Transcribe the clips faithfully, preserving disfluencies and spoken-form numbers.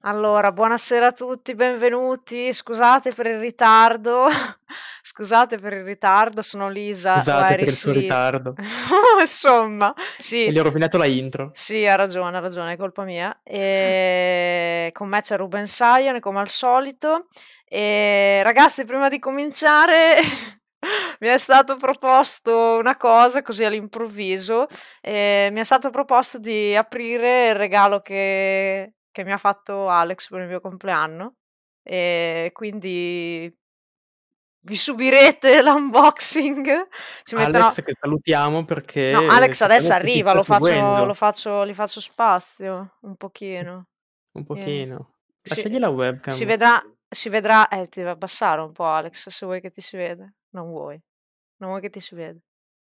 Allora, buonasera a tutti, benvenuti. Scusate per il ritardo. Scusate per il ritardo, sono Lisa o Scusate per il suo Iris. ritardo. Insomma, E sì, gli ho rovinato la intro. sì, ha ragione, ha ragione, è colpa mia. E con me c'è Ruben Saian, come al solito. E ragazzi, prima di cominciare, mi è stato proposto una cosa così all'improvviso. E mi è stato proposto di aprire il regalo che, che mi ha fatto Alex per il mio compleanno. E quindi vi subirete l'unboxing. Ci metterò. Alex, che salutiamo No, perché Alex adesso sappiamo che ti arriva, sta lo faccio, lo seguendo faccio, gli faccio spazio un pochino. un Eh, pochino. si, Lasciagli la si webcam. vedrà, si vedrà, eh, ti devi abbassare un po', Alex, se vuoi che ti si veda. Non vuoi, non vuoi che ti si veda.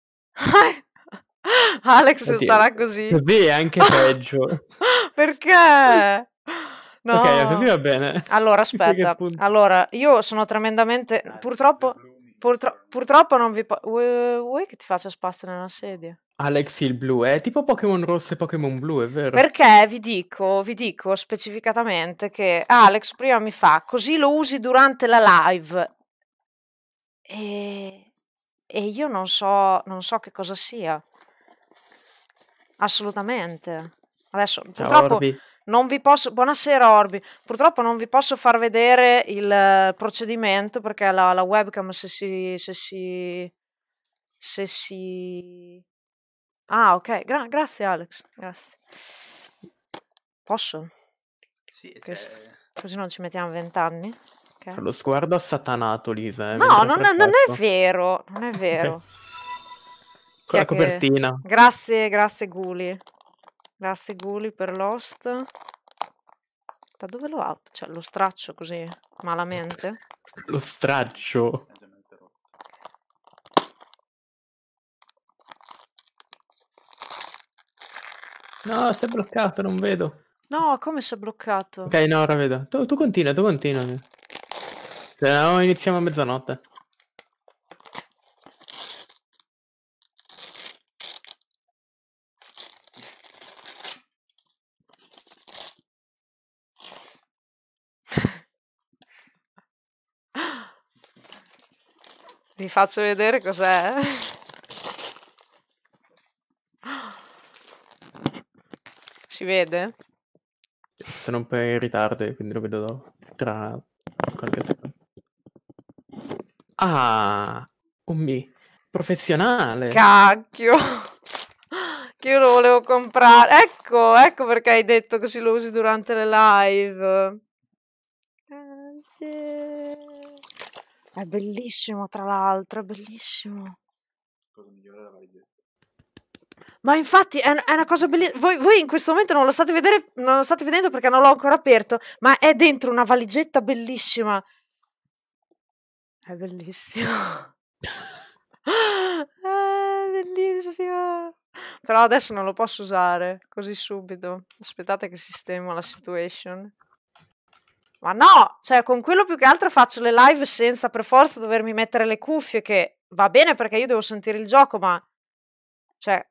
Alex Oddio, starà così. così è anche peggio. Perché? Ok, così No. va bene. Allora, Qui che aspetta. spunto. Allora, io sono tremendamente. Purtroppo. purtro- purtroppo non vi. po- Vuoi, vuoi che ti faccia spazio nella sedia? Alex il blu è tipo Pokémon rosso e Pokémon blu, è vero? Perché vi dico, vi dico specificatamente che Alex prima mi fa così lo usi durante la live e, e io non so, non so che cosa sia. Assolutamente. Adesso Ciao purtroppo Orbi. non vi posso. Buonasera Orbi. Purtroppo non vi posso far vedere il eh, procedimento perché la, la webcam se si, se si. Se si. Ah, ok. Gra- grazie Alex. Grazie. Posso? Sì, Questo. se... Così non ci mettiamo vent'anni. C'ha Ok. lo sguardo assatanato, Lisa, eh, No, mentre non fa è, il non è fatto. vero. Non è Ok. vero. Chi Con è la che. copertina. Grazie, grazie Guli. Grazie Guli per l'host. Da dove lo ha? Cioè, lo straccio così malamente? Lo straccio. è già mezzo rotto. No, sei bloccato, non vedo. No, come si è bloccato? Ok, no, ora vedo. Tu, tu continua, tu continua. Se no, iniziamo a mezzanotte. Vi faccio vedere cos'è. Si vede? Sono un po' in ritardo e quindi lo vedo dopo. Tra qualche secondo. Ah, un mi professionale. Cacchio. Che io lo volevo comprare. Ecco, ecco perché hai detto che si lo usi durante le live. Grazie. È bellissimo, tra l'altro, è bellissimo. Cosa migliore la valigetta. Ma infatti è, è una cosa bellissima. Voi, voi in questo momento non lo state vedere, non lo state vedendo perché non l'ho ancora aperto, ma è dentro una valigetta bellissima. È bellissimo. È bellissimo. Però adesso non lo posso usare così subito. Aspettate che sistemo la situation. Ma no, cioè con quello più che altro faccio le live senza per forza dovermi mettere le cuffie, che va bene perché io devo sentire il gioco, ma cioè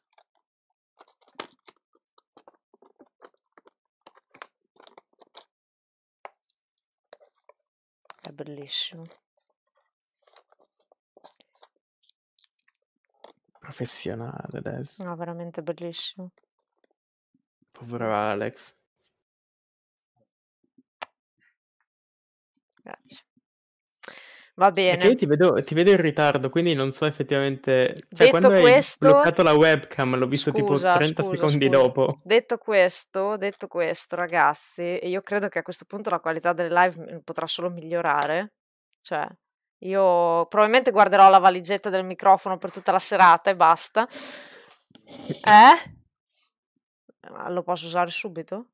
è bellissimo. Professionale adesso. No, veramente bellissimo. Povero Alex. Grazie. Va È che bene. io ti vedo, ti vedo in ritardo, quindi non so effettivamente. Cioè, Detto quando hai questo, bloccato la webcam, l'ho visto tipo scusa, trenta scusa, secondi scusa. dopo. Detto questo, detto questo, ragazzi, e io credo che a questo punto la qualità delle live m- potrà solo migliorare. Cioè, io probabilmente guarderò la valigetta del microfono per tutta la serata e basta. Eh? Ma lo posso usare subito?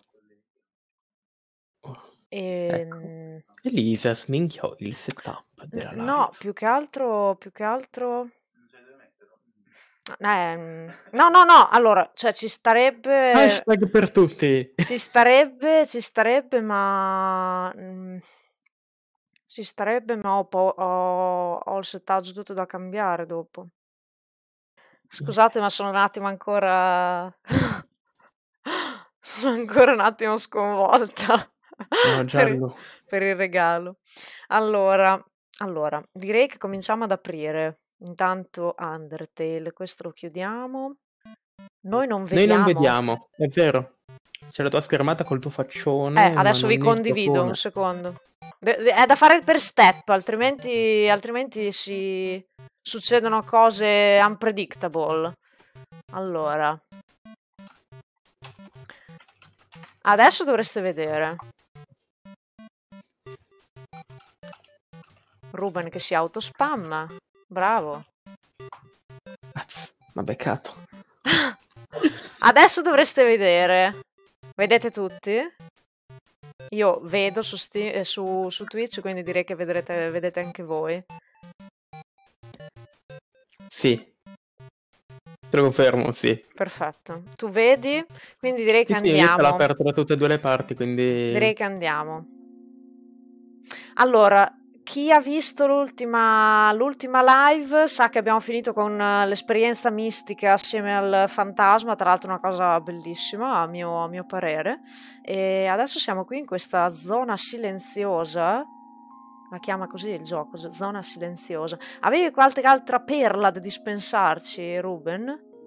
Oh, ecco. Ehm, Elisa sminchiò il setup n- della no, live. più che altro, più che altro. Non c'è dove metterlo? Ehm, no, no, no, allora, cioè ci starebbe. Hashtag per tutti. Ci starebbe, ci starebbe, ma mm, ci starebbe, ma ho, po- ho- ho il settaggio tutto da cambiare dopo. Scusate, ma sono un attimo ancora. Sono ancora un attimo sconvolta No, per, il, giallo. per il regalo. Allora, allora, direi che cominciamo ad aprire. Intanto Undertale, questo lo chiudiamo. Noi non Noi non vediamo. vediamo, è vero. C'è la tua schermata col tuo Eh, faccione, ma adesso vi non il condivido un giocone. secondo. De- de- è da fare per step, altrimenti, altrimenti si succedono cose unpredictable. Allora, adesso dovreste vedere Ruben che si autospamma. Bravo. Azz, m'ha beccato. Adesso dovreste vedere. Vedete tutti? Io vedo su, Sti- eh, su, su Twitch, quindi direi che vedrete, vedete anche voi. Sì. Te lo confermo, sì. Perfetto. Tu vedi? Quindi direi che Sì, sì, io ce l'ho andiamo. aperto da tutte e due le parti, quindi... Direi che andiamo. Allora, chi ha visto l'ultima l'ultima live sa che abbiamo finito con eh, l'esperienza mistica assieme al fantasma, tra l'altro una cosa bellissima a mio, a mio parere. E adesso siamo qui in questa zona silenziosa. La chiama così il gioco, zona silenziosa. Avevi qualche altra perla da dispensarci, Ruben?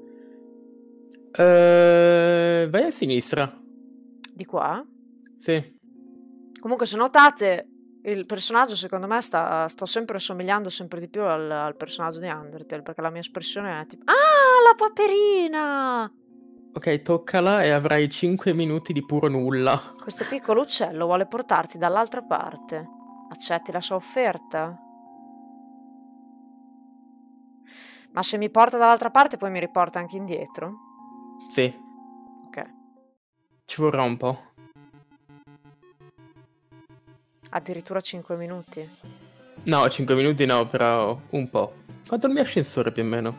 Eh, vai a sinistra. Di qua? Sì. Comunque, se notate, il personaggio secondo me sta, sto sempre somigliando sempre di più al, al personaggio di Undertale, perché la mia espressione è tipo ah, la paperina! Ok, toccala e avrai cinque minuti di puro nulla. Questo piccolo uccello vuole portarti dall'altra parte. Accetti la sua offerta? Ma se mi porta dall'altra parte poi mi riporta anche indietro? Sì, Ok. ci vorrà un po'. Addirittura cinque minuti. No, cinque minuti no, però un po'. Quanto il mio ascensore più o meno?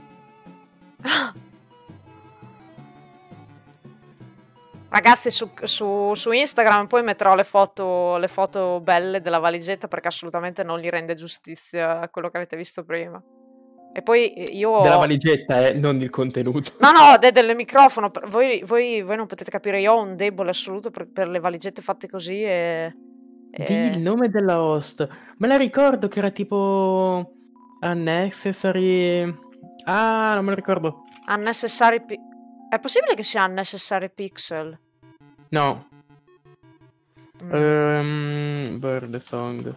Ragazzi, su, su, su Instagram poi metterò le foto, le foto belle della valigetta, perché assolutamente non gli rende giustizia a quello che avete visto prima. E poi io... Della valigetta, eh, non il contenuto. No, no, de- del microfono. per- Voi, voi- voi non potete capire, io ho un debole assoluto per, per le valigette fatte così e... Di il e... nome della host. Me la ricordo che era tipo... Unnecessary... Ah, non me lo ricordo. Unnecessary pi- È possibile che sia Unnecessary Pixel? No. Mm. Ehm, Bird Song.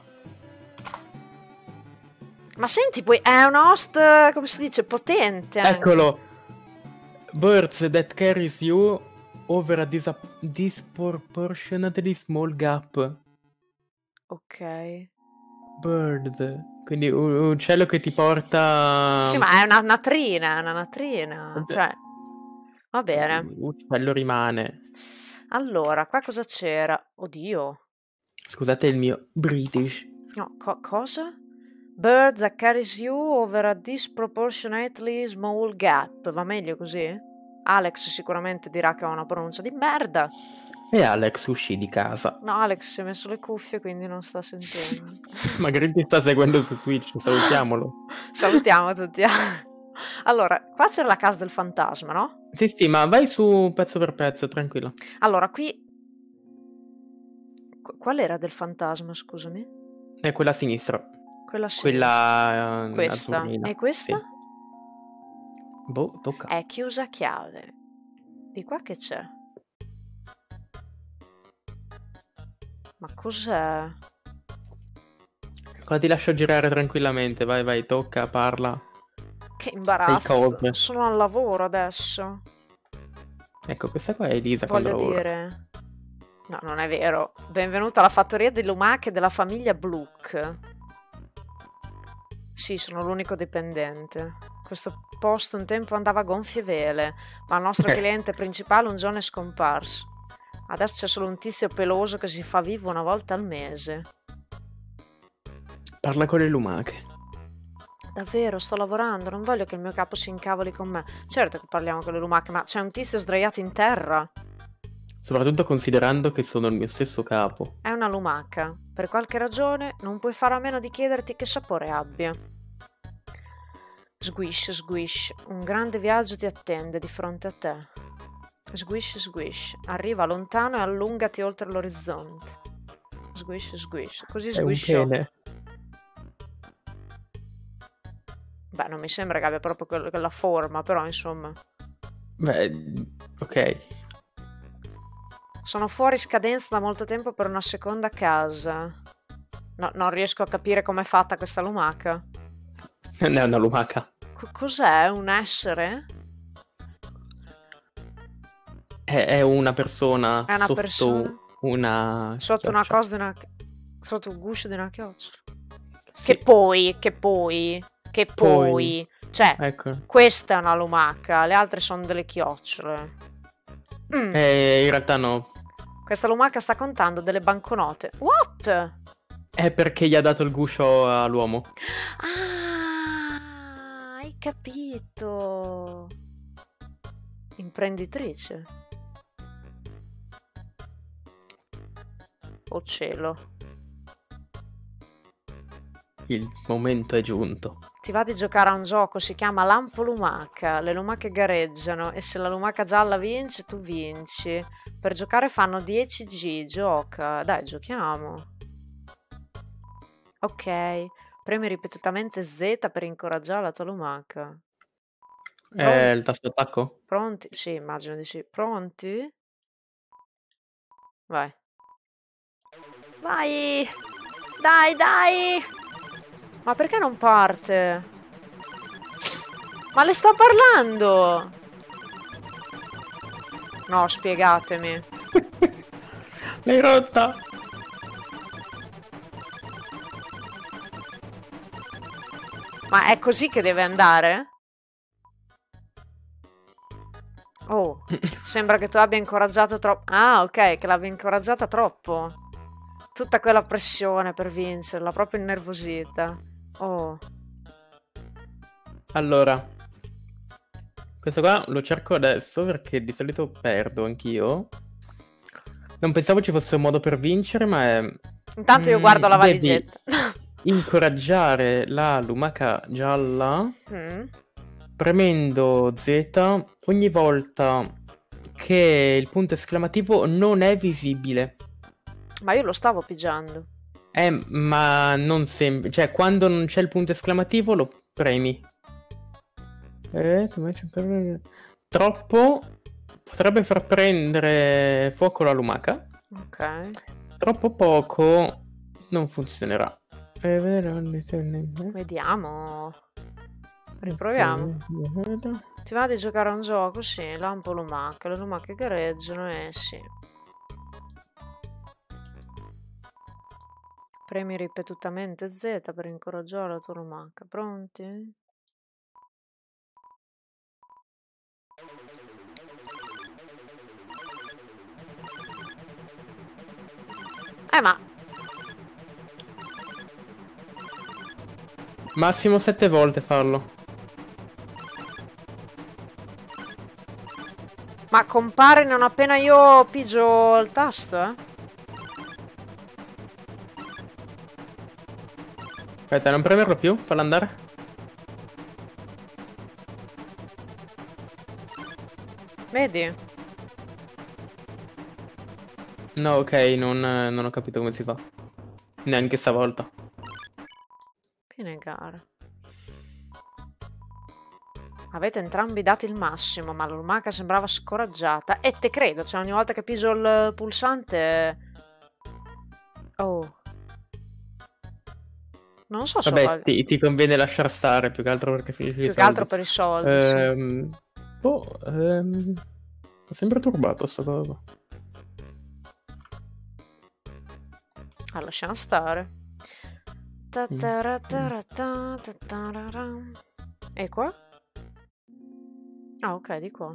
Ma senti, poi è una host, come si dice, potente anche. Eccolo. Birds that carries you over a disa- disproportionately small gap. Ok. Bird. Quindi un un uccello che ti porta... Sì, ma è una natrina, è una natrina. Vabbè. Cioè, va bene. Uccello rimane. Allora, qua cosa c'era? Oddio. Scusate il mio British. No, co- cosa? Bird that carries you over a disproportionately small gap. Va meglio così? Alex sicuramente dirà che ho una pronuncia di merda. E Alex uscì di casa. No, Alex si è messo le cuffie, quindi non sta sentendo. Magari ti sta seguendo su Twitch, salutiamolo. Salutiamo tutti. Allora, qua c'era la casa del fantasma, no? Sì, sì, ma vai su pezzo per pezzo, tranquillo. Allora, qui... Qu- Qual era del fantasma, scusami? È quella a sinistra. Quella a sinistra. Quella eh, Questa. azzurrina. E questa? Sì. Boh, tocca. È chiusa a chiave. Di qua che c'è? Ma cos'è? Qua ti lascio girare tranquillamente, vai, vai, tocca, parla. Che Fai imbarazzo. cose. Sono al lavoro adesso. Ecco, questa qua è Elisa quando Voglio lavora. dire... No, non è vero. Benvenuta alla fattoria di lumache della famiglia Bluck. Sì, sono l'unico dipendente. Questo posto un tempo andava a gonfie vele, ma il nostro cliente principale un giorno è scomparso. Adesso c'è solo un tizio peloso che si fa vivo una volta al mese. Parla con le lumache. Davvero, sto lavorando, non voglio che il mio capo si incavoli con me. Certo che parliamo con le lumache, ma c'è un tizio sdraiato in terra. Soprattutto considerando che sono il mio stesso capo. È una lumaca. Per qualche ragione non puoi fare a meno di chiederti che sapore abbia. Squish, squish, un grande viaggio ti attende di fronte a te. Squish, squish. Arriva lontano e allungati oltre l'orizzonte. Squish, squish. Così È un squisciò. pene. Beh, non mi sembra che abbia proprio quel- quella forma, però insomma. Beh, ok. Sono fuori scadenza da molto tempo per una seconda casa. No, non riesco a capire com'è fatta questa lumaca. Non è una lumaca. Co- cos'è? Un essere? È, è una persona È una sotto persona? una Sotto una chioccia. cosa di una... Sotto il guscio di una chiocciola. Sì, Che poi, che poi, che Poi. poi... Cioè, ecco. questa è una lumaca, le altre sono delle chiocciole. Mm. Eh, in realtà no. Questa lumaca sta contando delle banconote. What? È perché gli ha dato il guscio all'uomo. Ah, hai capito. Imprenditrice. Oh cielo. Il momento è giunto. Ti va di giocare a un gioco, si chiama Lampo Lumaca. Le lumache gareggiano e se la lumaca gialla vince, tu vinci. Per giocare fanno dieci G. Gioca. Dai, giochiamo. Ok. Premi ripetutamente Z per incoraggiare la tua lumaca. È il tasto attacco? Pronti? Sì, immagino di sì. Pronti? Vai. Vai! Dai, dai! Ma perché non parte? Ma le sto parlando! No, spiegatemi. L'hai rotta! Ma è così che deve andare? Oh, sembra che tu abbia incoraggiato troppo. Ah, ok, che l'abbia incoraggiata troppo. Tutta quella pressione per vincerla, proprio innervosita. Oh, Allora, questo qua lo cerco adesso perché di solito perdo anch'io. Non pensavo ci fosse un modo per vincere, ma è... intanto io Mm, guardo la devi valigetta. incoraggiare la lumaca gialla Mm. premendo Z ogni volta che il punto esclamativo non è visibile. Ma io lo stavo pigiando. Eh, ma non sempre. Cioè, quando non c'è il punto esclamativo lo premi. Eh, tu invece per- Troppo potrebbe far prendere fuoco la lumaca. Ok. Troppo poco non funzionerà. Eh, Vediamo. Riproviamo. Ti va di giocare a un gioco? Sì, lampo lumaca. Le lumache gareggiano, eh sì. Premi ripetutamente Z per incoraggiare la tua lumaca. Pronti? Eh, ma... Massimo sette volte farlo. Ma compare non appena io pigio il tasto, eh? Aspetta, non premerlo più? Fallo andare. Vedi? No, ok, non, non ho capito come si fa. Neanche stavolta. Fine gara. Avete entrambi dato il massimo, ma la lumaca sembrava scoraggiata. E te credo, cioè ogni volta che piso il pulsante... Oh. Non so se... Vabbè, vog- ti, ti conviene lasciar stare più che altro perché finisci i Più che altro soldi. per i soldi, sì. Ehm, boh, ehm, ho sempre turbato sta cosa. Ah, lasciamo stare. Ta-ta-ra-ta-ra-ta, ta-ta-ra-ra. E qua? Ah, ok, di qua.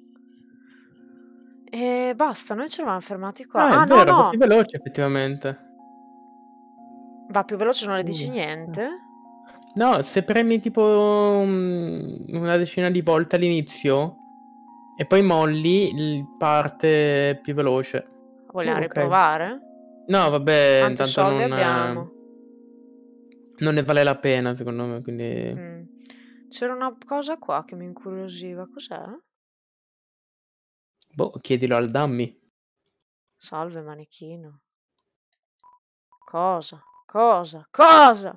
E basta, noi ci eravamo fermati qua. Ah, è Ah, no, vero, va no. più veloce effettivamente. Va più veloce, non le dici Uh, niente? No, se premi tipo um, una decina di volte all'inizio e poi molli, il- parte più veloce. Vogliamo Uh, ok. riprovare? No, vabbè, Quanti intanto soldi non, abbiamo? eh, non ne vale la pena, secondo me, quindi... Mm. C'era una cosa qua che mi incuriosiva. Cos'è? Boh, chiedilo al Dammi. Salve manichino. Cosa? Cosa? Cosa?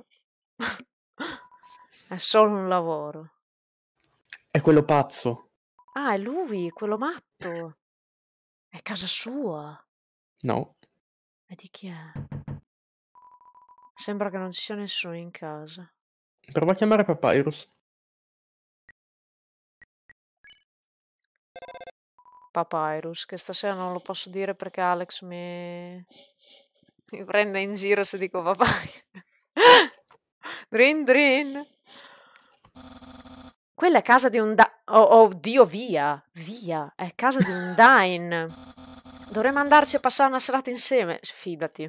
È solo un lavoro. È quello pazzo. Ah, è lui, quello matto. È casa sua. No. E di chi è? Sembra che non ci sia nessuno in casa. Prova a chiamare Papyrus. Papyrus, che stasera non lo posso dire perché Alex mi, mi prende in giro se dico Papyrus. Drin drin. Quella è casa di un da... Oh, oh, Dio, via, via. È casa di un Dain. Dovremmo andarci a passare una serata insieme. Fidati.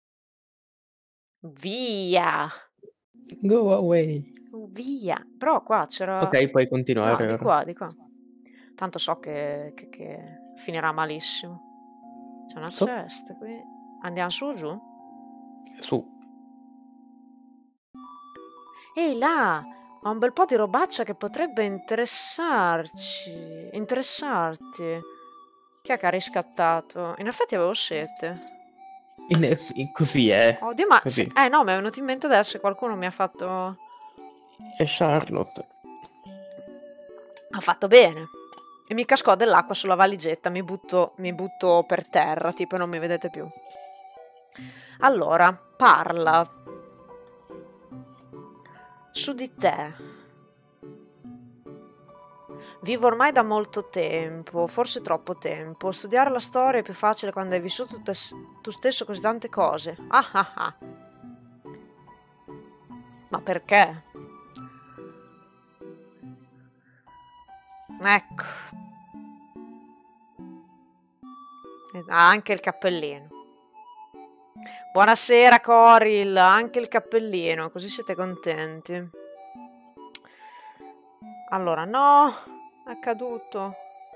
Via. Go away. Via. Però qua c'era... Ok, puoi No, continuare di ora. qua, di qua. Tanto so che, che- che finirà malissimo. C'è una So. cesta qui. Andiamo su o giù? Su. Ehi là! Ho un bel po' di robaccia che potrebbe interessarci. Interessarti. Chi è che ha riscattato? In effetti avevo sete. In, in- così è. Oddio, ma... Così. se- Eh no, mi è venuto in mente adesso che qualcuno mi ha fatto... È Charlotte. Ha fatto bene. E mi cascò dell'acqua sulla valigetta. Mi butto, mi butto per terra, tipo non mi vedete più. Allora, parla. Su di te. Vivo ormai da molto tempo, forse troppo tempo. Studiare la storia è più facile quando hai vissuto te- tu stesso così tante cose. Ah ah ah. Ma perché? Ecco. Ha anche il cappellino. Buonasera Coril, anche il cappellino, così siete contenti. Allora, no, è caduto.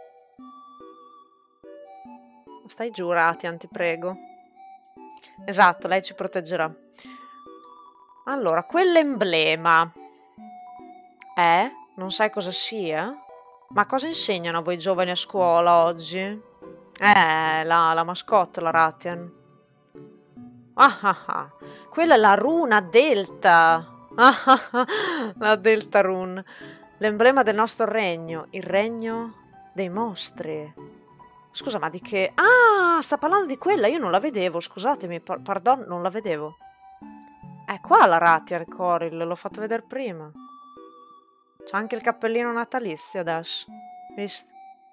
Stai giù, Ratian, ti prego. Esatto, lei ci proteggerà. Allora, quell'emblema è? Non sai cosa sia? Ma cosa insegnano a voi giovani a scuola oggi? Eh, la, la mascotte, la Ratian. Ah ah ah, quella è la runa Delta. Ah ah ah, la Delta Rune. L'emblema del nostro regno, il regno dei mostri. Scusa, ma di che... Ah, sta parlando di quella, io non la vedevo, scusatemi, par- pardon, non la vedevo. È qua la Ratiar Coril, l'ho fatto vedere prima. C'è anche il cappellino natalizio adesso, visto?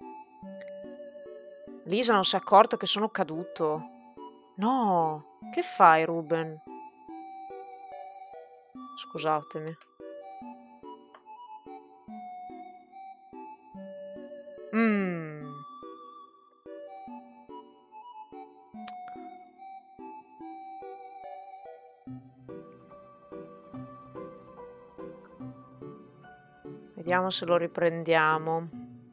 Lisa non si è accorto che sono caduto. No, che fai, Ruben? Scusatemi. Mmm. Vediamo se lo riprendiamo.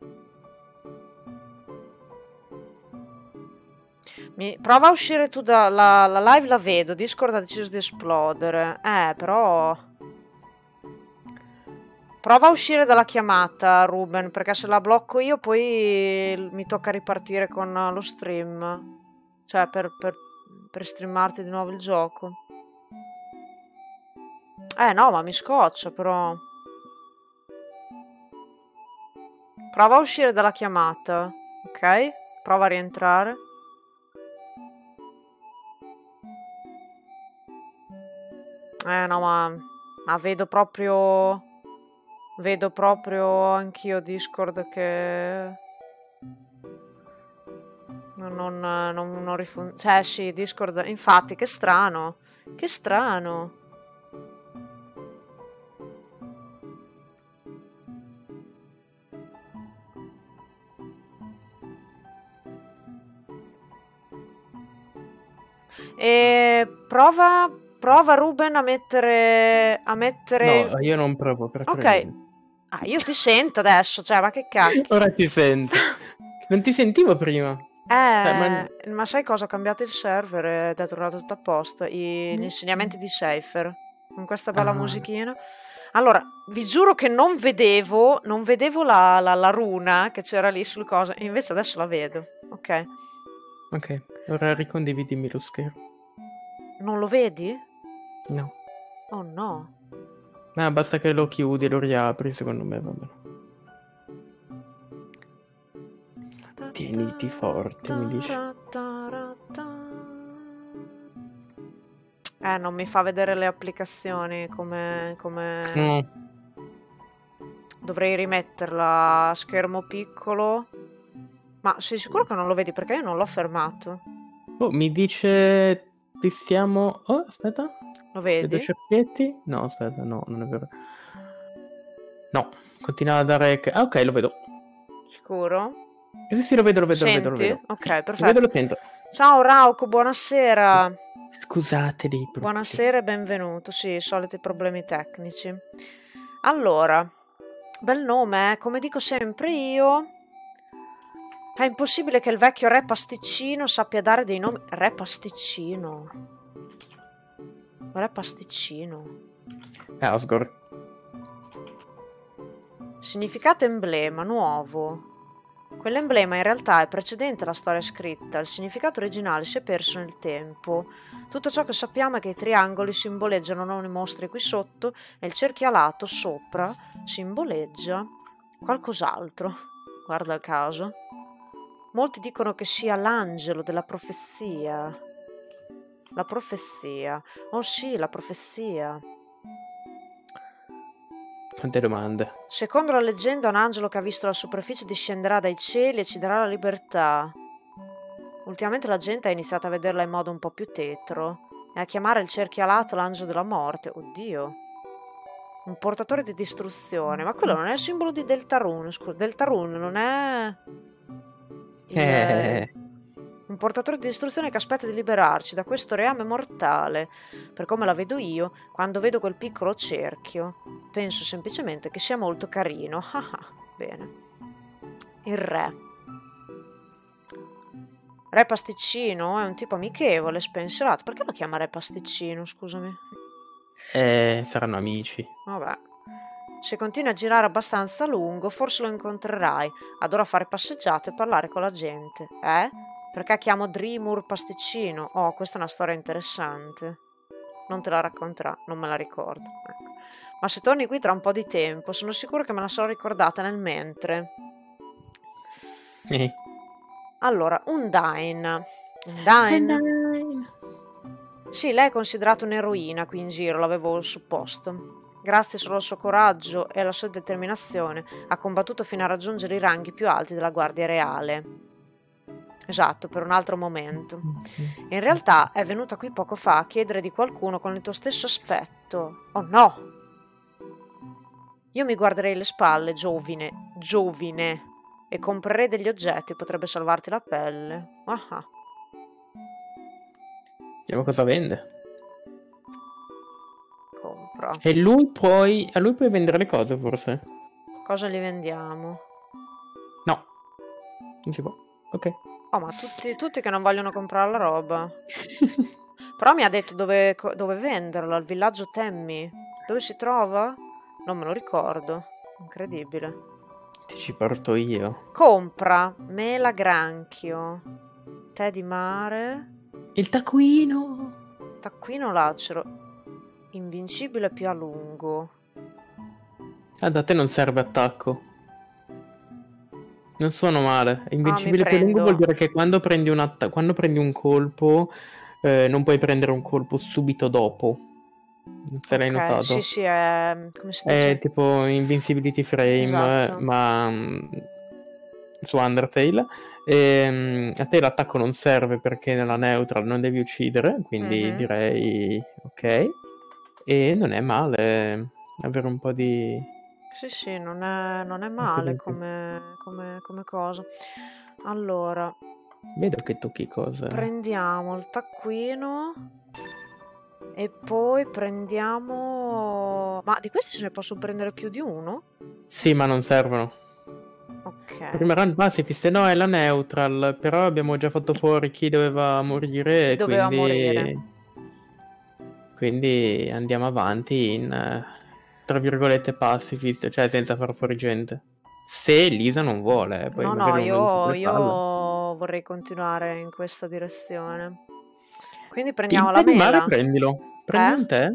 Mi... Prova a uscire tu dalla la live, la vedo. Discord ha deciso di esplodere. Eh, però... Prova a uscire dalla chiamata, Ruben, perché se la blocco io poi mi tocca ripartire con lo stream. Cioè, per, per, per streamarti di nuovo il gioco. Eh, no, ma mi scoccia, però... Prova a uscire dalla chiamata, ok? Prova a rientrare. Eh, no, ma... Ma vedo proprio... Vedo proprio anch'io Discord che... Non, non, non, non rifun... Cioè, sì, Discord... Infatti, che strano. Che strano. E prova... Prova, Ruben, a mettere... A mettere... No, io non provo per Ok. niente. Ah, io ti sento adesso, cioè, ma che cacchio. Ora ti sento. Non ti sentivo prima. Eh, Cioè, ma... ma sai cosa? Ho cambiato il server ed è tornato tutto a posto. I- gli insegnamenti di Cypher. Con questa bella Ah. musichina. Allora, vi giuro che non vedevo, non vedevo la, la, la runa che c'era lì sul coso, e invece adesso la vedo. Ok. Ok, ora ricondividimi lo schermo. Non lo vedi? No. Oh no. Ah, basta che lo chiudi e lo riapri, secondo me va bene. Tieniti forte, mi dici. Eh, non mi fa vedere le applicazioni come... come... Mm. Dovrei rimetterla a schermo piccolo. Ma sei sicuro che non lo vedi? Perché io non l'ho fermato. Oh, mi dice... Ti stiamo... Oh, aspetta. Lo vedi? Vedo cerchietti? No, aspetta, no, non è vero. No, continua a dare... Ah, ok, lo vedo. Sicuro? Eh, sì, sì, lo vedo, lo vedo, Senti? lo vedo, lo vedo. Ok, perfetto. Lo vedo, lo sento. Ciao Rauco, buonasera. Scusateli. Buonasera e benvenuto. Sì, i soliti problemi tecnici. Allora, bel nome, eh? Come dico sempre io... È impossibile che il vecchio re pasticcino sappia dare dei nomi... Re pasticcino. Re pasticcino. Eh, Osgore. Significato emblema, nuovo. Quell'emblema in realtà è precedente alla storia scritta. Il significato originale si è perso nel tempo. Tutto ciò che sappiamo è che i triangoli simboleggiano non i mostri qui sotto e il cerchio alato sopra simboleggia qualcos'altro. Guarda il caso. Molti dicono che sia l'angelo della profezia. La profezia. Oh sì, la profezia. Quante domande. Secondo la leggenda, un angelo che ha visto la superficie discenderà dai cieli e ci darà la libertà. Ultimamente la gente ha iniziato a vederla in modo un po' più tetro e a chiamare il cerchio alato l'angelo della morte. Oddio. Un portatore di distruzione. Ma quello non è il simbolo di Deltarune. Scusa, Deltarune non è... Il... Eh... Un portatore di distruzione che aspetta di liberarci da questo reame mortale. Per come la vedo io, quando vedo quel piccolo cerchio, penso semplicemente che sia molto carino. Ah, bene. Il re. Re pasticcino è un tipo amichevole, spensierato. Perché lo chiama re pasticcino, scusami? Eh, saranno amici. Vabbè. Se continui a girare abbastanza a lungo, forse lo incontrerai. Adora fare passeggiate e parlare con la gente. Eh? Perché chiamo Drimur pasticcino? Oh, questa è una storia interessante. Non te la racconterà, non me la ricordo. Ecco. Ma se torni qui tra un po' di tempo, sono sicuro che me la sono ricordata nel mentre. Eh. Allora, Undyne. Undyne. Undyne. Sì, lei è considerata un'eroina qui in giro, l'avevo supposto. Grazie solo al suo coraggio e alla sua determinazione, ha combattuto fino a raggiungere i ranghi più alti della Guardia Reale. Esatto, per un altro momento. In realtà è venuta qui poco fa a chiedere di qualcuno con il tuo stesso aspetto. Oh no! Io mi guarderei le spalle, giovine, giovine, e comprerei degli oggetti, potrebbe salvarti la pelle. Ah. Vediamo cosa vende. Compra. E lui puoi... A lui puoi vendere le cose, forse? Cosa gli vendiamo? No. Non si può. Ok. Oh, ma tutti, tutti che non vogliono comprare la roba. Però mi ha detto dove, dove venderlo, al villaggio Temmi. Dove si trova? Non me lo ricordo. Incredibile. Ti ci porto io. Compra mela granchio, tè di mare, il taccuino. Taccuino lacero, invincibile più a lungo. Ah, da te non serve attacco. Non suono male. Invincibile Ah, più a lungo prendo. vuol dire che quando prendi un, atta- quando prendi un colpo eh, non puoi prendere un colpo subito dopo. Se l'hai Ok, notato. sì, sì, è... come si dice? È tipo Invincibility Frame, Esatto. ma mm, su Undertale. E, a te l'attacco non serve perché nella neutral non devi uccidere, quindi Mhm. direi ok. E non è male avere un po' di... Sì, sì, non è, non è male come, come, come cosa. Allora, Vedo che tocchi cose. prendiamo il taccuino e poi prendiamo... Ma di questi ce ne posso prendere più di uno? Sì, ma non servono. Ok. Prima erano pacifist, no, è la neutral, però abbiamo già fatto fuori chi doveva morire. Chi doveva quindi... morire. Quindi andiamo avanti in uh, tra virgolette, pacifist, cioè senza far fuori gente. Se Lisa non vuole, eh, poi No, no, magari non vuole io, sapere io farlo. vorrei continuare in questa direzione. Quindi Il prendiamo la tè di mare mela. prendilo. Prendi Eh? un tè.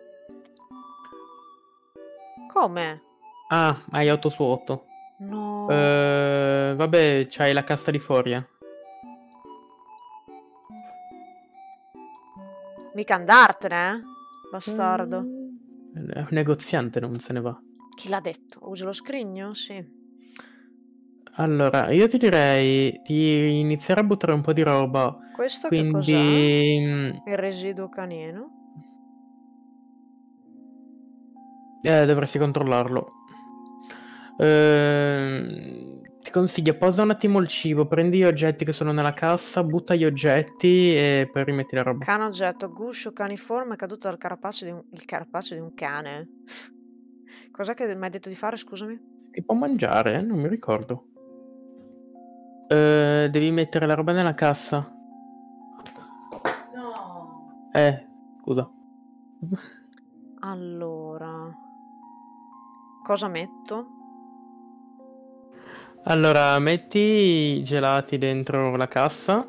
Come? Ah, hai otto su otto. No. Eh, vabbè, c'hai la cassa di Foria. Mica andartene, eh? Bastardo. Mm, è un negoziante, non se ne va. Chi l'ha detto? Uso lo scrigno? Sì. Allora, io ti direi di iniziare a buttare un po' di roba. Questo che cos'è? Quindi... mm, Il residuo canino. Eh, dovresti controllarlo. Ehm, ti consiglio, posa un attimo il cibo, prendi gli oggetti che sono nella cassa, butta gli oggetti e poi rimetti la roba. Cane oggetto, guscio caniforme caduto dal carapace di un, il carapace di un cane. Cos'è che mi hai detto di fare, scusami? Si può mangiare? Non mi ricordo. Eh, devi mettere la roba nella cassa. No. Eh, scusa. Allora, cosa metto? Allora, metti i gelati dentro la cassa.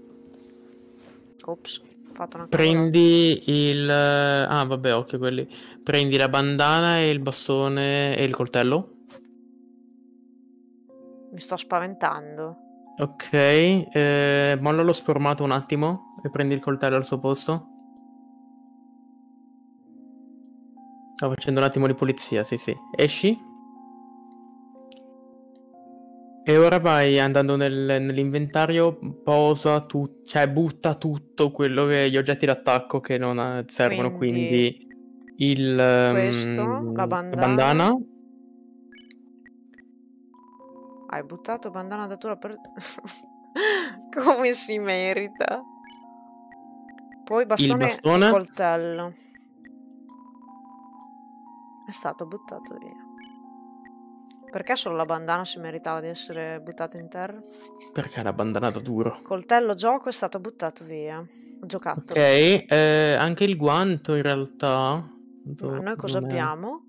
Ops, ho fatto una cavolata. Prendi il... Ah, vabbè, occhio quelli. Prendi la bandana e il bastone e il coltello. Mi sto spaventando. Ok, eh, molla lo sformato un attimo e prendi il coltello al suo posto. Sto facendo un attimo di pulizia, sì sì. Esci. E ora vai andando nel- nell'inventario, posa tu, cioè butta tutto quello che gli oggetti d'attacco che non eh, servono, Quindi quindi il, questo, um, la la bandana. bandana. Hai buttato bandana datura per... Come si merita. Poi bastone, bastone. e coltello. È stato buttato via. Perché solo la bandana si meritava di essere buttata in terra? Perché la bandana da duro. Coltello gioco è stato buttato via. Giocattolo. Ok, eh, anche il guanto in realtà. Ma noi cosa Non è- abbiamo?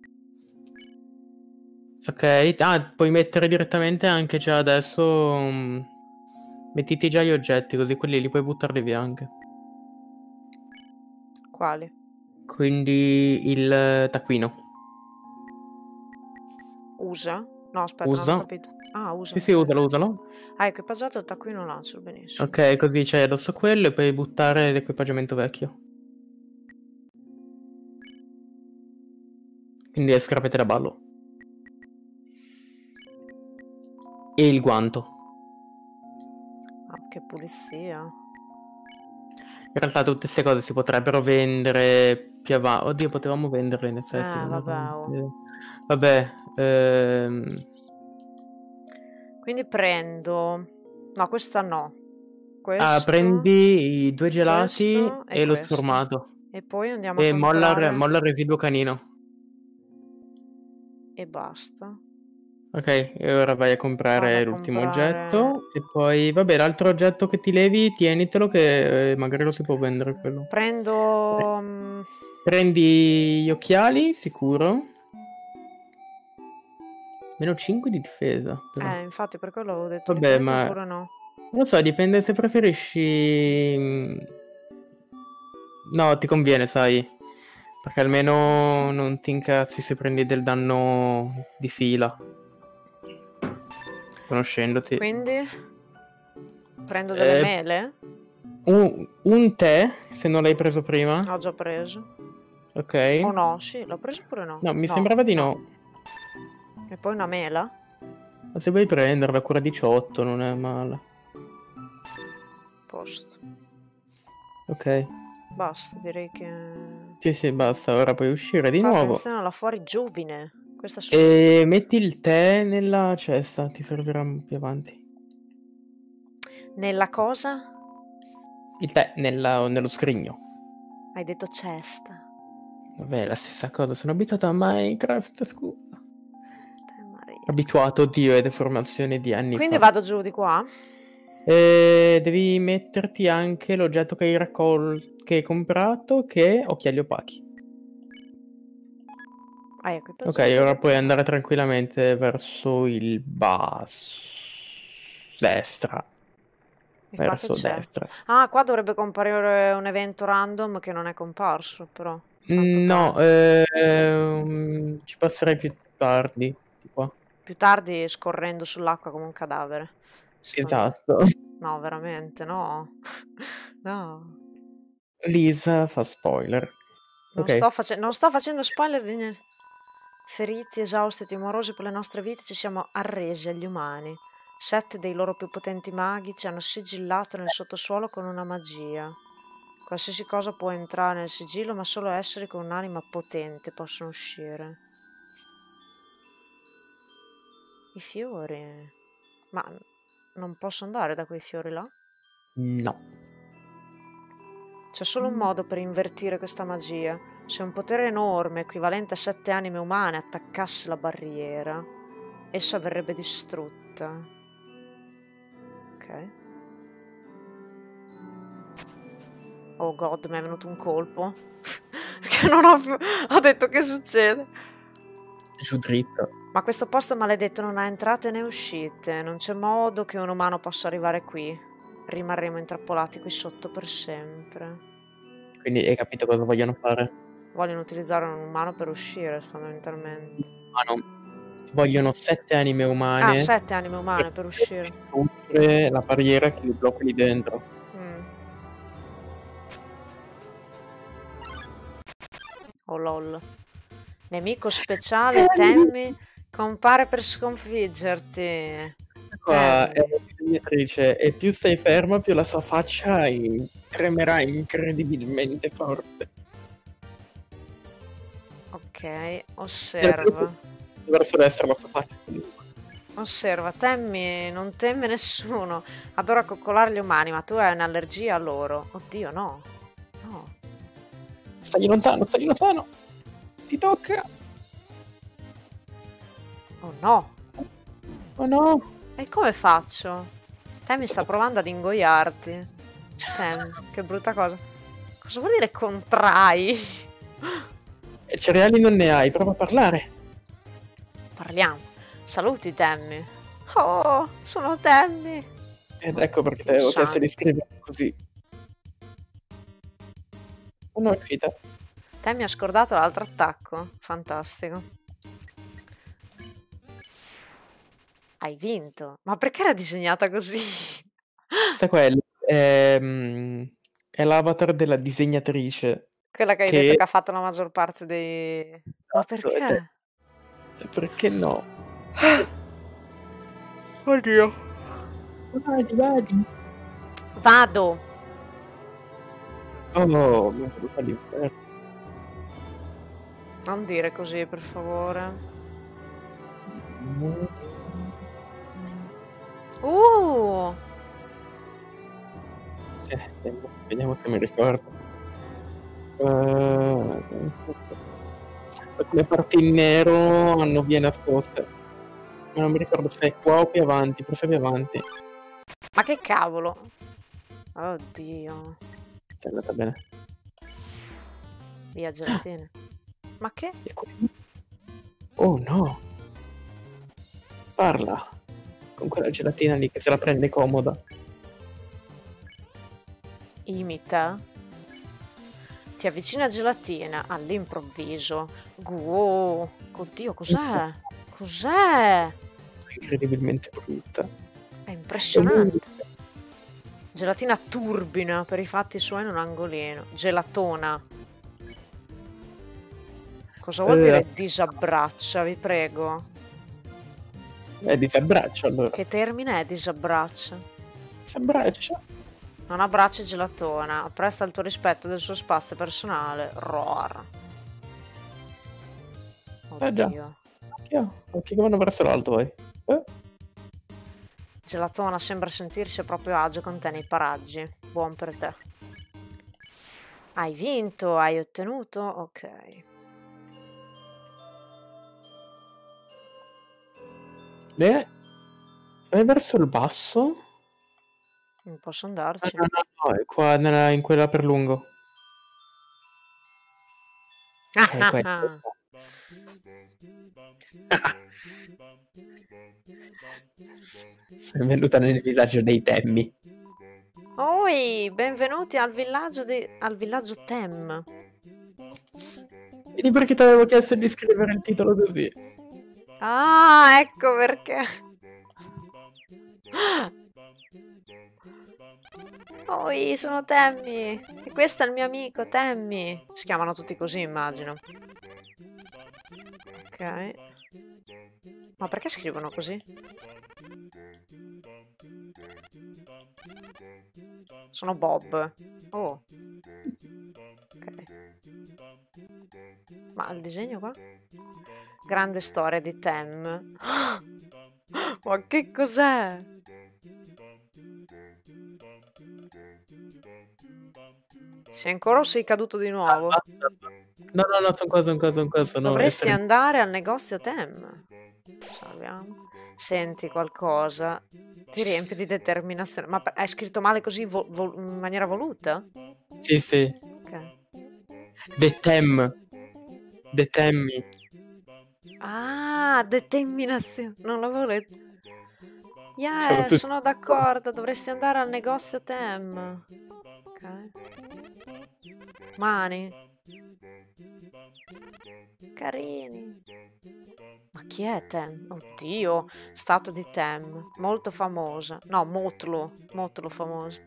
Ok, ah, puoi mettere direttamente anche già adesso. mm, Mettiti già gli oggetti, così quelli li puoi buttarli via anche. Quali? Quindi il eh, taccuino. Usa? No, aspetta, non ho Usa. capito. Ah, usa. Sì, sì, ok. usalo, usalo. Ah, equipaggiato il taccuino lancio, benissimo. Ok, così c'hai addosso quello e puoi buttare l'equipaggiamento vecchio. Quindi le scarpette da ballo. E il guanto. Ah, che pulizia. In realtà tutte queste cose si potrebbero vendere più avanti. Oddio, potevamo venderle in effetti. Eh, non vabbè, erano- oh. Vabbè, ehm, Quindi prendo... No, questa no. Questo... ah, prendi i due gelati questo e e lo questo. sformato. E poi andiamo a E molla, comprare... molla il residuo canino. E basta. Ok, e ora vai a Vado comprare a l'ultimo comprare... oggetto. E poi, vabbè, l'altro oggetto che ti levi, tienitelo che eh, magari lo si può vendere quello. Prendo... mm, Prendi gli occhiali, sicuro. Meno cinque di difesa. Però. Eh, infatti per quello avevo detto li Vabbè, prendo ma oppure no. non lo so, dipende se preferisci. mm, No, ti conviene, sai. Perché almeno non ti incazzi se prendi del danno di fila. Conoscendoti. Quindi prendo delle Eh, mele? un, un tè, se non l'hai preso prima. Ho già preso. Ok. O no? Sì, l'ho preso oppure no? No, mi sembrava di no. E poi una mela? Ma se vuoi prenderla, cura diciotto, non è male. Posto. Ok. Basta, direi che... Sì, sì, basta. Ora puoi uscire di Fa nuovo. attenzione alla fuori giovine. Questa su... E metti il tè nella cesta, ti servirà più avanti. Nella cosa? Il tè nella- nello scrigno. Hai detto cesta. Vabbè, è la stessa cosa. Sono abituato a Minecraft, scusa. Te Maria. Abituato, oddio, è deformazione di anni Quindi fa. vado giù di qua? E devi metterti anche l'oggetto che hai raccolto, che hai comprato, che è occhiali opachi. Hai Ok, equipaggiato. ora puoi andare tranquillamente verso il basso. Destra. E qua che Verso c'è? destra. Ah, qua dovrebbe comparire un evento random che non è comparso, però. Quanto Mm, No, pare. ehm, ci passerei più tardi. Di qua. Più tardi scorrendo sull'acqua come un cadavere. Secondo me. Esatto. No, veramente, no. No. Lisa fa spoiler. Non Ok. sto, face- non sto facendo spoiler di niente. Feriti, esausti e timorosi per le nostre vite, ci siamo arresi agli umani. Sette dei loro più potenti maghi ci hanno sigillato nel sottosuolo con una magia. Qualsiasi cosa può entrare nel sigillo, ma solo esseri con un'anima potente possono uscire. I fiori. Ma non posso andare da quei fiori là? No. C'è solo un modo per invertire questa magia. Se un potere enorme, equivalente a sette anime umane, attaccasse la barriera, essa verrebbe distrutta. Ok. Oh god, mi è venuto un colpo. Che non ho più... Ho detto che succede. Giù dritto. Ma questo posto maledetto non ha entrate né uscite. Non c'è modo che un umano possa arrivare qui. Rimarremo intrappolati qui sotto per sempre. Quindi hai capito cosa vogliono fare? Vogliono utilizzare un umano per uscire, fondamentalmente. Ma non. Vogliono sette anime Ah, umane sette anime umane per uscire. distruggere la barriera che li blocca lì dentro. Mm. Oh lol. Nemico speciale, Tammy, compare per sconfiggerti. Qua è Tammy. la disegnatrice e più stai ferma più la sua faccia in- tremerà incredibilmente forte. Ok, osserva. Verso destra la sua faccia. Osserva, Tammy non teme nessuno. Adora coccolare gli umani, ma tu hai un'allergia a loro. Oddio, no. No. Stai lontano, stai lontano. Ti tocca. Oh no. Oh no. E come faccio? Tammy sta provando ad ingoiarti. Tammy, che brutta cosa. Cosa vuol dire contrai? E cereali non ne hai, prova a parlare. Parliamo. Saluti, Tammy. Oh, sono Tammy. Ed ecco perché ti avevo chiesto di scrivere così. Una uscita. Tammy ha scordato l'altro attacco. Fantastico. Hai vinto. Ma perché era disegnata così? Questa qua è, è, è l'avatar della disegnatrice. Quella che hai che... detto che ha fatto la maggior parte dei... Ma perché? Perché no? Oddio. Vadi, vadi. Vado. Oh no, mi è venuta all'inferno. Non dire così, per favore. Uh! Eh, vediamo se mi ricordo. Uh, le parti in nero hanno vie nascoste. Ma non mi ricordo se è qua o più avanti, forse più avanti. Ma che cavolo? Oddio. È andata bene. Via gelatine. Ma che? Oh no. Parla. Con quella gelatina lì che se la prende comoda. Imita. Ti avvicina gelatina all'improvviso. Wow. Oddio, cos'è? Cos'è? Incredibilmente brutta. È impressionante. Gelatina turbina per i fatti suoi in un angolino. Gelatona. Cosa vuol Eh. dire disabbraccia, vi prego? Eh, disabbraccio allora. Che termine è disabbraccia? Disabbraccio. Non abbracci gelatona. Appresta il tuo rispetto del suo spazio personale. Roar. Oddio. Eh già. Occhio, occhio che vanno verso l'alto poi. Eh? Gelatona sembra sentirsi a proprio agio con te nei paraggi. Buon per te. Hai vinto, hai ottenuto? Ok. Bene. Vai verso il basso? Non posso andarci. No, no, no, è qua nella, in quella per lungo. Ah, Eh, ah, Benvenuta nel villaggio dei Temmi. Oi, benvenuti al villaggio, di... al villaggio Tem. Vedi perché ti avevo chiesto di scrivere il titolo così? Ah, ecco perché. Oi, sono Temmy. E questo è il mio amico Temmy. Si chiamano tutti così, immagino. Ok. Ma perché scrivono così? Sono Bob. Oh. Ok. Ma il disegno qua? Grande storia di Tem. Ma che cos'è? Sei ancora o sei caduto di nuovo? No, no, no, sono qua, sono qua, sono qua. Sono Dovresti essere- andare al negozio Tem. Salviamo. Senti qualcosa. Ti riempie di determinazione. Ma per- hai scritto male così vo- vo- in maniera voluta? Sì, sì. Ok. The Tem. The Temmi. Ah, determinazione. Non l'avevo letto. Siamo Yeah, tutti- sono d'accordo. Dovresti andare al negozio Tem. Ok. Mani. Carini. Ma chi è Tem? Oddio, statua di Tem. Molto famosa. No, Motlo. Motlo famoso.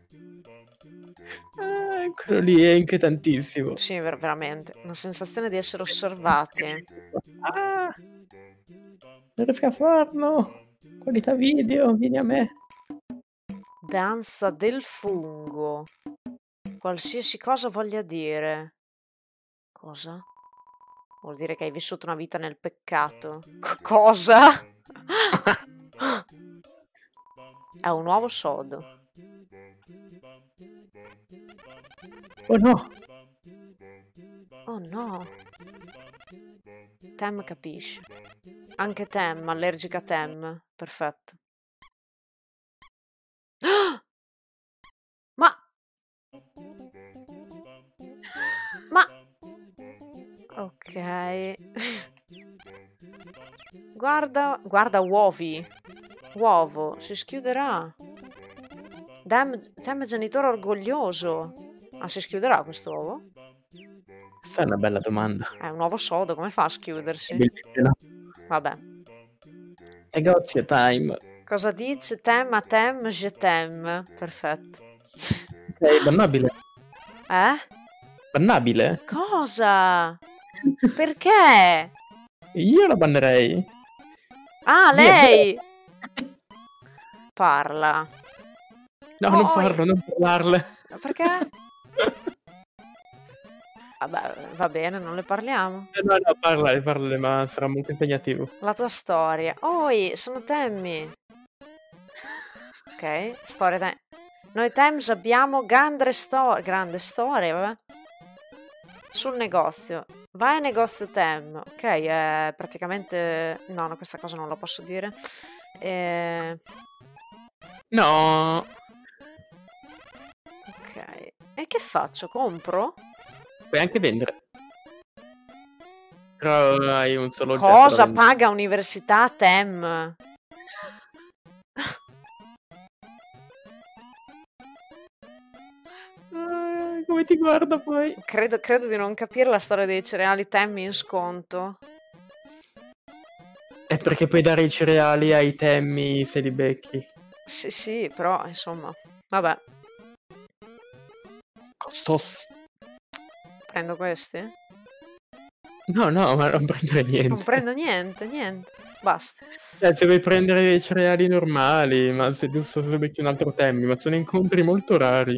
Ah, quello lì è inquietantissimo. Sì, ver- veramente. Una sensazione di essere osservati. Ah, non riesco a farlo. Qualità video, vieni a me. Danza del fungo. Qualsiasi cosa voglia dire. Cosa? Vuol dire che hai vissuto una vita nel peccato. C- cosa? È un uovo sodo. Oh no. Oh no. Tem capisce. Anche Tem, allergica a Tem. Perfetto. Ah! Ma... Ma... Ok. Guarda, guarda uovi. Uovo, si schiuderà. Tem, Tem è genitore orgoglioso. Ma si schiuderà questo uovo? Questa è una bella domanda. È un uovo sodo, come fa a schiudersi? Bellissima. Vabbè. Negozio time. Cosa dice? Tem a Tem, je t'aime. Perfetto. Ok, bannabile. Eh? Bannabile? Cosa? Perché? Io la bannerei. Ah, Via, lei! Parla. No, non Oi. farlo, non parlarle. Perché? Vabbè, va bene, non le parliamo. Eh, No, no, parlale, parlale, ma sarà molto impegnativo. La tua storia. Oi, sono Temmy. Ok, storia Tem. Noi Tems abbiamo grande storia, grande storia, vabbè. Sul negozio. Vai al negozio Tem. Ok, è praticamente... No, no, questa cosa non la posso dire. Eh... No. Ok. E che faccio? Compro? Puoi anche vendere. Però hai un solo oggetto Cosa da vendere. paga università Tem? Ah, come ti guarda poi? Credo, credo di non capire la storia dei cereali Tem in sconto. È perché puoi dare i cereali ai temmi se li becchi. Sì, sì, però insomma, vabbè, Costos. prendo questi? No, no, ma non prendere niente. Non prendo niente, niente, basta. Eh, se vuoi prendere dei cereali normali, ma se giusto se becchi un altro temmi, ma sono incontri molto rari.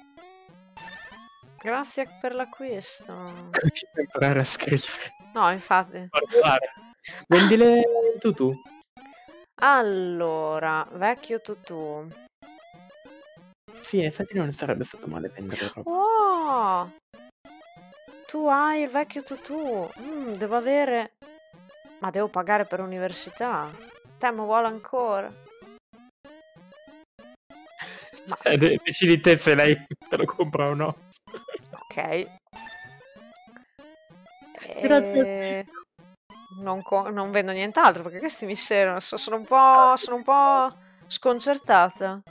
Grazie per l'acquisto. Così puoi imparare a scrivere. No, infatti. Guardare. Vendile tu tu. Allora, vecchio tutù. Sì, in effetti non sarebbe stato male vendere roba. Oh! Tu hai il vecchio tutù. Mm, devo avere... Ma devo pagare per università. Temo vuole ancora. Eh, de- decidi te se lei te lo compra o no. Ok. Grazie. E... non, co- non vendo nient'altro perché questi mi servono. So- sono un po', sono un po' sconcertata.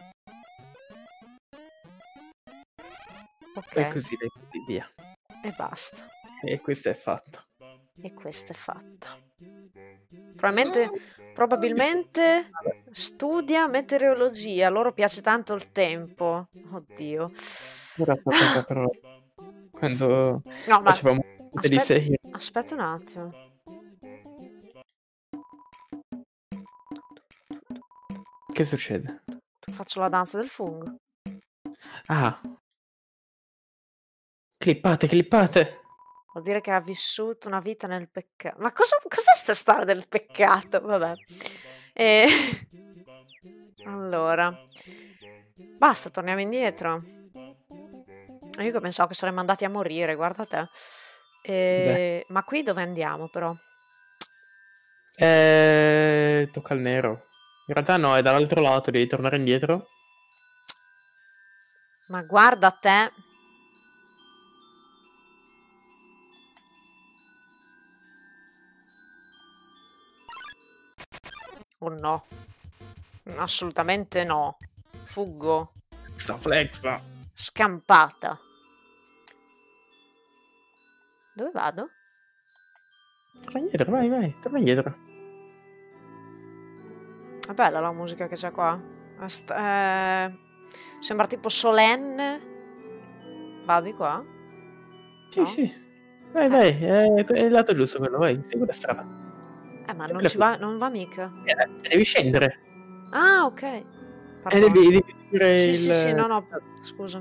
Ok, E così, dai, così via. e basta. E questo è fatto. E questa è fatta. Probabilmente, probabilmente studia meteorologia. A loro piace tanto il tempo. Oddio. Ora tocca però quando No, ma facevamo tutte di aspetta, serie. aspetta un attimo. Che succede? Faccio la danza del fungo. Ah. Clippate, clippate. Vuol dire che ha vissuto una vita nel peccato. Ma cosa, cos'è sta storia del peccato? Vabbè. E... Allora. Basta, torniamo indietro. Io che pensavo che saremmo andati a morire, guarda te. E... Ma qui dove andiamo però? Eh, tocca al nero. In realtà no, è dall'altro lato, devi tornare indietro. Ma guarda te. Oh no. Assolutamente no. Fuggo. Sta flex, va. Scampata. Dove vado? Torna indietro, vai, vai, torna indietro. È bella la musica che c'è qua. È st- eh, Sembra tipo solenne. Vado di qua? Sì, No? sì. Vai, vai, è, è il lato giusto quello, vai, segui la strada. Eh, ma non Quella ci tu. va, non va mica. Eh, devi scendere. Ah, ok. E Pardon. devi, devi seguire Sì, il... sì, sì, no, no, scusa.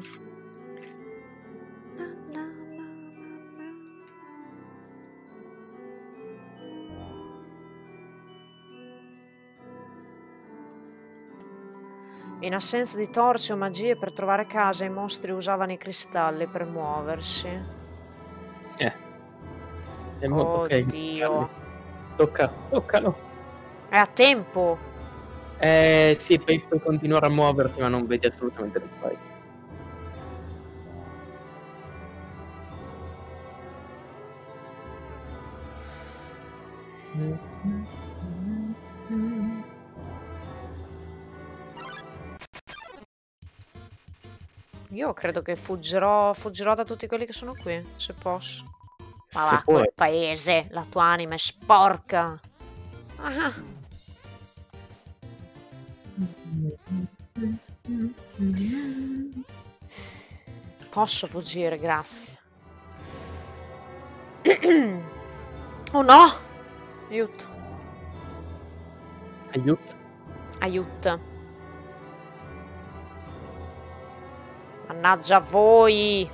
In assenza di torce o magie per trovare casa, i mostri usavano i cristalli per muoversi. Eh. È molto ok. Oddio. Tocca, toccalo. È a tempo. Eh, sì, poi puoi continuare a muoverti, ma non vedi assolutamente dove vai. Io credo che fuggirò, fuggirò da tutti quelli che sono qui, se posso. Ma Se va, puoi. quel paese, la tua anima è sporca. Ah. Posso fuggire, grazie. Oh no! Aiuto. Aiuto. Aiuto. Mannaggia voi!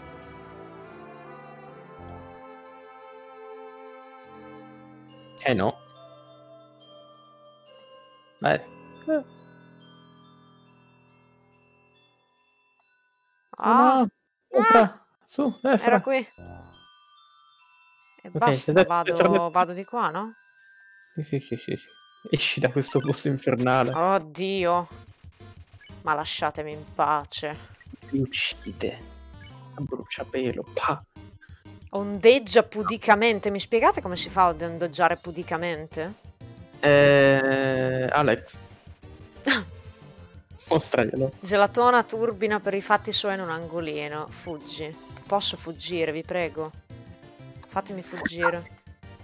Eh no. Vai. Eh. Ah, No, sopra. Su, destra. era qui. E Ok, basta, adesso- vado, vado di qua, no? Sì, sì, sì, sì, sì. Esci da questo posto infernale. Oddio. Ma lasciatemi in pace. Ti uccide. A bruciapelo. Pa. Ondeggia pudicamente. Mi spiegate come si fa ad ondeggiare pudicamente? Eh, Alex. Mostraglielo. Gelatona turbina per i fatti suoi in un angolino. Fuggi. Posso fuggire, vi prego. Fatemi fuggire.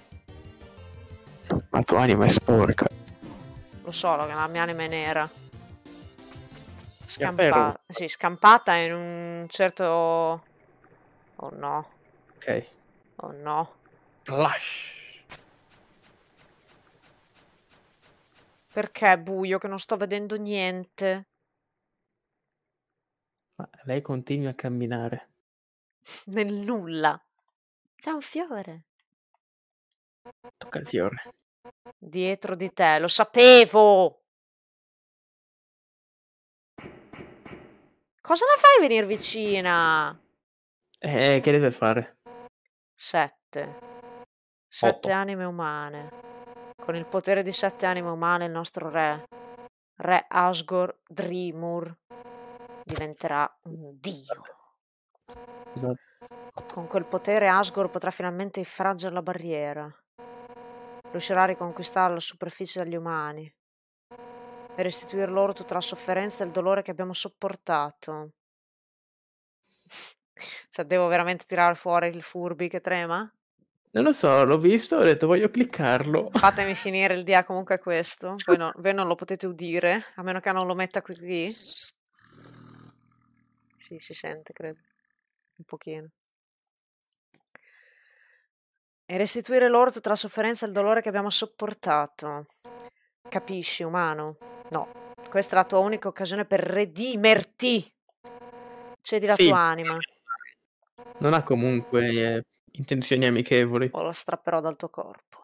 La tua anima è sporca. Lo so, la la mia anima è nera. Davvero? Scampa- sì, scampata in un certo... Oh no, Ok. oh no. Flash. Perché è buio che non sto vedendo niente? Ma lei continua a camminare. Nel nulla. C'è un fiore. Tocca il fiore. Dietro di te, lo sapevo! Cosa la fai venire vicina? Eh, che deve fare? Sette. Sette Otto. anime umane. Con il potere di sette anime umane il nostro re, Re Asgore Drimur, diventerà un dio. Scusate. Con quel potere Asgore potrà finalmente infraggere la barriera. Riuscirà a riconquistare la superficie dagli umani e restituire loro tutta la sofferenza e il dolore che abbiamo sopportato. Cioè, devo veramente tirare fuori il Furby che trema? Non lo so, l'ho visto e ho detto voglio cliccarlo. Fatemi finire, il dia comunque è questo. Voi, no- voi non lo potete udire, a meno che non lo metta qui qui. Sì, si sente, credo. Un pochino. E restituire loro tutta la sofferenza e il dolore che abbiamo sopportato. Capisci, umano? No, questa è la tua unica occasione per redimerti. Cedi la Sì, tua anima non ha comunque eh, intenzioni amichevoli. o la strapperò dal tuo corpo.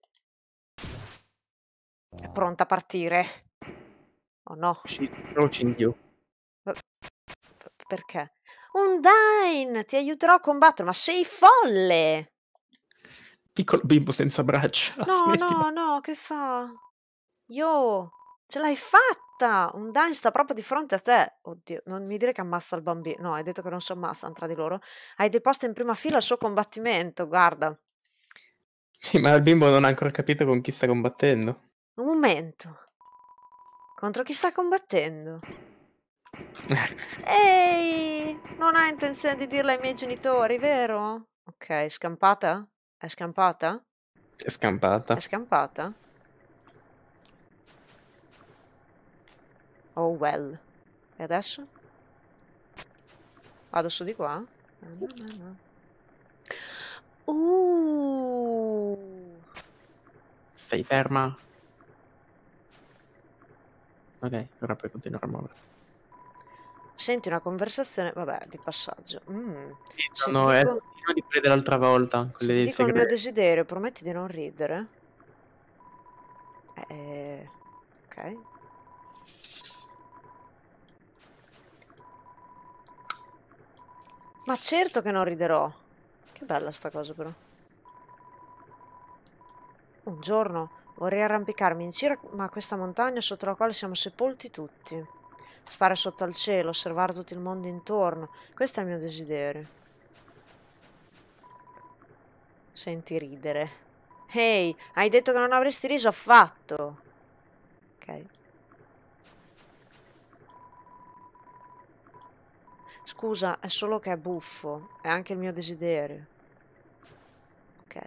È pronta a partire? Oh no. She's approaching you. P- Perché? Undyne, ti aiuterò a combattere, ma sei folle! Piccolo bimbo senza braccia. No, Smettila. no, no, che fa? Yo, ce l'hai fatta! Undyne sta proprio di fronte a te. Oddio, non mi dire che ammazza il bambino. No, hai detto che non si ammazzano tra di loro. Hai deposto in prima fila il suo combattimento, guarda. Sì, ma il bimbo non ha ancora capito con chi sta combattendo. Un momento. Contro chi sta combattendo? Ehi, non hai intenzione di dirlo ai miei genitori, vero? Ok, scampata? È scampata? È scampata. È scampata? Oh well. E adesso? Vado su di qua? No, no, no. Uh. Sei ferma? Ok, ora puoi continuare a muoverti. Senti una conversazione, vabbè, di passaggio. Mm. Se ti No, è dico, una di quelle dell'altra volta, se quelle ti dei dico il mio segreti. desiderio, prometti di non ridere? Eh, ok. Ma certo che non riderò. Che bella sta cosa però. Un giorno vorrei arrampicarmi in cima a questa montagna sotto la quale siamo sepolti tutti. Stare sotto al cielo, osservare tutto il mondo intorno. Questo è il mio desiderio. Senti ridere. Ehi, hai detto che non avresti riso affatto. Ok. Scusa, è solo che è buffo. È anche il mio desiderio. Ok.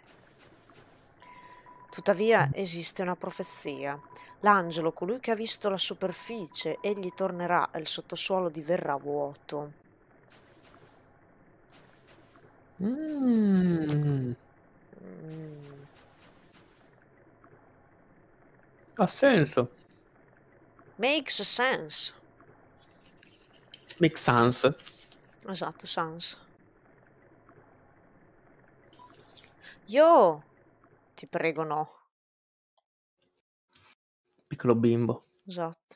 Tuttavia esiste una profezia. L'angelo, colui che ha visto la superficie, egli tornerà e il sottosuolo diverrà vuoto. Mm, Mm. ha senso. Makes sense. Make sense. Esatto, sans. Io ti prego no. Piccolo bimbo. Esatto.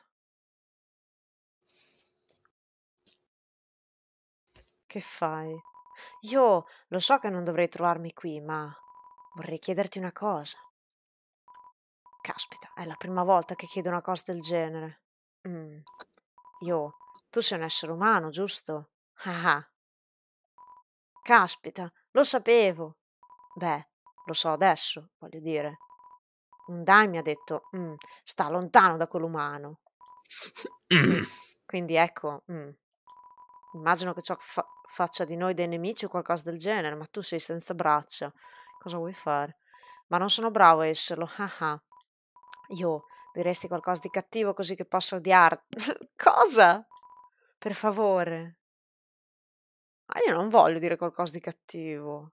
Che fai? Io lo so che non dovrei trovarmi qui, ma vorrei chiederti una cosa. Caspita, è la prima volta che chiedo una cosa del genere. Mm. Io, tu sei un essere umano, giusto? Ah, ah. Caspita, lo sapevo. Beh, lo so adesso, voglio dire. Un dai mi ha detto, "Mm, sta lontano da quell'umano." Qui- quindi ecco, mm, immagino che ciò fa- faccia di noi dei nemici o qualcosa del genere, ma tu sei senza braccia. Cosa vuoi fare? Ma non sono bravo a esserlo. Ah ah. Io diresti qualcosa di cattivo così che possa odiarti. Cosa? Per favore. Ma io non voglio dire qualcosa di cattivo.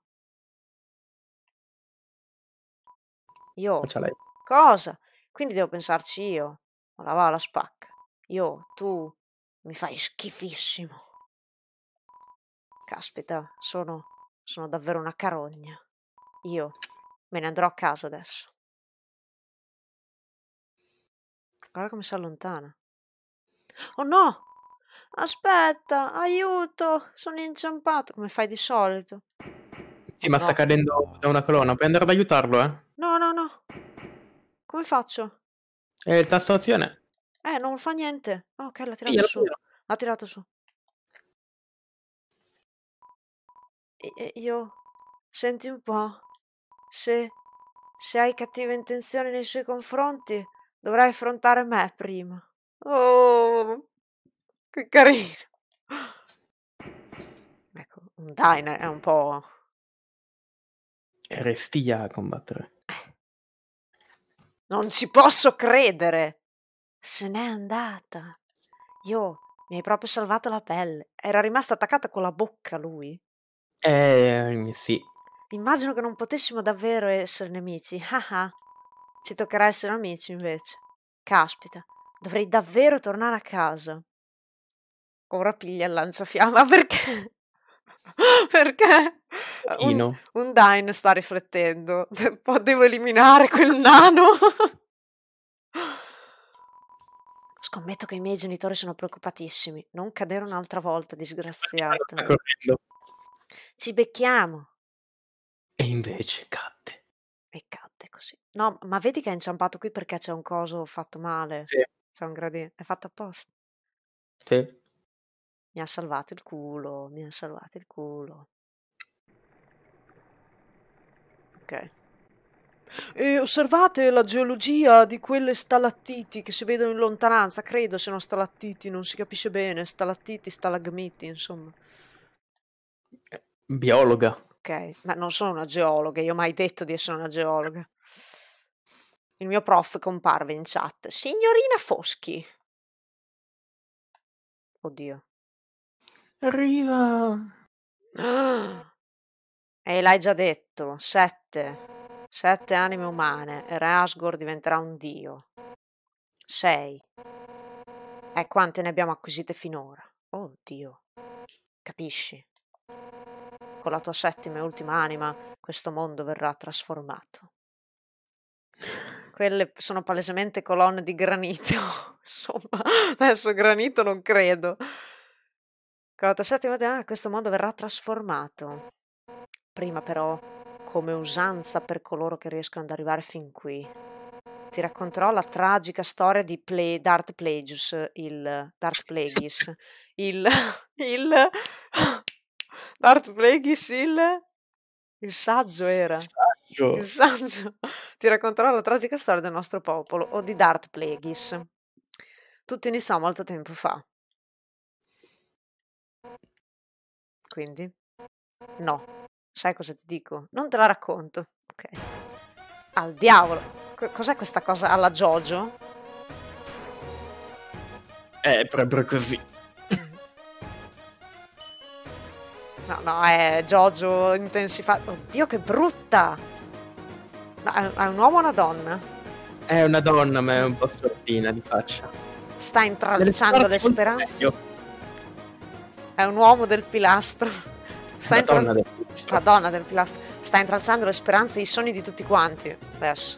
Io. Faccia lei. Cosa? Quindi devo pensarci io. Ma la va la spacca. Io, tu, mi fai schifissimo. Caspita, sono, sono davvero una carogna. Io me ne andrò a casa adesso. Guarda come si allontana. Oh no! Aspetta, aiuto! Sono inciampato, come fai di solito. Sì, ma sta No, cadendo da una colonna. Puoi andare ad aiutarlo, eh? no, no, no. Come faccio? È il tasto azione. Eh, non fa niente. Ah, ok, l'ha tirato Piglialo, su. piglialo. L'ha tirato su. E, e io, senti un po', se Se hai cattive intenzioni nei suoi confronti, dovrai affrontare me prima. Oh, che carino. Ecco, un Dine è un po'... Resti a combattere. Non ci posso credere! Se n'è andata. Io mi hai proprio salvato la pelle. Era rimasta attaccata con la bocca lui. Eh, sì. Immagino che non potessimo davvero essere nemici. Ah ah. Ci toccherà essere amici invece. Caspita, dovrei davvero tornare a casa. Ora piglia il lanciafiamme. Perché? Perché? Un, Ino. un Dine sta riflettendo. Devo eliminare quel nano. Scommetto che i miei genitori sono preoccupatissimi. Non cadere un'altra volta, disgraziato. Sta correndo. Ci becchiamo. E invece cadde. E cadde così. No, ma vedi che è inciampato qui perché c'è un coso fatto male. Sì. C'è un gradino. È fatto apposta. Sì. Mi ha salvato il culo. Mi ha salvato il culo. Ok. E osservate la geologia di quelle stalattiti che si vedono in lontananza. Credo siano stalattiti, non si capisce bene. Stalattiti, stalagmiti, insomma. Biologa. Ok, ma non sono una geologa, io ho mai detto di essere una geologa. Il mio prof comparve in chat. Signorina Foschi. Oddio. Arriva. Ah! E l'hai già detto. Sette. Sette anime umane. E Re Asgore diventerà un dio. Sei. E quante ne abbiamo acquisite finora? Oh Dio. Capisci? Con la tua settima e ultima anima, questo mondo verrà trasformato. Quelle sono palesemente colonne di granito. Insomma, adesso granito non credo. Con la tua settima, ah, questo mondo verrà trasformato. Prima però, come usanza per coloro che riescono ad arrivare fin qui, ti racconterò la tragica storia di Ple- Darth Plagueis, il Darth Plagueis, il il Darth Plagueis, il il saggio era. Saggio. Il saggio. Ti racconterò la tragica storia del nostro popolo, o di Darth Plagueis. Tutto iniziò molto tempo fa. Quindi? No. Sai cosa ti dico? Non te la racconto. Ok. Al diavolo. C- cos'è questa cosa alla JoJo? È proprio così. No, no, è JoJo intensificato. Oddio, che brutta! No, è, è un uomo o una donna? È una donna, ma è un po' stortina di faccia. Sta intralciando le speranze. Meglio. È un uomo del pilastro. Sta È una intra- donna del La donna del pilastro. Sta intralciando le speranze e i sogni di tutti quanti. Adesso.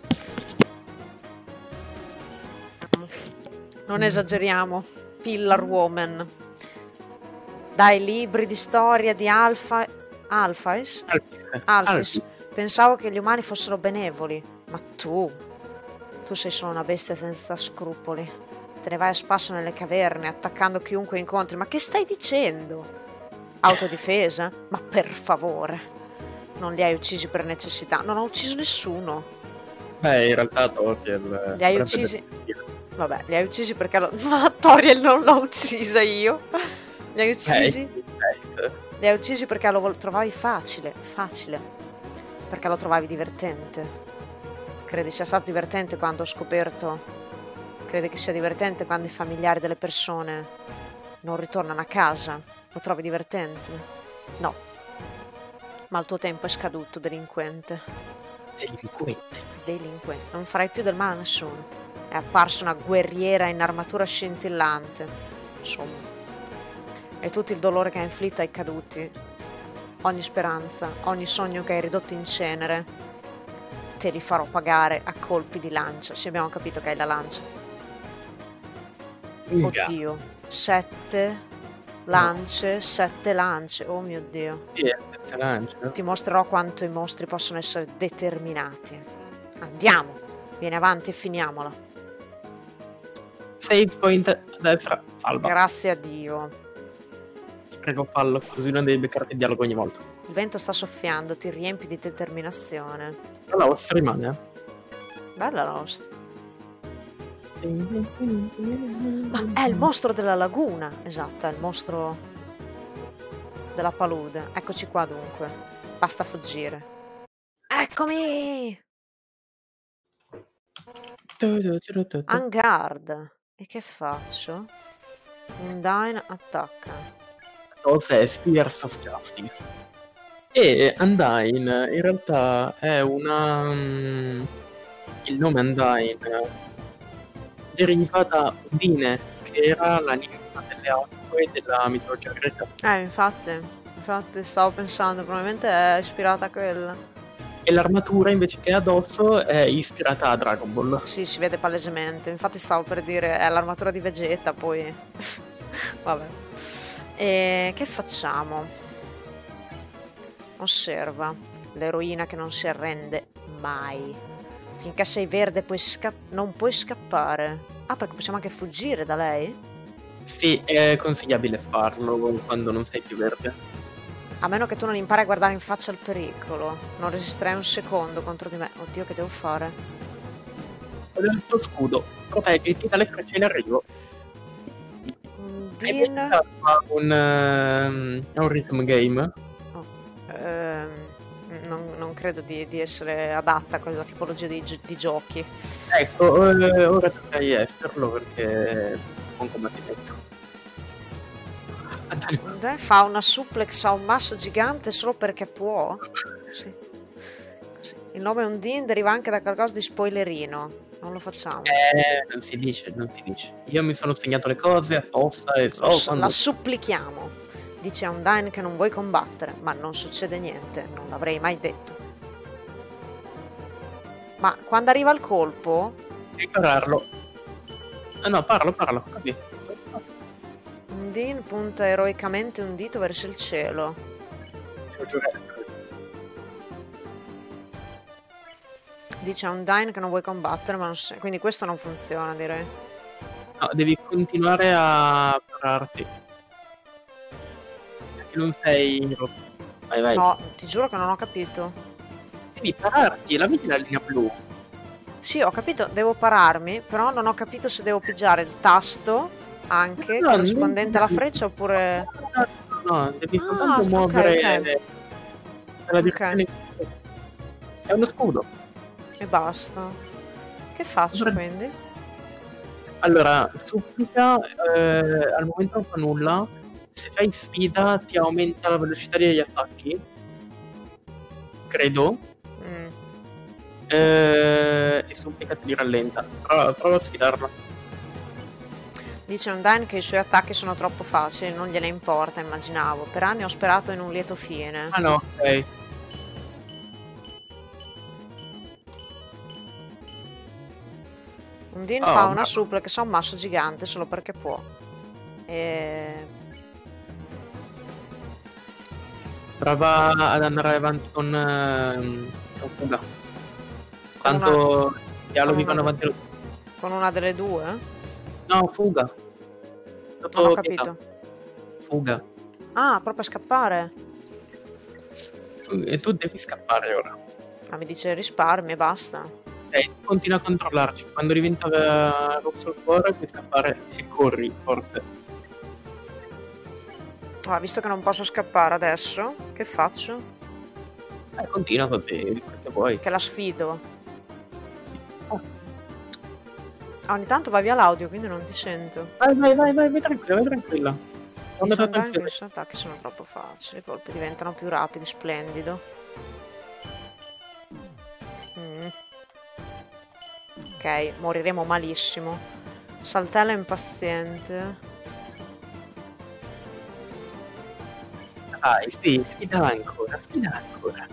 Non esageriamo. Pillar Woman. Dai libri di storia di Alpha... Alphys? Alphys. Alphys. Pensavo che gli umani fossero benevoli. Ma tu... Tu sei solo una bestia senza scrupoli. Te ne vai a spasso nelle caverne, attaccando chiunque incontri. Ma che stai dicendo? Autodifesa? Ma per favore. Non li hai uccisi per necessità. Non ho ucciso nessuno. Beh, in realtà Toriel... Li hai uccisi... Vabbè, li hai uccisi perché... Lo... Ma Toriel non l'ho uccisa io. Li hai uccisi? Eh, Li hai uccisi perché lo vol- trovavi facile. Facile. Perché lo trovavi divertente. Credi sia stato divertente quando ho scoperto... Credi che sia divertente quando i familiari delle persone non ritornano a casa? Lo trovi divertente? No. Ma il tuo tempo è scaduto, delinquente. Delinquente. Delinquente. Non farai più del male a nessuno. È apparsa una guerriera in armatura scintillante. Insomma. E tutto il dolore che hai inflitto ai caduti. Ogni speranza, ogni sogno che hai ridotto in cenere. Te li farò pagare a colpi di lancia. Sì, abbiamo capito che hai la lancia. Oddio. Sette... Lance, sette lance, oh mio Dio. Sì, è sette lance. Ti mostrerò quanto i mostri possono essere determinati. Andiamo, vieni avanti e finiamola. Save point a destra, salva. Grazie a Dio. Prego, fallo, così non devi beccarti il dialogo ogni volta. Il vento sta soffiando, ti riempi di determinazione. Però la vostra rimane, eh. Bella Lost. Ma è il mostro della laguna. Esatto, è il mostro della palude. Eccoci qua dunque. Basta fuggire. Eccomi! En garde. E che faccio? Undyne attacca. Cosa è Spears of Justice. E Undyne in realtà è una... mm, il nome Undyne deriva da Undine, che era la ninfa delle acque della mitologia greca. Eh, infatti. Infatti stavo pensando, probabilmente è ispirata a quella. E l'armatura invece che ha addosso è ispirata a Dragon Ball. Sì, si vede palesemente. Infatti stavo per dire è l'armatura di Vegeta, poi... Vabbè. E che facciamo? Osserva. L'eroina che non si arrende mai. Finché sei verde puoi sca- non puoi scappare. Ah, perché possiamo anche fuggire da lei? Sì, è consigliabile farlo quando non sei più verde. A meno che tu non impari a guardare in faccia il pericolo. Non resisterei un secondo contro di me. Oddio, che devo fare? Quello è il tuo scudo. Proteggiti dalle frecce in arrivo. Hai Din... pensato a un, ehm, a un rhythm game? Ehm, non, non credo di, di essere adatta a quella tipologia di, gi- di giochi. Ecco, eh, ora dovrai esserlo perché è un buon combattimento. Beh, fa una suplex a un masso gigante solo perché può. Sì. Così. Il nome Undine deriva anche da qualcosa di spoilerino. Non lo facciamo. Eh, non si dice, non si dice. Io mi sono segnato le cose apposta e so S- quando... La supplichiamo. Dice a Undyne che non vuoi combattere, ma non succede niente. Non l'avrei mai detto. Ma quando arriva il colpo... Devi pararlo. Ah no, parlo, parlo. Così. Undine punta eroicamente un dito verso il cielo. Ci giurare. Dice a Undyne che non vuoi combattere, ma non so... Quindi questo non funziona, direi. No, devi continuare a pararti. Perché non sei... Vai, vai. No, ti giuro che non ho capito. Devi pararti, la vedi la linea blu? Sì, ho capito, devo pararmi, però non ho capito se devo pigiare il tasto anche No, corrispondente alla non- freccia oppure... No, no, devi Ah, soltanto ok, muovere ok. nella direzione. È uno scudo. E basta. Che faccio Dovrebbe- quindi? Allora, supplica, eh, al momento non fa nulla. Se fai sfida ti aumenta la velocità degli attacchi. Credo. Mm. Eh, e supplica ti rallenta. Prova, prova a sfidarla. Dice Undyne che i suoi attacchi sono troppo facili, non gliene importa, immaginavo. Per anni ho sperato in un lieto fine. Ah no, ok. Undine Oh, fa una ma- suplex a un masso gigante solo perché può. E... Prova ad andare avanti con, ehm, con fuga. Con Tanto i dialoghi con vanno una- avanti. lo- Con una delle due? No, fuga. Sotto Non ho pietà. capito. Fuga. Ah, proprio a scappare. Tu- E tu devi scappare ora. Ma mi dice risparmi e basta. Ok, continua a controllarci. Quando diventa eh, rosso il cuore, puoi scappare e corri forte. Ah, visto che non posso scappare adesso, che faccio? Eh, continua così, perché vuoi. Che la sfido. Ah, ogni tanto va via l'audio, quindi non ti sento. Vai, vai, vai, vai, vai tranquilla, vai tranquilla. Non Dice da Undyne che tranquilla. i suoi attacchi sono troppo facili, i colpi diventano più rapidi, splendido. Mm. Ok, moriremo malissimo. Saltella impaziente. Dai, sì, sfida ancora, sfida ancora.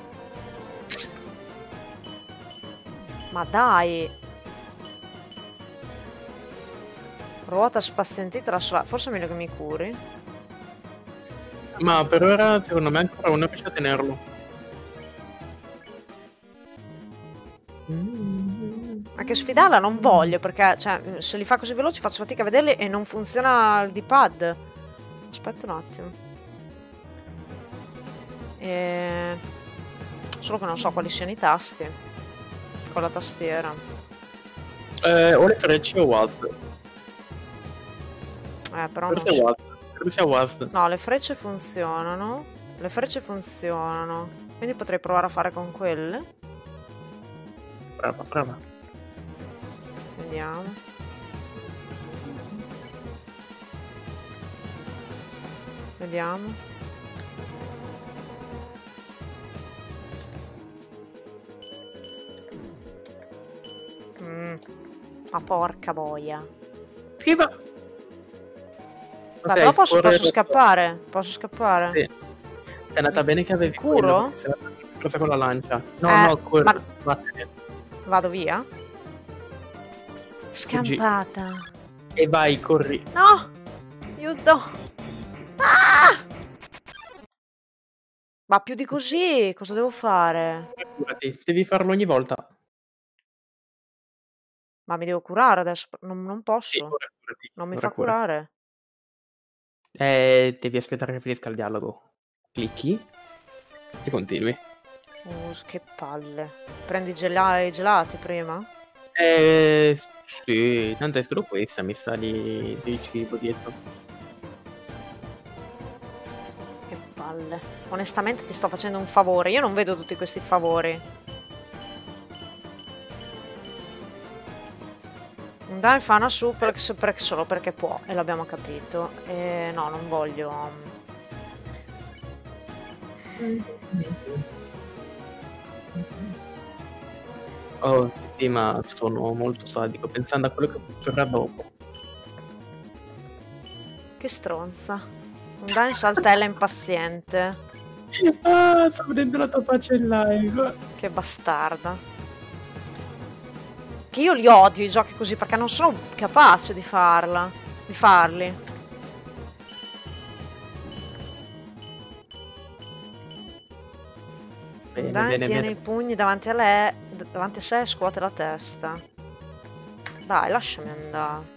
Ma dai! Ruota spazientita la sola... Forse è meglio che mi curi. Ma per ora, secondo me, ancora uno riesce a tenerlo. Anche sfidarla non voglio, perché cioè, se li fa così veloci faccio fatica a vederli e non funziona il D-pad. Aspetta un attimo. E... Solo che non so quali siano i tasti. con la tastiera. Eh, o le frecce o W A S D. Eh, però non Forse so. W A S D. Credo sia W A S D. No, le frecce funzionano. Le frecce funzionano. Quindi potrei provare a fare con quelle. Brava, brava. Vediamo. Vediamo. Mm. Ma porca boia. Schiva! Ma Ok, però posso, corre posso verso- scappare. Posso scappare. Sì. È andata bene che avevi Curo? quello, sei andata cosa con la lancia. No, Eh, no, corri. ma- Vattene. Vado via. Scampata. E vai, corri. No! Aiuto! Ah! Ma più di così, cosa devo fare? Curati, devi farlo ogni volta. Ma mi devo curare adesso? Non, non Sì, posso. ora curati. Non mi ora fa curati. curare. Eh, devi aspettare che finisca il dialogo. Clicchi e continui. Oh, che palle. Prendi i gela- i gelati prima? Eh, sì, tanto è solo questa, mi sa di, di cibo dietro. Che palle. Onestamente ti sto facendo un favore. Io non vedo tutti questi favori. Dai, fa una suplex per- solo perché può, e l'abbiamo capito. E no, non voglio. Oh, sì, ma sono molto sadico, pensando a quello che succederà dopo. Che stronza. Dai, saltella impaziente. Ah, sto vedendo la tua faccia in live. Che bastarda. Che io li odio i giochi così perché non sono capace di farla. Di farli. Bene, Dai, bene, tiene bene. i pugni davanti a lei, d- davanti a sé e scuote la testa. Dai, lasciami andare.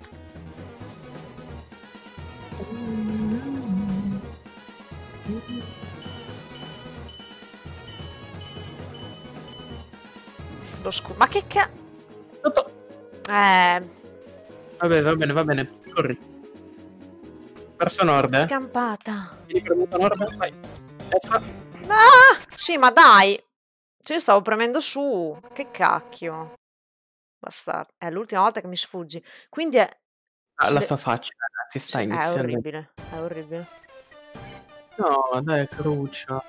Lo scu- Ma che ca... Sotto. Eh, Vabbè, va bene, va bene. Corri. Verso nord, eh. scampata. Vieni premuto nord, vai. Destra. Ah! Sì, ma dai. Cioè, io stavo premendo su. Che cacchio. Bastardo. È l'ultima volta che mi sfuggi. Quindi è... Ah, si la de- sua faccia, ragazzi, sta sì, è iniziando. orribile. È orribile. No, dai, Crucia.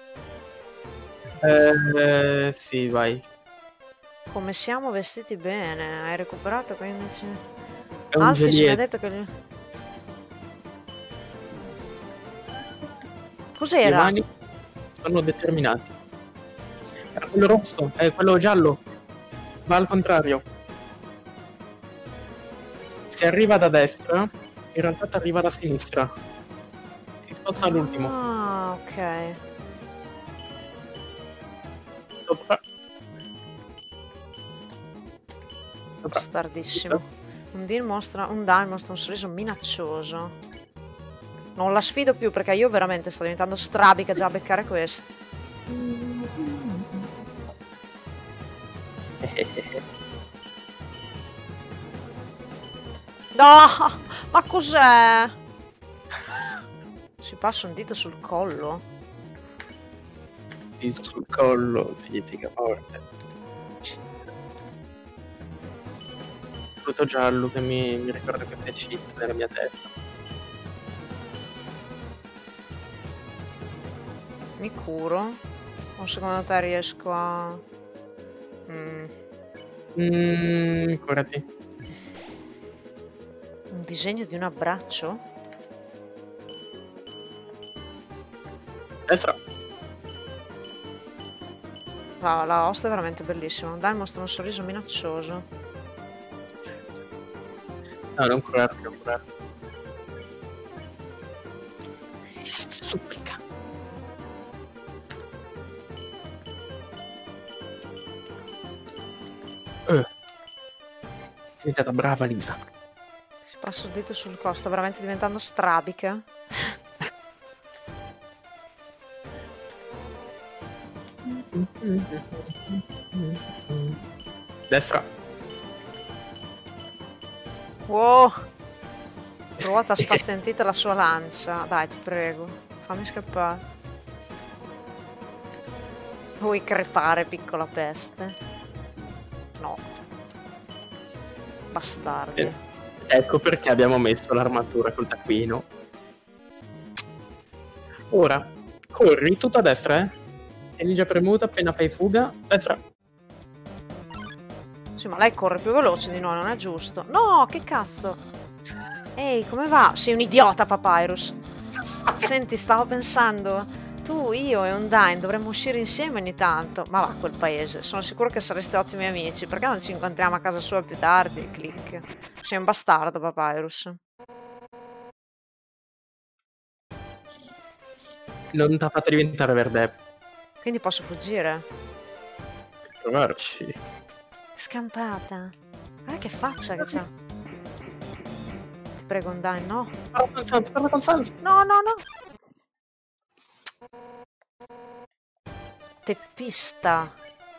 Eh, sì, vai. Come siamo vestiti bene. Hai recuperato quindici... È un Alfis mi ha gelietto. detto che... gli- Le Cos'era? mani sono determinati. Era quello rosso, è quello giallo. Va al contrario. Se arriva da destra, in realtà ti arriva da sinistra. Si sposta all'ultimo. Ah, ok. Sopra. Sopra. Bastardissimo. Un Dean mostra, un Dan mostra un sorriso minaccioso. Non la sfido più perché io veramente sto diventando strabica già a beccare questo. No! Ma cos'è? Si passa un dito sul collo? Dito sul collo significa morte. Tutto giallo che mi, mi ricorda queste cheat nella mia testa. Mi curo? O secondo te riesco a... Mm, Mmm, curati. un disegno di un abbraccio? Destra. La, la hosta è veramente bellissima. Dan mostra un sorriso minaccioso. No, non curarti, non curarti. Supplica. Eh. È diventata brava Lisa. Si passa il dito sul collo, sta veramente diventando strabica. Destra. Wow. Ruota spazientita la sua lancia. Dai, ti prego. Fammi scappare. Vuoi crepare, piccola peste? No. Bastardi. Eh, ecco perché abbiamo messo l'armatura col taccuino. Ora, corri tutto a destra, eh? Tieni già premuta appena fai fuga. Destra. Sì, ma lei corre più veloce di noi, non è giusto. No, che cazzo? Ehi, come va? Sei un idiota, Papyrus. Senti, stavo pensando, tu, io e Undyne dovremmo uscire insieme ogni tanto. Ma va, quel paese. Sono sicuro che sareste ottimi amici. Perché non ci incontriamo a casa sua più tardi? Click. Sei un bastardo, Papyrus. Non ti ha fatto diventare verde. Quindi posso fuggire? Provarci. Scampata. Guarda che faccia che c'ha. Ti prego, Undyne, no. Parla con Sans, parla con Sans. No, no, no. Teppista.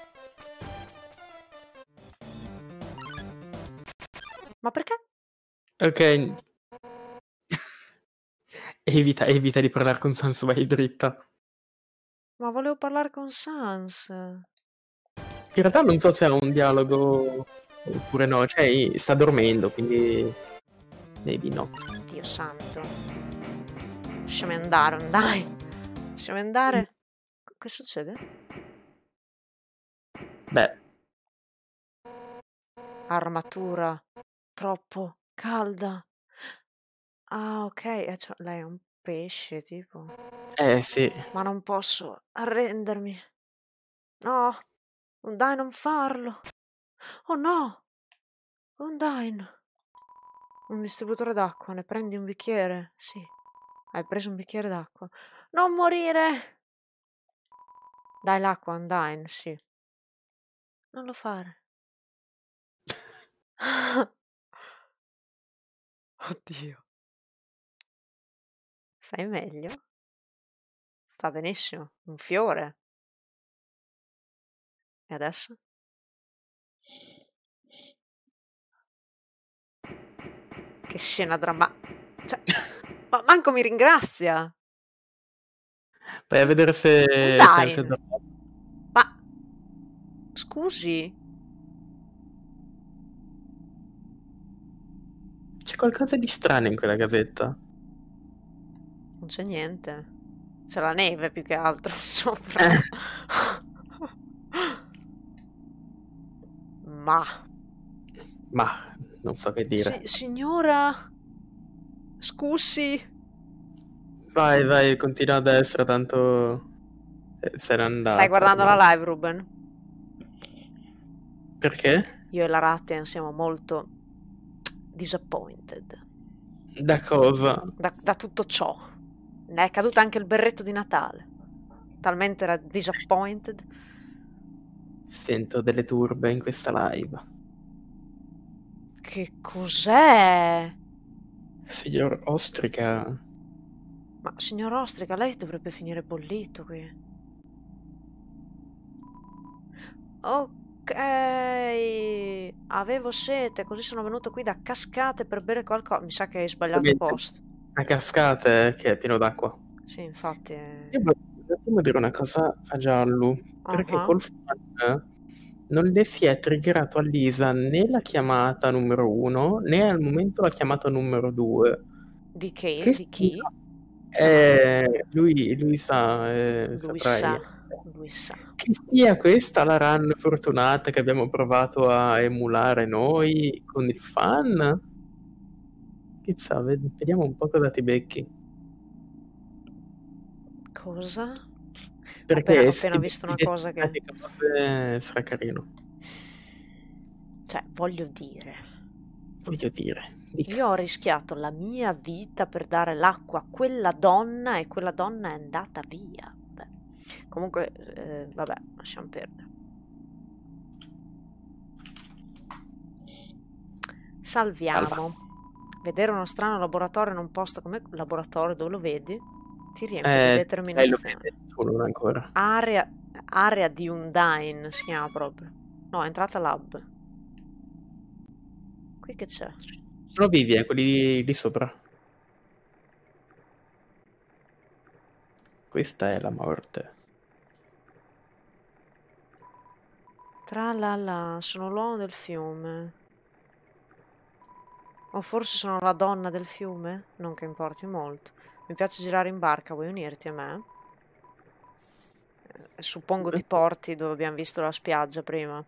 Ma perché? Ok. evita, evita di parlare con Sans, vai dritta. Ma volevo parlare con Sans. In realtà non so se ha un dialogo oppure no, cioè sta dormendo, quindi maybe no. Dio santo. Lasciami andare, dai. Lasciami andare. Che succede? Beh, Armatura. Troppo calda. Ah, ok. eh, cioè, lei è un pesce, tipo. eh sì. Ma non posso arrendermi. No. Undyne, non farlo. Oh no. Undyne. Un distributore d'acqua. Ne prendi un bicchiere? Sì. Hai preso un bicchiere d'acqua. Non morire! Dai l'acqua, Undyne, sì. Non lo fare. Oddio. Stai meglio? Sta benissimo. Un fiore. E adesso? Che scena drammatica. Cioè, ma manco mi ringrazia. Vai a vedere se Undyne. se- se- Ma scusi? c'è qualcosa di strano in quella gavetta. Non c'è niente. C'è la neve più che altro sopra. Eh. Ma Ma non so che dire. Si- signora, scusi. Vai, vai, continua a destra, tanto eh, se n'è andata. Stai guardando ormai. la live, Ruben? Perché? Io e la Rattian siamo molto disappointed Da cosa? da, da tutto ciò. Ne è caduto anche il berretto di Natale. Talmente era disappointed. Sento delle turbe in questa live. Che cos'è? Signor Ostrica. Ma signor Ostrica, lei dovrebbe finire bollito qui. Ok, avevo sete, così sono venuto qui da Cascate per bere qualcosa. Mi sa che hai sbagliato Ovviamente. posto. A cascate che è pieno d'acqua. Sì, infatti. È... Io voglio un attimo dire una cosa a Giallo. Perché Uh-huh. col fan non le si è triggerato a Lisa né la chiamata numero uno né al momento la chiamata numero due. Di che? Che Di chi? Eh, lui, lui sa, eh, Lui saprei. sa, lui sa. Che sia questa la run fortunata che abbiamo provato a emulare noi con il fan? Chissà, ved- vediamo un po' cosa ti becchi. Cosa? Perché Ho appena, ho se appena ti visto una becchi cosa che... determinate cose sarà carino. Cioè, voglio dire, Voglio dire. dica. io ho rischiato la mia vita per dare l'acqua a quella donna e quella donna è andata via. Beh, comunque, eh, vabbè, lasciamo perdere. Salviamo. Salva. Vedere uno strano laboratorio in un posto come laboratorio dove lo vedi ti riempie di Eh, lei lo determinazione. vede, tu non ancora. Area, area di Undyne si chiama proprio. No, è entrata lab. Qui che c'è? Sono vivi, eh, quelli di, di sopra. Questa è la morte. Tra la la, sono l'uomo del fiume. O forse sono la donna del fiume? Non che importi molto. Mi piace girare in barca, vuoi unirti a me? Eh, suppongo ti porti dove abbiamo visto la spiaggia prima.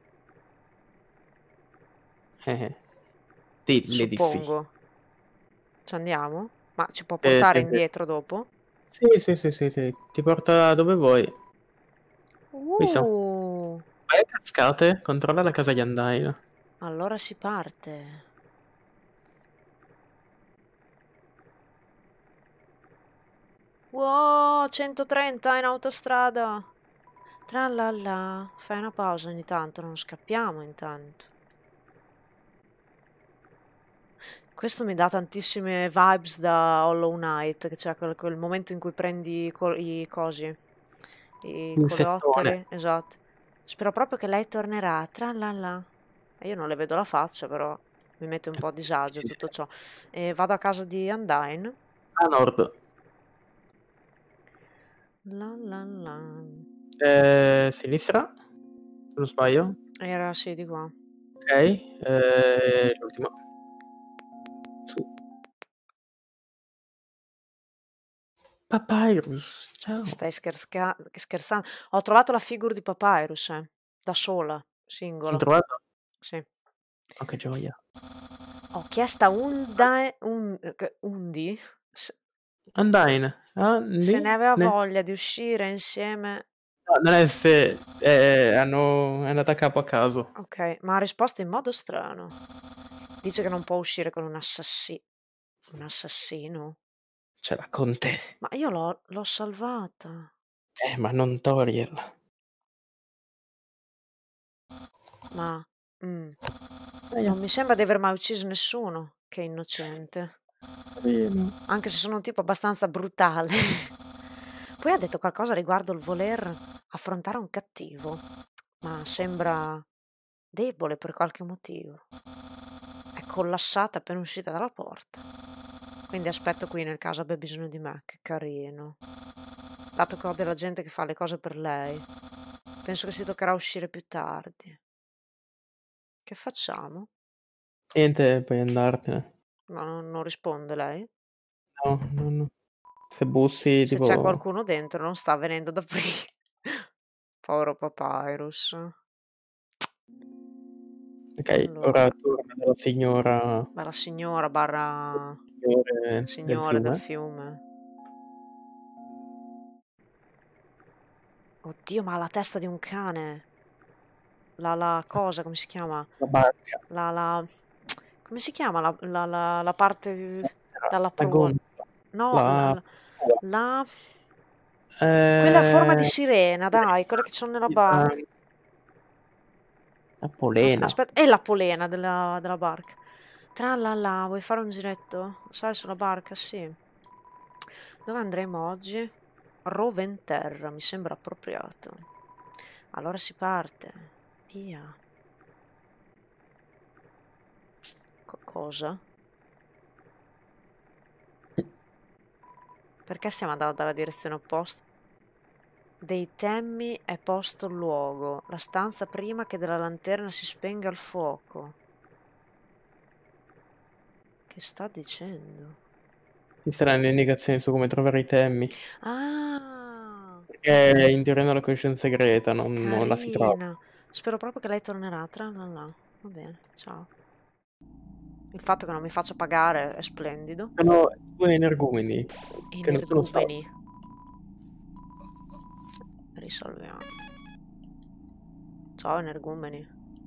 Eh, sì, le dissi. Suppongo. Ci andiamo? Ma ci può Eh, portare sì, sì. indietro dopo? Sì, sì, sì, sì, sì. Ti porta dove vuoi. Qui siamo. Uh, Vai a cascate, controlla la casa di Undyne. allora si parte. Wow, centotrenta in autostrada. Tra la la, fai una pausa ogni tanto, non scappiamo intanto. Questo mi dà tantissime vibes da Hollow Knight, che c'è quel, quel momento in cui prendi i, co- i cosi, i Insettone. coleotteri, esatto. Spero proprio che lei tornerà, tra la la. E io non le vedo la faccia, però mi mette un po' a disagio tutto ciò. E vado a casa di Undyne. A nord. La la la. Eh, sinistra. Se non sbaglio. Era sì di qua. Ok. Eh, l'ultimo. Su. Papyrus. Ciao. Stai scherza- scherzando? Ho trovato la figure di Papyrus, eh, da sola, Sono singola. trovato? Sì. Oh, che gioia. Ho chiesto a Undyne, un, eh, Undi se, Undyne. Ah, se lì? ne aveva Ne- voglia di uscire insieme. No, non è se eh, hanno, è andata a capo a caso. Ok, ma ha risposto in modo strano. Dice che non può uscire con un assassino. Un assassino? Ce l'ha con te. Ma io l'ho l'ho salvata. Eh, ma non Toriel. Ma mm, Eh, non mi sembra di aver mai ucciso nessuno che è innocente. carino. Anche se sono un tipo abbastanza brutale. Poi ha detto qualcosa riguardo il voler affrontare un cattivo, ma sembra debole per qualche motivo. È collassata appena uscita dalla porta. Quindi aspetto qui nel caso abbia bisogno di me, che carino. Dato che ho della gente che fa le cose per lei, penso che si toccherà uscire più tardi. Che facciamo? Niente, puoi andartene. Ma non, non risponde lei? No, no, no. Se bussi, Se c'è tipo... qualcuno dentro non sta venendo da aprire. Povero Papyrus. Ok, Allora, ora torna dalla signora... barra signora, barra Signore del signore del fiume. fiume. Oddio, ma ha la testa di un cane. La, la cosa, come si chiama? La barca. La, la... Come si chiama la, la, la, la parte dalla La prua? gondola. No, la, La... la, la- quella a forma di Eh... sirena, dai, quelle che sono nella La... barca. la Cos'è? polena. Aspetta, è la polena della, della barca. Tra la la, vuoi fare un giretto? Sali sulla barca? Sì. Dove andremo oggi? Roventerra, mi sembra appropriato. Allora si parte. Via. Co- cosa? Perché stiamo andando dalla direzione opposta? Dei temmi è posto il luogo, la stanza prima che della lanterna si spenga il fuoco. Che sta dicendo? Ci saranno indicazioni su come trovare i temmi. Ah, Perché in teoria non la conoscenza segreta, non, non la si trova. carina. Spero proprio che lei tornerà. Tra la la. Va bene, ciao. Il fatto che non mi faccia pagare è splendido. Sono due energumeni che nessuno sa. Energumeni. Risolviamo. Ciao, energumeni.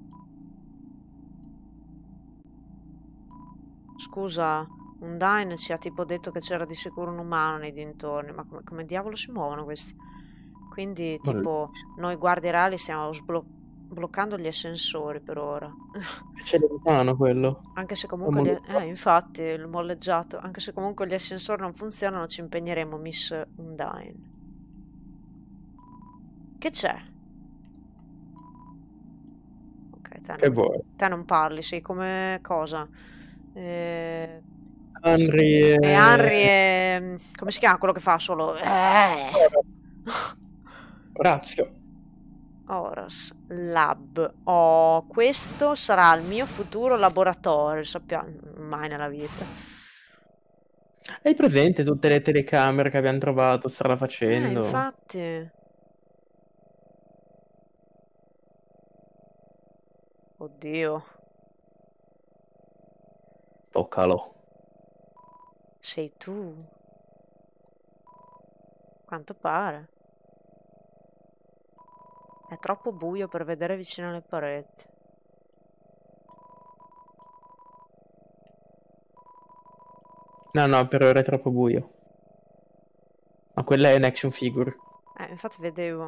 Scusa, Undyne ci ha tipo detto che c'era di sicuro un umano nei dintorni, ma come, come diavolo si muovono questi? Quindi, tipo, noi guardie reali stiamo sblo- bloccando gli ascensori per ora. C'è lontano quello. Anche se È comunque gli, molto- eh, infatti, il molleggiato, anche se comunque gli ascensori non funzionano, ci impegneremo, Miss Undyne. Che c'è? Ok, Te Che non, vuoi? te non parli, sei come cosa? Eh, Henry e Henry e... è... come si chiama quello che fa solo... Eh. Orazio. Horace Lab. Oh, questo sarà il mio futuro laboratorio, sappiamo, mai nella vita. Hai presente tutte le telecamere che abbiamo trovato strada Eh, facendo? infatti. Oddio, Toccalo. sei tu. Quanto pare. È troppo buio per vedere vicino alle pareti. No, no, per ora è troppo buio. Ma quella è un action figure. Eh, infatti vedevo.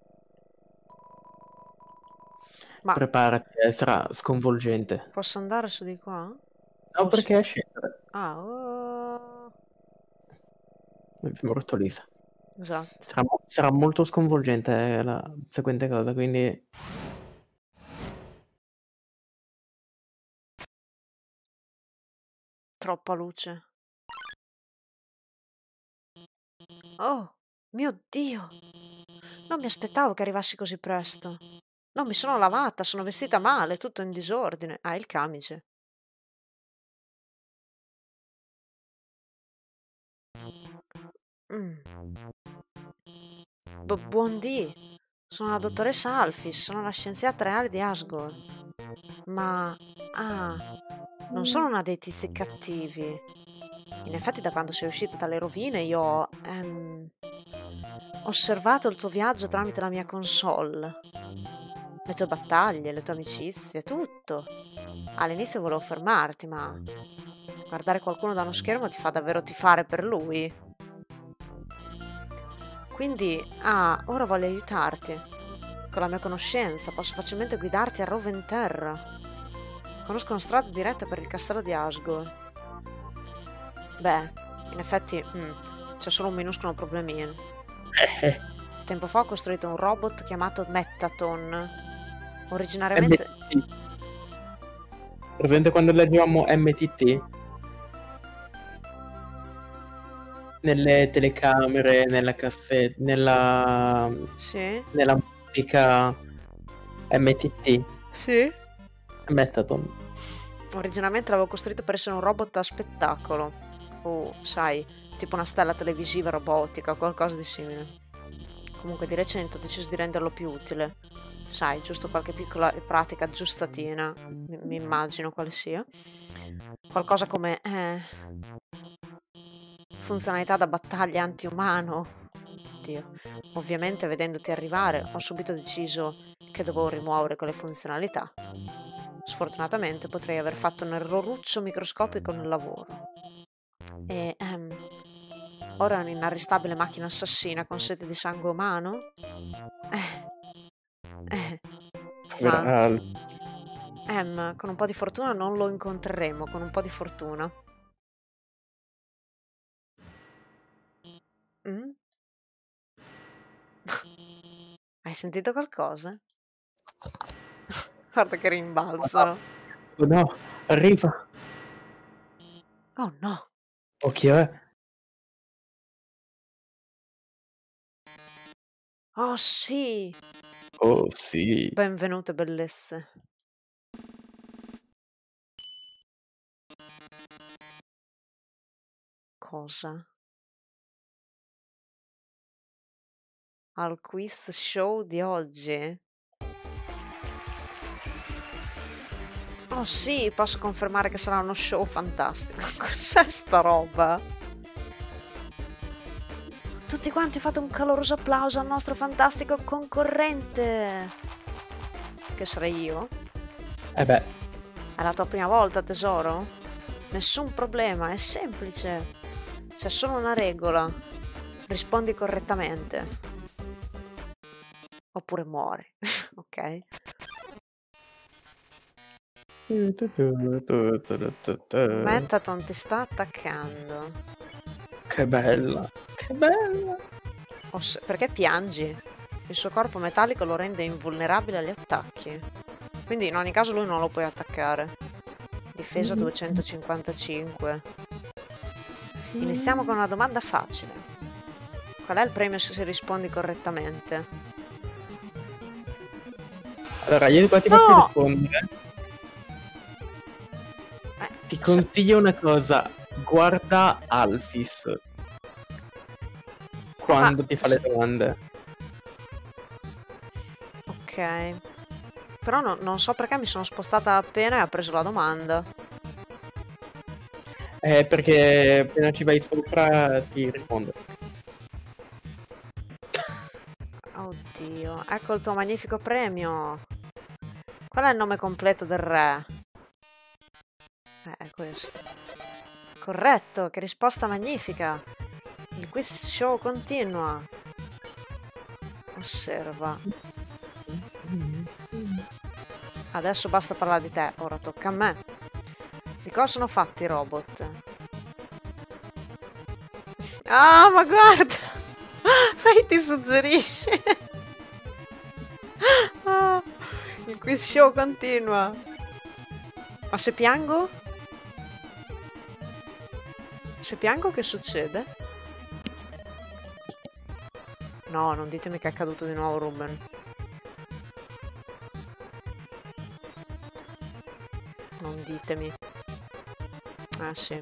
Ma Preparati, eh, sarà sconvolgente. posso andare su di qua? No, O perché sì? è scendere. Ah, oh. Mi è morto Lisa. Esatto. Sarà, mo- sarà molto sconvolgente eh, la seguente cosa, quindi... Troppa luce. Oh, mio Dio! Non mi aspettavo che arrivassi così presto. Non mi sono lavata, sono vestita male, tutto in disordine. Ah, il camice. Mm. Bu- buondì, sono la dottoressa Alphys, sono la scienziata reale di Asgore. Ma... ah, non sono una dei tizi cattivi. In effetti, da quando sei uscito dalle rovine, io ho ehm, osservato il tuo viaggio tramite la mia console. Le tue battaglie, le tue amicizie, tutto. All'inizio volevo fermarti, ma guardare qualcuno da uno schermo ti fa davvero tifare per lui. Quindi, ah, ora voglio aiutarti. Con la mia conoscenza posso facilmente guidarti a Roventerra. Conosco una strada diretta per il castello di Asgore. Beh, in effetti mm, c'è solo un minuscolo problemino. Eh, Tempo fa ho costruito un robot chiamato Mettaton. Originariamente... M T T. Presente quando leggevamo M T T? Nelle telecamere, nella cassetta, nella... Sì? nella musica M T T. Sì? Metaton. Originariamente l'avevo costruito per essere un robot a spettacolo. O, sai, tipo una stella televisiva robotica o qualcosa di simile. Comunque di recente ho deciso di renderlo più utile. Sai, giusto qualche piccola pratica aggiustatina, mi, mi immagino quale sia. Qualcosa come eh, funzionalità da battaglia anti-umano. Oddio. Ovviamente vedendoti arrivare ho subito deciso che dovevo rimuovere quelle funzionalità. Sfortunatamente potrei aver fatto un erroruccio microscopico nel lavoro. E ehm, ora è un'inarrestabile macchina assassina con sete di sangue umano? Eh, eh, ma Povera- ehm, con un po' di fortuna non lo incontreremo, con un po' di fortuna. Mm? Hai sentito qualcosa? Guarda che rimbalzano. Oh no, arriva. Oh no! Occhio, eh. Oh sì! Oh sì. Benvenute bellezze. Cosa? Al quiz show di oggi? Oh sì, posso confermare che sarà uno show fantastico. Cos'è sta roba? Tutti quanti fate un caloroso applauso al nostro fantastico concorrente. Che sarei io? Eh beh, È la tua prima volta, tesoro? Nessun problema, è semplice. C'è solo una regola. Rispondi correttamente. Oppure muori, ok? Metaton ti sta attaccando. che bella. Che bella. Oh, se- perché piangi? Il suo corpo metallico lo rende invulnerabile agli attacchi. Quindi in ogni caso lui non lo puoi attaccare. Difesa duecentocinquantacinque. Iniziamo con una domanda facile. Qual è il premio se rispondi correttamente? Allora, io qua ti No! faccio rispondere. Eh, Ti se- consiglio una cosa. Guarda Alphys quando Ma ti fa se- le domande. Ok. Però no- non so perché mi sono spostata appena e ha preso la domanda. Eh, perché appena ci vai sopra ti risponde. Oddio. Ecco il tuo magnifico premio. Qual è il nome completo del re? Eh, è questo. Corretto, che risposta magnifica. Il quiz show continua. Osserva. Adesso basta parlare di te, ora tocca a me. Di cosa sono fatti i robot? Ah, ma guarda! Lei ti suggerisce. Ah, il quiz show continua. Ma se piango? Se piango che succede? No, non ditemi che è accaduto di nuovo Ruben. Non ditemi. Ah sì.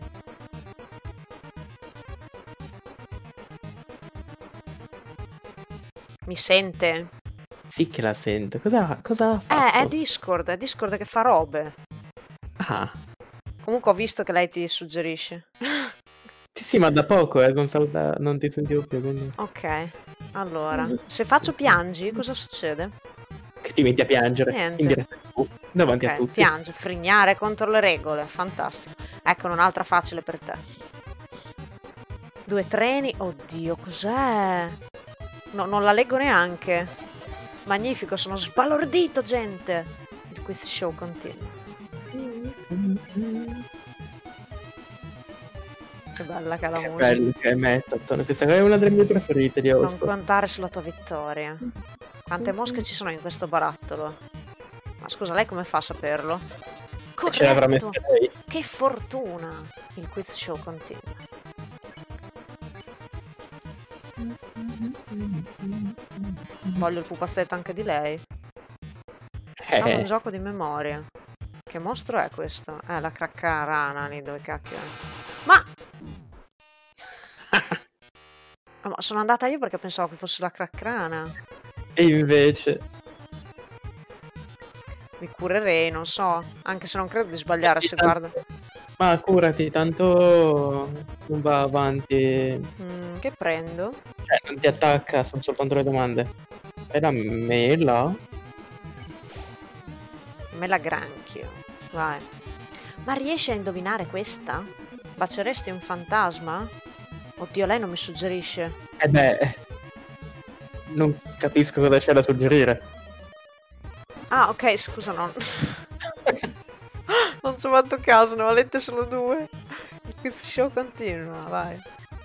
Mi sente? Sì che la sento. Cosa, cosa ha Eh, fatto? è Discord, è Discord che fa robe. Ah, Comunque ho visto che lei ti suggerisce. sì, sì, ma da poco, eh, non, so da- non ti sentivo più, quindi... Ok, allora, se faccio piangi, cosa succede? Che ti metti a piangere Niente. in diretta tivù, davanti a Ok, tutti. piange, frignare contro le regole, fantastico. Ecco, un'altra facile per te. Due treni, oddio, cos'è? No, non la leggo neanche. Magnifico, sono sbalordito, gente. Il quiz show continua. Che bella che è la Che musica. bello che è Metaton. Questa è una delle mie preferite di Non Oscar. contare sulla tua vittoria. Quante mosche ci sono in questo barattolo? Ma scusa, lei come fa a saperlo? E ce l'avrà messa Corretto! lei. Che fortuna! Il quiz show continua. Voglio il pupazzetto anche di lei. Facciamo un Eh, gioco di memoria. Che mostro è questo? Eh, la craccarana lì, dove cacchio è? Ma! Ah, ma sono andata io perché pensavo che fosse la cracrana. e invece... Mi curerei, non so. Anche se non credo di sbagliare se Tanto- guardo. Ma curati, tanto non va avanti. Mm, che prendo? Cioè, non ti attacca, sono soltanto le domande. E la mela? Me la granchio. Vai. Ma riesci a indovinare questa? Baceresti un fantasma? Oddio, lei non mi suggerisce. Eh beh, non capisco cosa c'è da suggerire. Ah, ok, scusa, non... non ci ho fatto caso, ne ho lette solo due. Il quiz show continua, vai.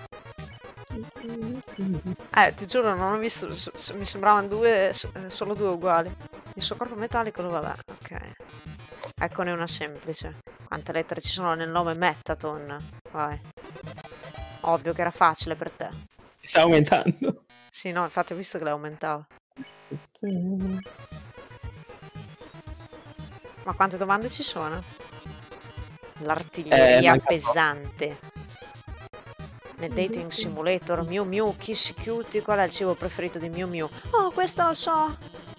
Eh, ti giuro, non ho visto, s- s- mi sembravano due, s- eh, solo due uguali. Il suo corpo metallico, vabbè, ok. Eccone una semplice. Quante lettere ci sono nel nome Metaton? Vai. Ovvio che era facile per te. Sta aumentando. Sì, no, infatti ho visto che le aumentava. Ma quante domande ci sono? L'artiglieria Eh, manca pesante. Nel dating simulator Miu Miu Kiss Cutie, qual è il cibo preferito di Miu Miu? Oh, questo lo so.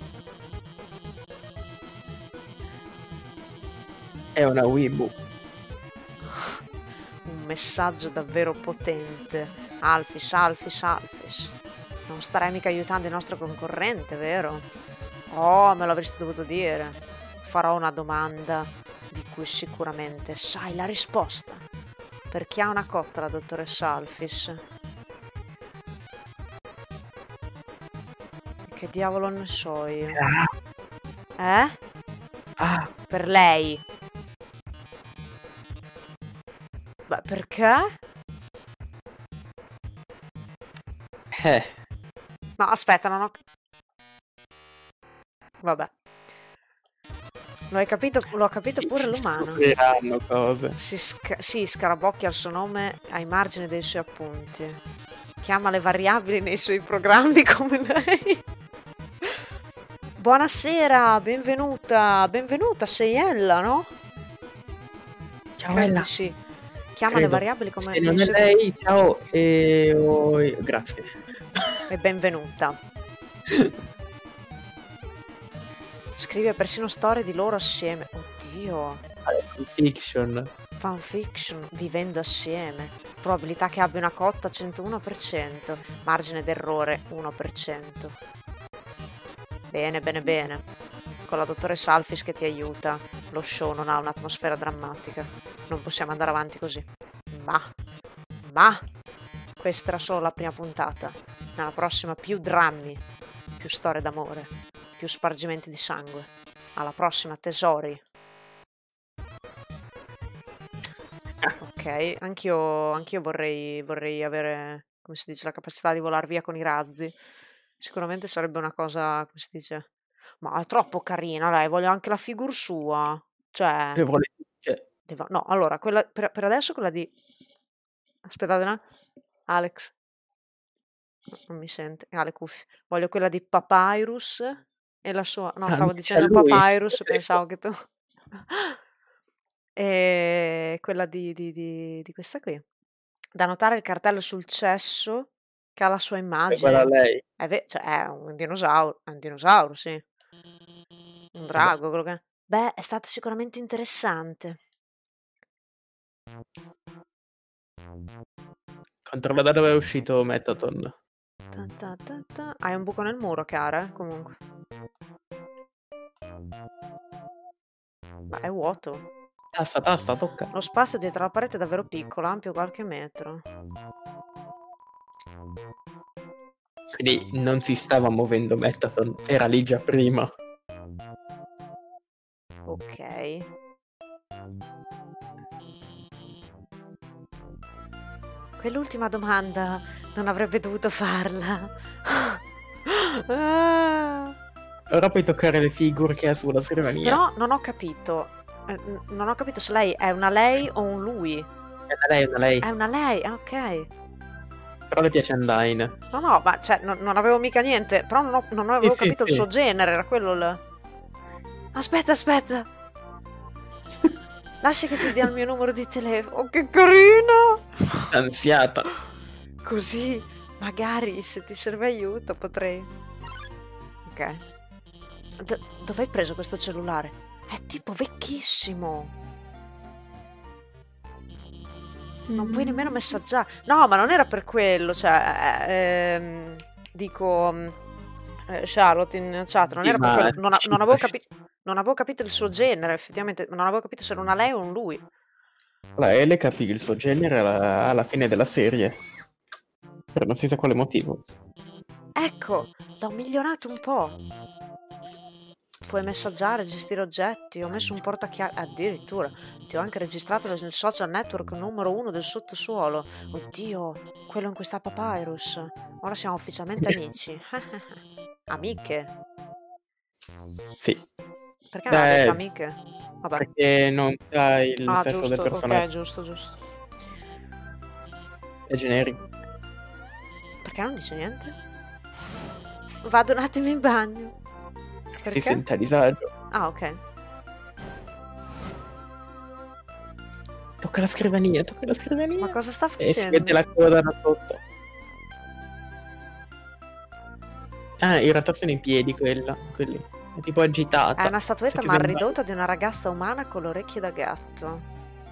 È una Weibo. Un messaggio davvero potente. Alphys, Alphys, Alphys. Non starei mica aiutando il nostro concorrente, vero? Oh, me l'avresti dovuto dire. Farò una domanda di cui sicuramente sai la risposta. Per chi ha una cotta la dottoressa Alphys? Che diavolo ne so io? Eh? Ah, Per lei? Beh, perché? eh. No, aspetta, non ho... Vabbè. Lo hai capito, lo ha capito pure Si l'umano. scopriranno cose. Si, sca- si scarabocchia il suo nome ai margini dei suoi appunti. Chiama le variabili nei suoi programmi come lei. Buonasera, benvenuta, benvenuta, sei Ella, no? Ciao Credo Ella. di sì. Chiama Credo. le variabili come Se non nei è suoi lei, ciao e oh, grazie. e benvenuta. Scrive persino storie di loro assieme. Oddio. Fiction. Fanfiction vivendo assieme. Probabilità che abbia una cotta centouno per cento. Margine d'errore uno per cento. Bene, bene, bene. Con la dottoressa Alphys che ti aiuta. Lo show non ha un'atmosfera drammatica. Non possiamo andare avanti così. Ma, ma, questa era solo la prima puntata. Nella prossima più drammi, più storie d'amore, più spargimenti di sangue. Alla prossima, tesori. Ok, anch'io, anch'io vorrei, vorrei avere, come si dice, la capacità di volare via con i razzi. Sicuramente sarebbe una cosa, come si dice, ma è troppo carina, lei, voglio anche la figure sua. Cioè, Le vuole tutte. devo- no, allora, quella, per, per adesso quella di... Aspettate, no? Alex, non mi sente, ha le cuffie. Voglio quella di Papyrus e la sua... No, Ah, stavo c'è dicendo lui. Papyrus, pensavo che tu... E quella di, di- di- di questa qui. Da notare il cartello sul cesso che ha la sua È quella immagine. lei. È, ve- cioè, è un dinosauro, è un dinosauro, sì. Un drago, quello che è. Beh, è stato sicuramente interessante. Controlla da dove è uscito Metaton. Ta ta ta ta. Hai un buco nel muro, cara, eh, comunque. Ma è vuoto. Tasta, tasta, tocca. Lo spazio dietro la parete è davvero piccolo, ampio qualche metro. Quindi non si stava muovendo Metaton, era lì già prima. Ok. Quell'ultima domanda non avrebbe dovuto farla. Ah. Ora puoi toccare le figure che ha sulla scrivania. Però non ho capito. eh, n- Non ho capito se lei è una lei o un lui. È una lei, è una lei. È una lei, ah, ok. Però le piace Undyne. No, no, ma cioè, non, non avevo mica niente. Però non, ho- non avevo sì, capito il sì. suo genere, era quello il... Aspetta, aspetta. Lascia che ti dia il mio numero di telefono. Oh, che carino! Ansiata. Così, magari, se ti serve aiuto, potrei... Ok. Do- dove hai preso questo cellulare? È tipo vecchissimo. Non puoi nemmeno messaggiare. No, ma non era per quello. Cioè, eh, ehm, dico... mm, eh, Charlotte in chat, non Sì, era per ma quello. Non, a- ci- non avevo capito... Non avevo capito il suo genere, effettivamente. Non avevo capito se era una lei o un lui. La L capì il suo genere alla, alla fine della serie. Per non si sa quale motivo. Ecco, l'ho migliorato un po'. Puoi messaggiare, gestire oggetti, ho messo un portachiavi, addirittura. Ti ho anche registrato nel social network numero uno del sottosuolo. Oddio, quello in cui sta Papyrus. Ora siamo ufficialmente amici. Amiche? Sì, Perché non ha detto Eh, amiche? Vabbè. perché non sa il Ah, sesso del giusto, ok, personaggio. giusto, giusto. È generico. Perché non dice niente? Vado un attimo in bagno. Si Perché? sente a disagio. Ah, ok. Tocca la scrivania, tocca la scrivania. Ma cosa sta E si facendo? vede la coda da sotto. Ah, in realtà sono in piedi quella. Quelli. È tipo agitata. È una statuetta Si mal chiude in ridotta di una ragazza umana con le orecchie da gatto.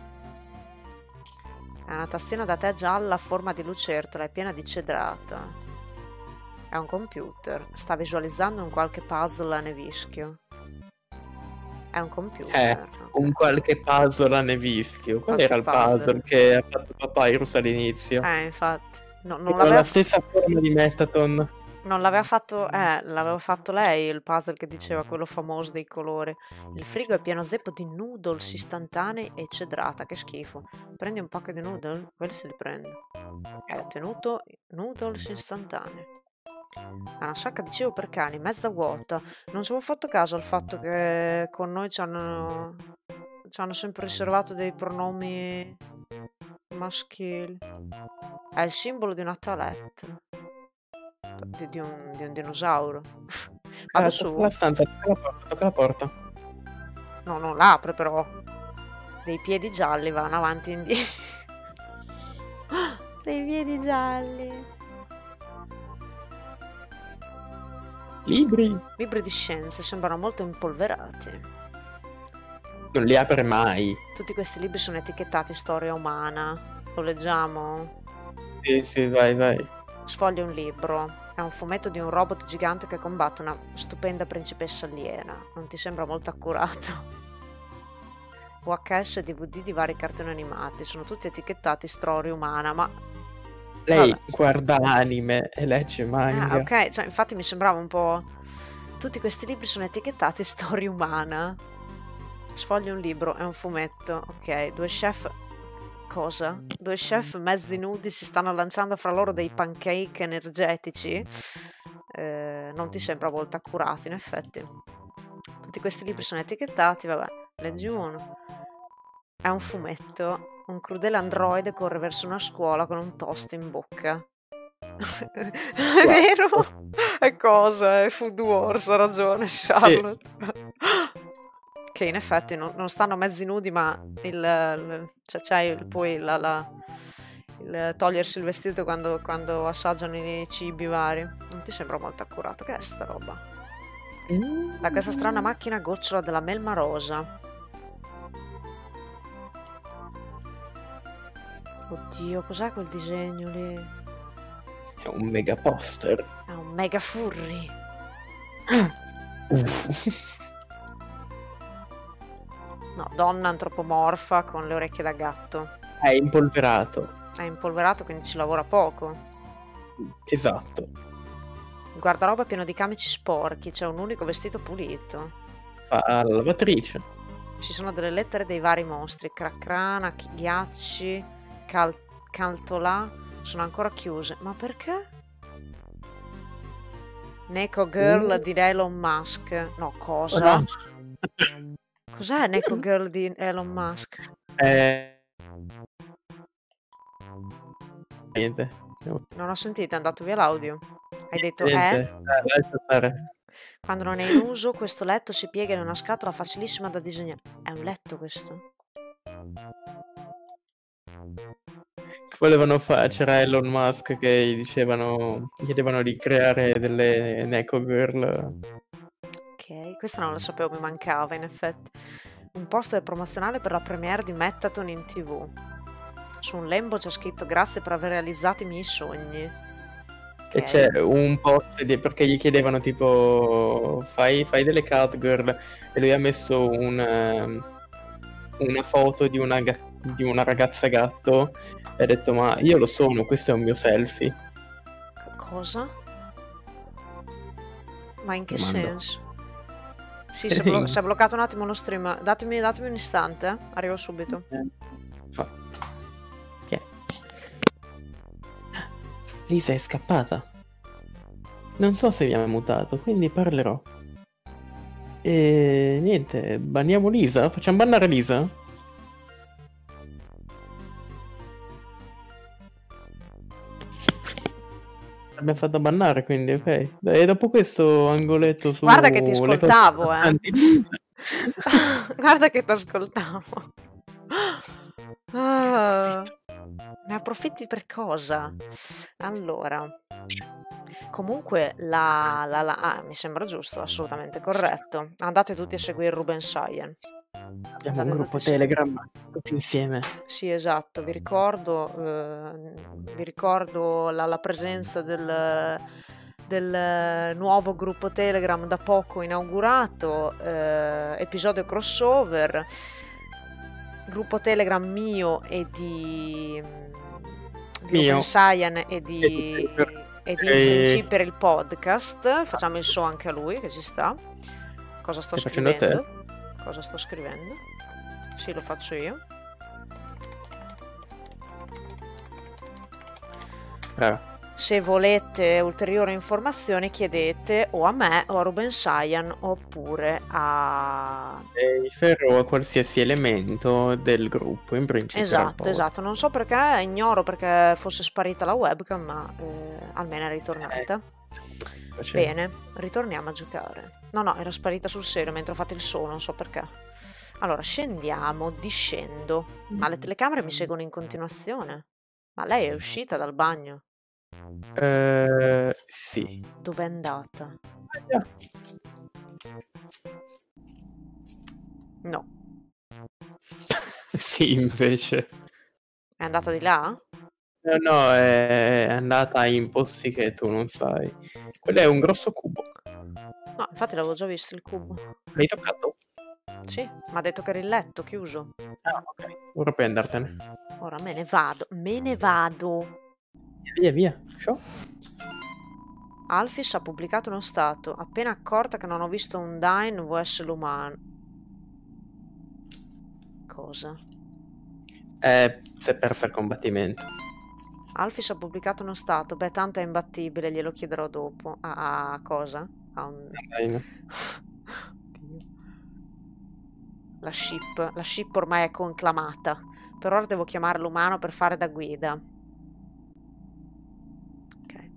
È una tastiera da tè gialla a forma di lucertola, è piena di cedrata. È un computer. Sta visualizzando un qualche puzzle a nevischio. È un computer. Eh, ok. un qualche puzzle a nevischio. Qual Qualche era il puzzle, puzzle. che ha fatto Papyrus all'inizio? Eh, infatti. No, non Aveva l'aveva la stessa forma di Metaton. Non l'aveva fatto, eh, l'aveva fatto lei il puzzle che diceva quello famoso dei colori. Il frigo è pieno zeppo di noodles istantanei e cedrata, che schifo. Prendi un pacco di noodle? Quelli se li prendo. Hai ottenuto noodles istantanei. È una sacca di cibo per cani, mezza vuota. Non ci avevo fatto caso al fatto che con noi ci hanno, ci hanno sempre riservato dei pronomi maschili. È il simbolo di una toilette. Di, di un, di un dinosauro. Vado Ah, su. tocca la stanza, tocca la porta, tocca la porta. No, non l'apre però. Dei piedi gialli vanno avanti e indietro. Dei piedi gialli. Libri. Libri di scienze sembrano molto impolverati. Non li apre mai. Tutti questi libri sono etichettati storia umana. Lo leggiamo? Sì, sì, vai, vai. Sfoglia un libro. È un fumetto di un robot gigante che combatte una stupenda principessa aliena. Non ti sembra molto accurato? V H S e D V D di vari cartoni animati. Sono tutti etichettati storia umana, ma... Lei Vabbè. guarda anime e legge manga. Ah, ok. Cioè, infatti mi sembrava un po'... Tutti questi libri sono etichettati storia umana. Sfoglia un libro, è un fumetto. Ok, due chef... Cosa? Due chef mezzi nudi si stanno lanciando fra loro dei pancake energetici. Eh, non ti sembra molto accurato, in effetti. Tutti questi libri sono etichettati, vabbè, leggi uno. È un fumetto. Un crudele androide corre verso una scuola con un toast in bocca. È vero? È cosa? È Food Wars, ha ragione Charlotte. Che in effetti non, non stanno mezzi nudi, ma il, il- cioè c'è il- poi la, la- il togliersi il vestito quando, quando assaggiano i cibi vari. Non ti sembra molto accurato? Che è sta roba? Mm. Da questa strana macchina gocciola della melma rosa. Oddio, cos'è quel disegno lì? È un mega poster. È un mega furry. No, donna antropomorfa con le orecchie da gatto. È impolverato. È impolverato, quindi ci lavora poco. Esatto. Il guardaroba è pieno di camici sporchi, c'è un unico vestito pulito. Fa la lavatrice. Ci sono delle lettere dei vari mostri. Cracrana, chi- ghiacci, cal- caltolà. Sono ancora chiuse. Ma perché? Neko Girl Mm. di Elon Musk. No, cosa? No. Cos'è Neko Girl di Elon Musk? Eh... Niente. No, Non ho sentito, è andato via l'audio. Hai detto niente. eh? Eh, lascia stare. Quando non è in uso, questo letto si piega in una scatola facilissima da disegnare. È un letto questo? Volevano fare, c'era Elon Musk che gli dicevano, chiedevano di creare delle Neko Girl. Ok, questa non la sapevo, mi mancava in effetti. Un poster promozionale per la premiere di Mettaton in tivù. Su un lembo c'è scritto grazie per aver realizzato i miei sogni. E Ok. c'è un post di- perché gli chiedevano tipo fai, fai delle cat girl e lui ha messo un, ehm, una foto di una, ga- di una ragazza gatto e ha detto ma io lo sono, questo è un mio selfie. C- cosa? Ma in che Domando. senso? Sì, si è, blo- si è bloccato un attimo lo stream. Datemi, datemi un istante, eh. Arrivo subito. Fa- Chi è? Lisa è scappata. Non so se vi ha mutato, quindi parlerò. E niente, banniamo Lisa? Facciamo bannare Lisa? Abbiamo fatto bannare, quindi ok. E dopo questo angoletto su Guarda che ti le cose ascoltavo, eh. importanti di Lisa. Guarda che ti ascoltavo. Ah, ne approfitti per cosa? Allora, comunque la, la, la- ah, mi sembra giusto, assolutamente corretto. Andate tutti a seguire Ruben Sayen. Abbiamo un Andate gruppo tutti a- Telegram tutti insieme. Sì, esatto, vi ricordo, eh, vi ricordo la, la presenza del, del nuovo gruppo Telegram da poco inaugurato, eh, episodio crossover, gruppo Telegram mio e di, di Mio. Ruben Sayan e di, E di Zipper. e di E- G per il podcast. Facciamo il so anche a lui che ci sta. Cosa sto Stai facendo scrivendo? Cosa sto scrivendo? Sì, lo faccio io. Brava. Se volete ulteriori informazioni chiedete o a me o a Ruben Saiyan oppure a... Eifer o a qualsiasi elemento del gruppo, in principio. Esatto, esatto. Non so perché, ignoro perché fosse sparita la webcam, ma eh, almeno è ritornata. Eh, Bene, ritorniamo a giocare. No, no, era sparita sul serio mentre ho fatto il suono, non so perché. Allora, scendiamo, discendo. Ma le telecamere mi seguono in continuazione. Ma lei è uscita dal bagno? Eh, sì. Dov'è andata? No. Sì, invece. È andata di là? No, no, è andata in posti che tu non sai. Quello è un grosso cubo. No, infatti l'avevo già visto il cubo. L'hai toccato? Sì, mi ha detto che era il letto chiuso. Ah, ok. Ora puoi andartene. Ora me ne vado, me ne vado. Via, via. Ciao. Alphys ha pubblicato uno stato. Appena accorta che non ho visto un Dine V S l'umano. Cosa? Eh, si è persa il combattimento. Alphys ha pubblicato uno stato. Beh, tanto è imbattibile, glielo chiederò dopo. A, a cosa? A un... Dai. La ship. La ship ormai è conclamata. Per ora devo chiamare l'umano per fare da guida. Ok.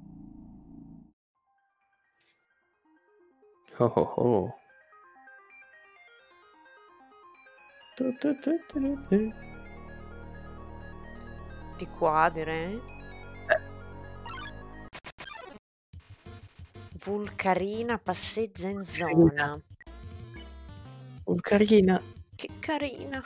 Oh oh oh. Tu, tu, tu, tu, tu. Di qua, direi. Vulcarina passeggia in zona. Vulcarina. Che carina.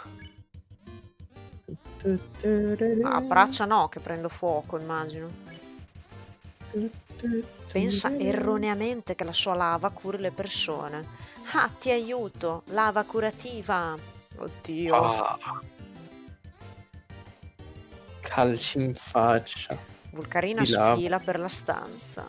Tu, tu, tu, tu. Ah, braccia no, che prendo fuoco, immagino. Tu, tu, Pensa tu. erroneamente che la sua lava curi le persone. Ah, ti aiuto. Lava curativa. Oddio. Ah. Calci in faccia. Vulcarina Di lava. sfila per la stanza.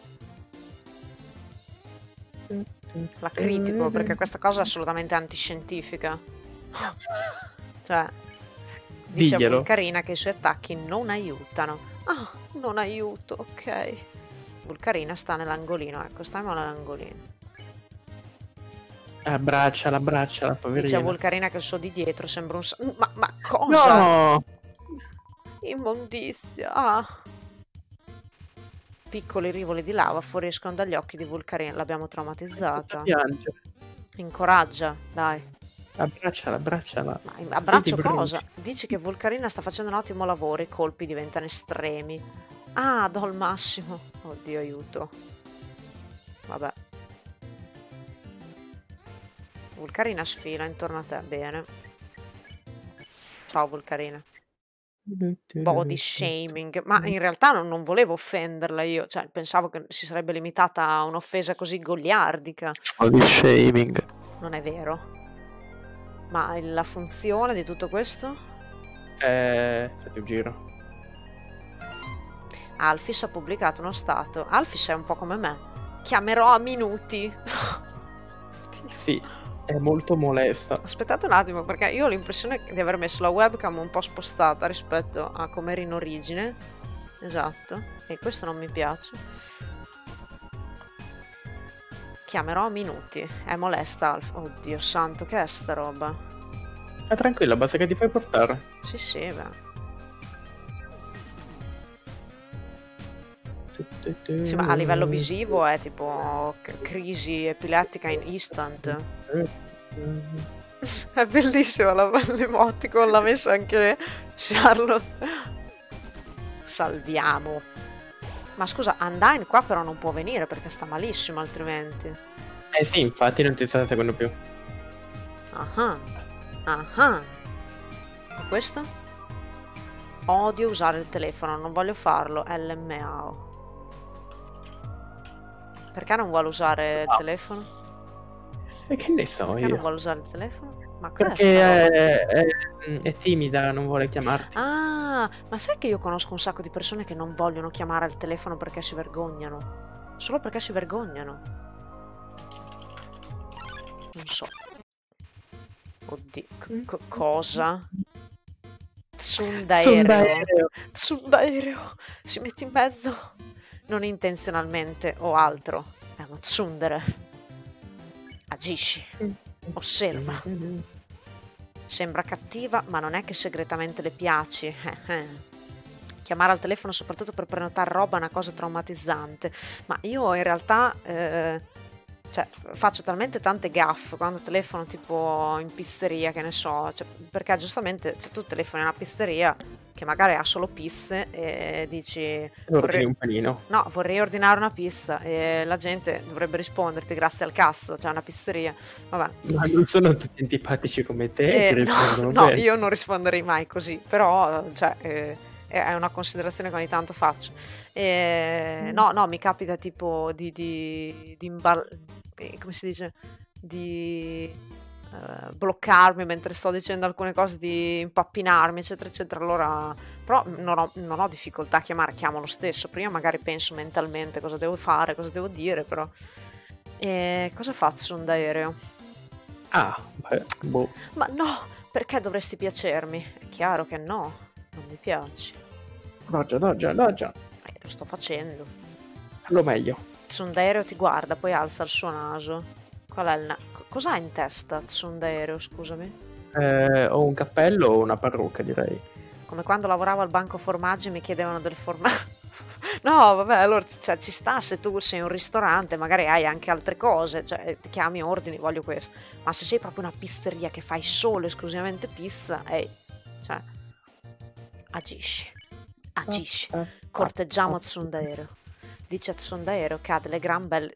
La critico perché questa cosa è assolutamente antiscientifica. Cioè, dice a Diglielo. Vulcarina che i suoi attacchi non aiutano. Ah, non aiuto, ok. Vulcarina sta nell'angolino, ecco, stiamo nell'angolino. Abbracciala, abbracciala, Dice a poverina. Vulcarina che il suo di dietro sembra un... sa- Ma, ma cosa? No! Immondizia. Ah. Piccoli rivoli di lava fuoriescono dagli occhi di Vulcarina. L'abbiamo traumatizzata. Piange. Incoraggia, dai. Abbracciala, abbracciala. Ma in- abbraccio Sì, ti cosa? bruci. Dici che Vulcarina sta facendo un ottimo lavoro, i colpi diventano estremi. Ah, do il massimo. Oddio, aiuto. Vabbè. Vulcarina sfila intorno a te, bene. Ciao Vulcarina. Body shaming, ma in realtà non, non volevo offenderla io, cioè pensavo che si sarebbe limitata a un'offesa così goliardica. Body shaming. Non è vero. Ma la funzione di tutto questo? Eh, fate un giro. Alphys ha pubblicato uno stato. Alphys è un po' come me. Chiamerò a minuti. Sì, è molto molesta. Aspettate un attimo, perché io ho l'impressione di aver messo la webcam un po' spostata rispetto a come era in origine. Esatto. E questo non mi piace. Chiamerò a minuti. È molesta, Alf. Oddio santo, che è sta roba? Ma tranquilla, basta che ti fai portare. Sì, sì, beh. Sì, ma a livello visivo è tipo c- crisi epilettica in instant. È bellissima la l'emoticon, l'ha messa anche Charlotte. Salviamo. Ma scusa, Undyne qua però non può venire perché sta malissimo altrimenti. Eh sì, infatti non ti sta seguendo più. Ah, ah. E questo? Odio usare il telefono, non voglio farlo. L M A O. Perché non vuole usare il Ah. telefono? E che ne so Perché non io? vuole usare il telefono? Ma cosa è Perché sta roba? è, è- è timida, non vuole chiamarti. Ah, ma sai che io conosco un sacco di persone che non vogliono chiamare al telefono perché si vergognano? Solo perché si vergognano. Non so. Oddio, c- c- cosa? Tsundaereo. Tsundaereo. Tsundaereo. Si mette in mezzo. Non intenzionalmente o altro. È uno tsundere. Agisci. Osserva. Sembra cattiva, ma non è che segretamente le piaci. Chiamare al telefono soprattutto per prenotare roba è una cosa traumatizzante. Ma io in realtà eh, cioè, faccio talmente tante gaffe quando telefono tipo in pizzeria, che ne so, cioè, perché giustamente cioè, tu telefoni a una pizzeria che magari ha solo pizze e dici Ordini un panino. no, vorrei ordinare una pizza, e la gente dovrebbe risponderti grazie al cazzo, cioè una pizzeria. Vabbè. Ma non sono tutti antipatici come te, Eh, ti rispondono no, no, bene. io non risponderei mai così, però cioè, eh, è una considerazione che ogni tanto faccio. Eh, no, no, mi capita tipo di, di, di imbal- eh, come si dice? Di eh, bloccarmi mentre sto dicendo alcune cose, di impappinarmi, eccetera, eccetera. Allora, però non ho, non ho difficoltà a chiamare, chiamo lo stesso. Prima magari penso mentalmente cosa devo fare, cosa devo dire, però. E cosa faccio un aereo? Ah, beh, boh. Ma no, perché dovresti piacermi? È chiaro che no, non mi piaci. Loggia, loggia, loggia. Eh, lo sto facendo. Lo meglio. Tsundaereo ti guarda, poi alza il suo naso. Qual è il na- co- Cos'ha in testa Tsundaereo, scusami? Eh, ho un cappello o una parrucca, direi. Come quando lavoravo al banco formaggi e mi chiedevano del formaggio. No, vabbè, allora cioè, ci sta, se tu sei un ristorante, magari hai anche altre cose, cioè ti chiami, ordini, voglio questo. Ma se sei proprio una pizzeria che fai solo esclusivamente pizza, ehi, cioè, agisci, agisci. Ah, ah, Corteggiamo ah. Tsundaereo. Dice a Tsundaereo che ha delle gran belle...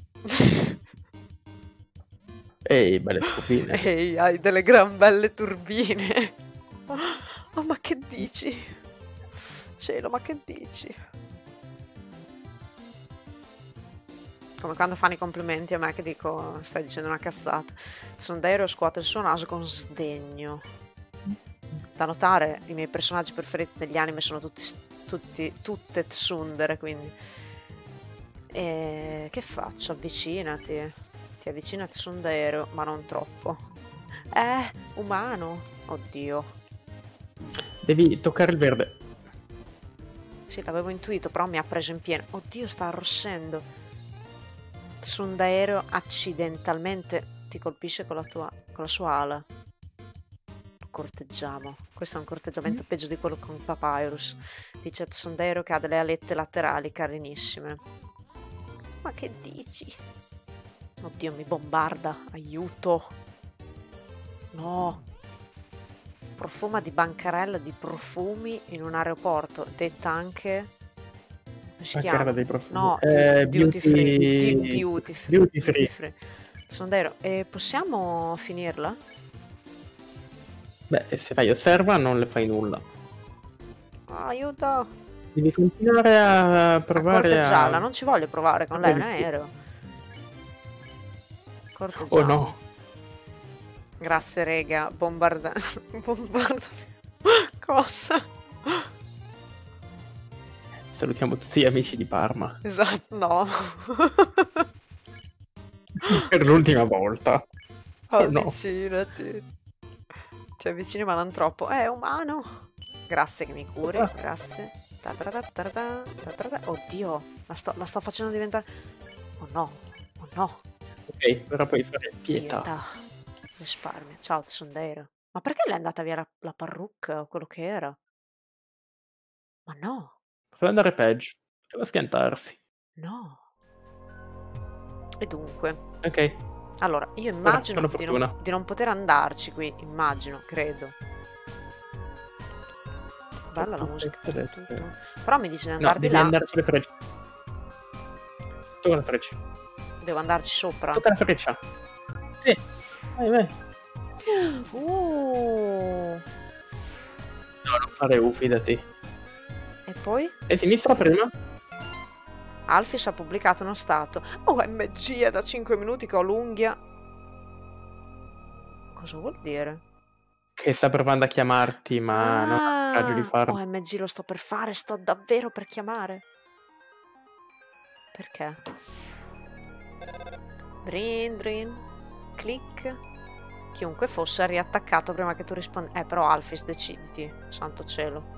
Ehi, belle turbine. Ehi, hai delle gran belle turbine. Oh, ma che dici? Cielo, ma che dici? Come quando fanno i complimenti a me che dico stai dicendo una cazzata. Tsundaereo scuote il suo naso con sdegno. Da notare, i miei personaggi preferiti degli anime sono tutti, tutti tutte tsundere, quindi. E che faccio? Avvicinati. Ti avvicina a Tsundaereo, ma non troppo. Eh, umano. Oddio. Devi toccare il verde. Sì, l'avevo intuito, però mi ha preso in pieno. Oddio, sta arrossendo. Tsundaereo accidentalmente ti colpisce con la, tua, con la sua ala. Corteggiamo. Questo è un corteggiamento peggio di quello con Papyrus. Dice a Tsundaereo che ha delle alette laterali carinissime. Ma che dici? Oddio, mi bombarda. Aiuto. No. Profuma di bancarella di profumi in un aeroporto. Detta anche... Come si chiama? Bancarella dei profumi. No, Eh, duty beauty- free. Du- Duty free. Duty free. Sondero, e possiamo finirla? Beh, se fai osserva non le fai nulla. Oh, aiuto! Devi continuare a A provare corteggiarla, a... non ci voglio provare con lei, è un Vedi tu. aereo. Oh Corteggiamo. no. Grazie, rega. Bombarda... Bombarda... Cosa? Salutiamo tutti gli amici di Parma. Esatto, no. Per l'ultima volta. Oh no. Avvicinati. Ti avvicini ma non troppo. È umano. Grazie che mi curi, Ah. grazie. Ta ta ta ta ta ta ta ta. Oddio, la sto, la sto facendo diventare... Oh no, oh no. Ok, però puoi fare pietà. Pietà. Risparmio. Ciao, Tsundere. Ma perché le è andata via la, la parrucca o quello che era? Ma no, Poteva andare peggio. Poteva schiantarsi. no. E dunque, Ok. allora, io immagino buona di non, fortuna. di non poter andarci qui, immagino, credo. Bella la musica. Però mi dice di No, andare di devi là, andare sulle frecce. Tocca la freccia. devo andarci sopra. Tocca la freccia. Sì. Vai, vai. Uh, No, non fare U, fidati. e poi? E sinistra prima? Alphys ha pubblicato uno stato. O M G è da cinque minuti che ho l'unghia. Cosa vuol dire? Che sta provando a chiamarti, ma non ha il coraggio di farlo. O M G lo sto per fare, sto davvero per chiamare. Perché? Drin drin. Click. Chiunque fosse ha riattaccato prima che tu rispondi. Eh, però Alphys, deciditi, santo cielo.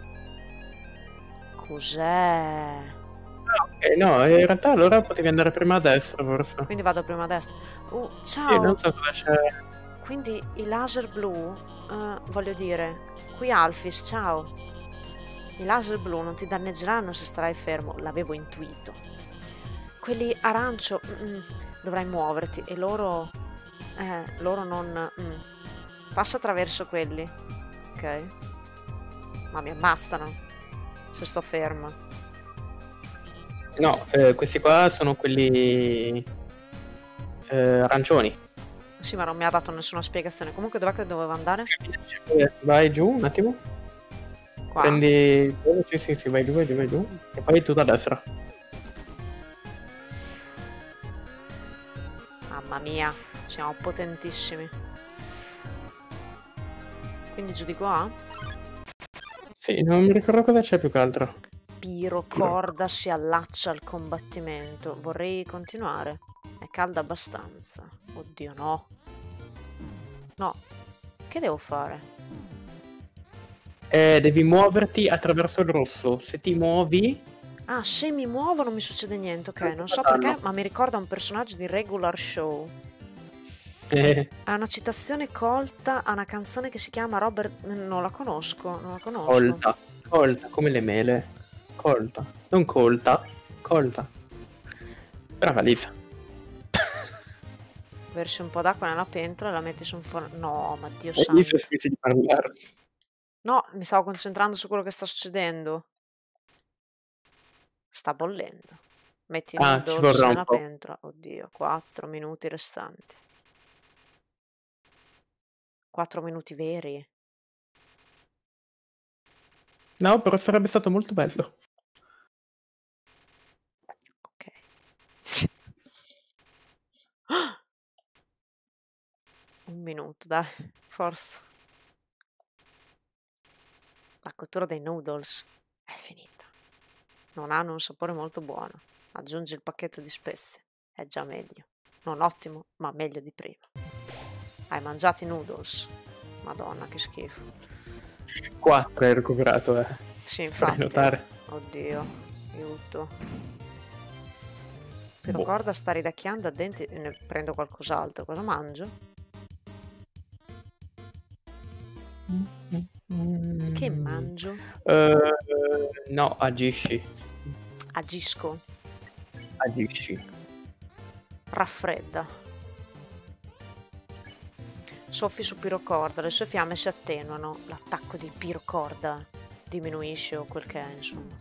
Cos'è? Eh, no, in realtà allora potevi andare prima a destra, forse. Quindi vado prima a destra. Uh, Sì, ciao. non so cosa c'è. Quindi i laser blu, eh, voglio dire, qui Alphys, ciao. I laser blu non ti danneggeranno se starai fermo, l'avevo intuito. Quelli arancio, mm, dovrai muoverti e loro, eh, loro non... mm. Passa attraverso quelli, ok? Ma mi ammazzano se sto ferma. No, eh, questi qua sono quelli eh, arancioni. Sì, ma non mi ha dato nessuna spiegazione. Comunque dov'è che dovevo andare? Vai giù un attimo. Qua? Prendi... oh, sì, sì, sì, vai giù, vai giù, vai giù. E poi tutto a destra. Mamma mia, siamo potentissimi. Quindi giù di qua? Sì, non mi ricordo cosa c'è più che altro. Pirocorda si allaccia al combattimento. Vorrei continuare. È calda abbastanza. Oddio, no. No. Che devo fare? Eh, devi muoverti attraverso il rosso. Se ti muovi... Ah, se mi muovo non mi succede niente. Ok, non so Fanno. perché, ma mi ricorda un personaggio di Regular Show. Eh, Ha una citazione colta a una canzone che si chiama Robert... Non la conosco, non la conosco. colta. Colta, come le mele. Colta. Non colta. Colta. Brava Lisa. Versi un po' d'acqua nella pentola e la metti su un forno. No, ma Dio E santo. Lisa smetti di parlare. No, mi stavo concentrando su quello che sta succedendo. Sta bollendo. Metti i Ah, ci noodles vorrà un nella po'. pentola. Oddio, quattro minuti restanti. quattro minuti veri. No, però sarebbe stato molto bello. Ok. Un minuto, dai, forza. La cottura dei noodles è finita. Non hanno un sapore molto buono. Aggiungi il pacchetto di spezie. È già meglio. Non ottimo, ma meglio di prima. Hai mangiato i noodles? Madonna, che schifo. quattro hai recuperato, eh. Sì, Vorrei infatti. notare. Oddio, aiuto. Boh. Pirocorda sta ridacchiando a denti. Ne prendo qualcos'altro. Cosa mangio? Che mangio? Eh, no, agisci. Agisco. Agisci. Raffredda. Soffi su Pirocorda, le sue fiamme si attenuano. L'attacco di Pirocorda diminuisce o quel che è, insomma.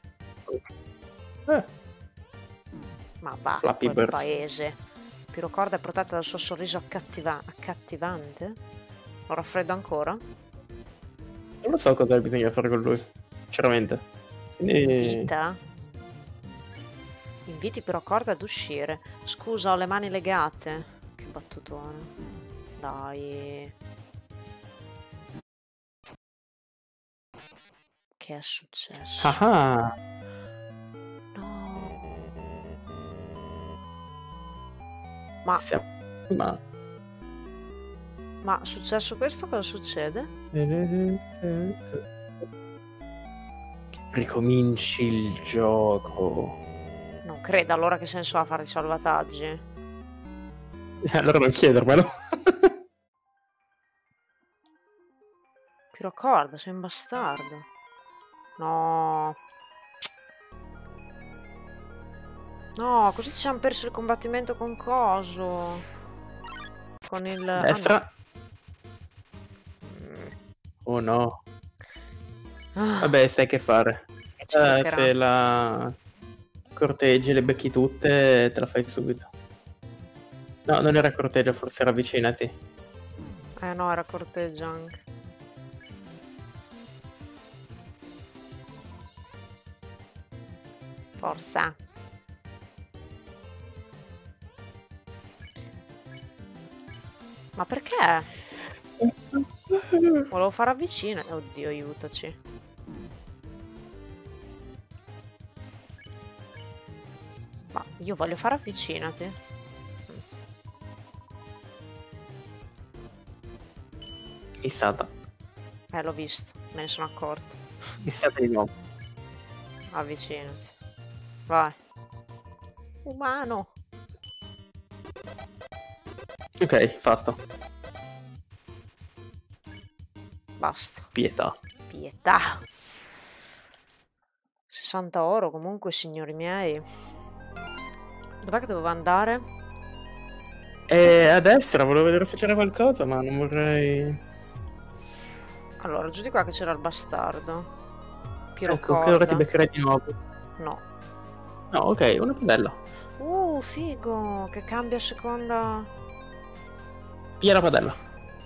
Eh, Ma va, Flappy quel Birds. paese. Pirocorda è protetta dal suo sorriso accattiva- accattivante. Lo raffreddo ancora? Non lo so cosa bisogna fare con lui, sinceramente. Quindi... Vita? Inviti Pirocorda ad uscire. Scusa, ho le mani legate. Che battutone. Dai. Che è successo? Ah, No. Ma, siamo... Ma... ma è successo questo? Cosa succede? Ricominci il gioco. Non credo, allora che senso ha fare i salvataggi? Allora non chiedermelo. Pirocorda, sei un bastardo. No. No, così ci hanno perso il combattimento con coso. Con il... ah, no. Destra. Mm. Oh no. Ah, Vabbè, sai che fare. ci Eh, toccherà. se la corteggi e le becchi tutte, te la fai subito. No, non era corteggio, forse era avvicinati. Eh no, era corteggio anche. Forza. Ma perché? Volevo fare avvicinare. Oddio, aiutaci. Ma io voglio fare avvicinati. Fissata. Eh, l'ho visto, me ne sono accorto. Fissata di nuovo. Avvicinati. Vai. Umano. Ok, fatto. Basta. Pietà. Pietà. sessanta oro comunque, signori miei. Dov'è che dovevo andare? E a destra, volevo vedere se c'era qualcosa, ma non vorrei... Allora, giù di qua che c'era il bastardo. Ecco, che ora ti Pirocorda. beccherai di nuovo. No. No, ok, una padella. Uh, figo, che cambia a seconda... Piglia la padella.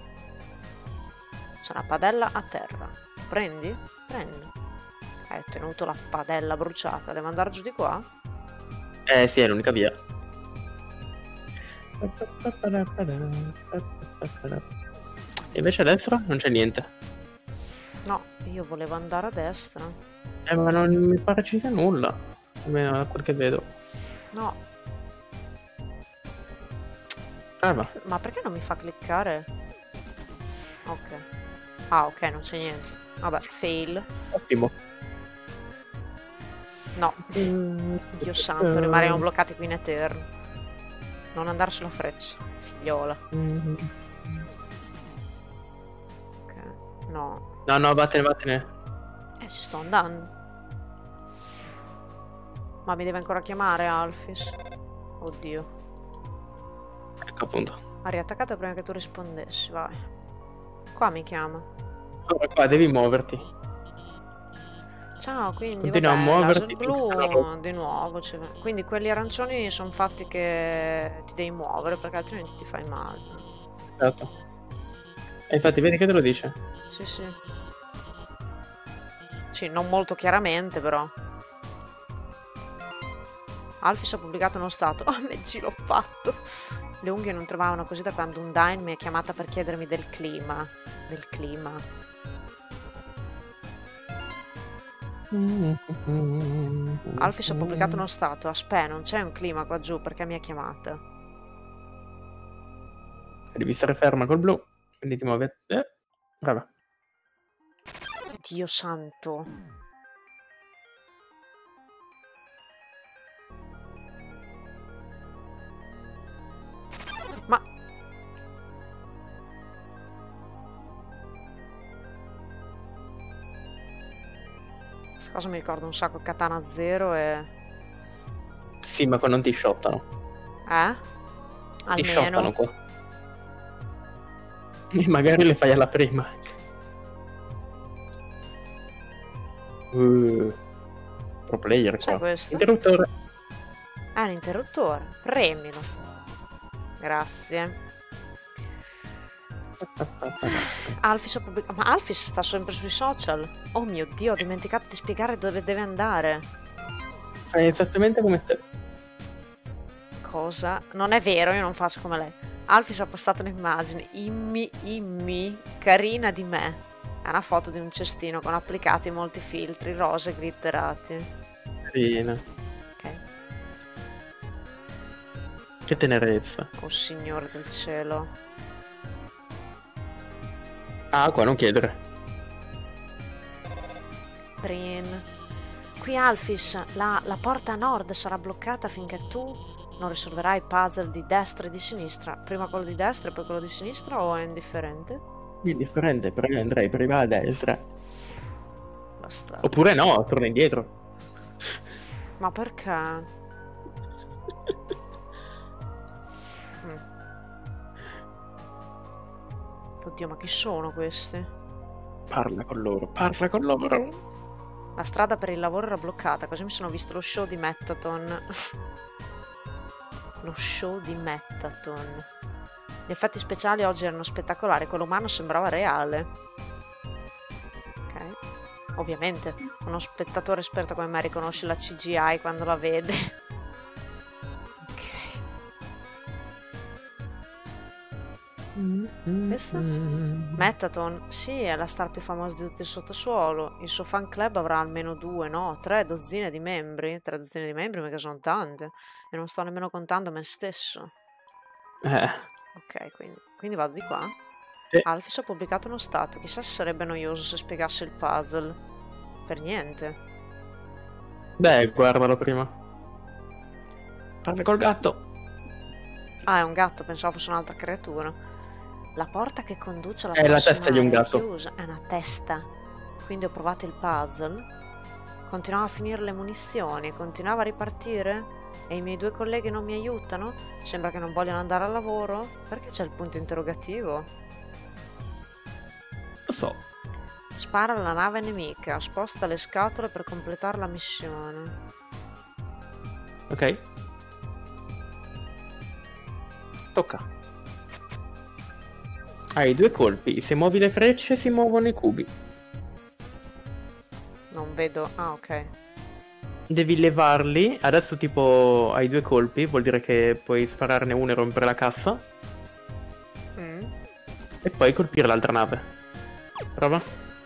C'è una padella a terra. Prendi? Prendi. Hai ottenuto la padella bruciata. Devo andare giù di qua? Eh sì, è l'unica via. E invece a destra non c'è niente. No, io volevo andare a destra. Eh, ma non mi pare ci sia nulla. Almeno da quel che vedo. No. Ah, va. Ma perché non mi fa cliccare? Ok. Ah, ok, non c'è niente. Vabbè, fail. Ottimo. No. Dio santo, rimarremo bloccati qui in eterno. Non andare sulla freccia, figliola. Ok, no. No, no, vattene, vattene. Eh, ci sto andando. Ma mi deve ancora chiamare Alphys? Oddio. Ecco appunto. Ha riattaccato prima che tu rispondessi, vai. Qua mi chiama. Ora qua devi muoverti. Ciao, quindi Continua vabbè, a muoverti laser finché non lo- blu di nuovo. Cioè, quindi quelli arancioni sono fatti che ti devi muovere perché altrimenti ti fai male. Esatto. E infatti vedi che te lo dice. Sì, sì. Sì, non molto chiaramente, però. Alphys ha pubblicato uno stato. Oh, M G, l'ho fatto. Le unghie non trovavano così da quando un Dine mi ha chiamata per chiedermi del clima. Del clima. Alphys ha pubblicato uno stato. Aspetta, non c'è un clima qua giù perché mi ha chiamata. Devi stare ferma col blu. Quindi ti muovi. Eh, brava. Dio santo. Ma... Questa cosa mi ricorda un sacco Katana Zero e... Sì, ma qua non ti shottano. Eh? Ti shottano Almeno. qua. E magari le fai alla prima. Uh, pro player C'è qua. questo? Interruttore. Ah, un interruttore. Premilo. Grazie. Alphys ha pubblicato... Ma Alphys sta sempre sui social. Oh mio Dio, ho dimenticato di spiegare dove deve andare. Fai esattamente come te. Cosa? Non è vero, io non faccio come lei. Alphys ha postato un'immagine. Immi, immi, carina di me. È una foto di un cestino con applicati molti filtri rosa e glitterati. Carina. Ok. Che tenerezza. Oh signore del cielo. Ah, qua non chiedere. Brin. Qui Alphys, la, la porta a nord sarà bloccata finché tu non risolverai i puzzle di destra e di sinistra. Prima quello di destra e poi quello di sinistra, o è indifferente? Indifferente, però andrei prima a destra. Basta. Oppure no, torna indietro. Ma perché? Mm. Oddio, ma chi sono questi? Parla con loro, parla con loro. La strada per il lavoro era bloccata, così mi sono visto lo show di Metaton. Lo show di Metaton. Gli effetti speciali oggi erano spettacolari, quello umano sembrava reale. Ok. Ovviamente, uno spettatore esperto come me riconosce la C G I quando la vede. Ok. Questa? Metaton, sì, è la star più famosa di tutto il sottosuolo. Il suo fan club avrà almeno due, no, tre dozzine di membri. Tre dozzine di membri, mica sono tante. E non sto nemmeno contando me stesso. Eh, Ok, quindi, quindi vado di qua. Sì. Alphys ha pubblicato uno stato. Chissà se sarebbe noioso se spiegasse il puzzle. Per niente. Beh, guardalo prima. Parla col gatto. Ah, è un gatto, pensavo fosse un'altra creatura. La porta che conduce alla È la prossima testa di un area gatto. chiusa. È una testa. Quindi ho provato il puzzle. Continuavo a finire le munizioni. Continuavo a ripartire. E i miei due colleghi non mi aiutano? Sembra che non vogliano andare al lavoro? Perché c'è il punto interrogativo? Lo so. Spara alla nave nemica. Sposta le scatole per completare la missione. Ok. Tocca. Hai due colpi. Se muovi le frecce si muovono i cubi. Non vedo... Ah, ok. Devi levarli. Adesso tipo hai due colpi. Vuol dire che puoi spararne uno e rompere la cassa. Mm. E poi colpire l'altra nave. Prova.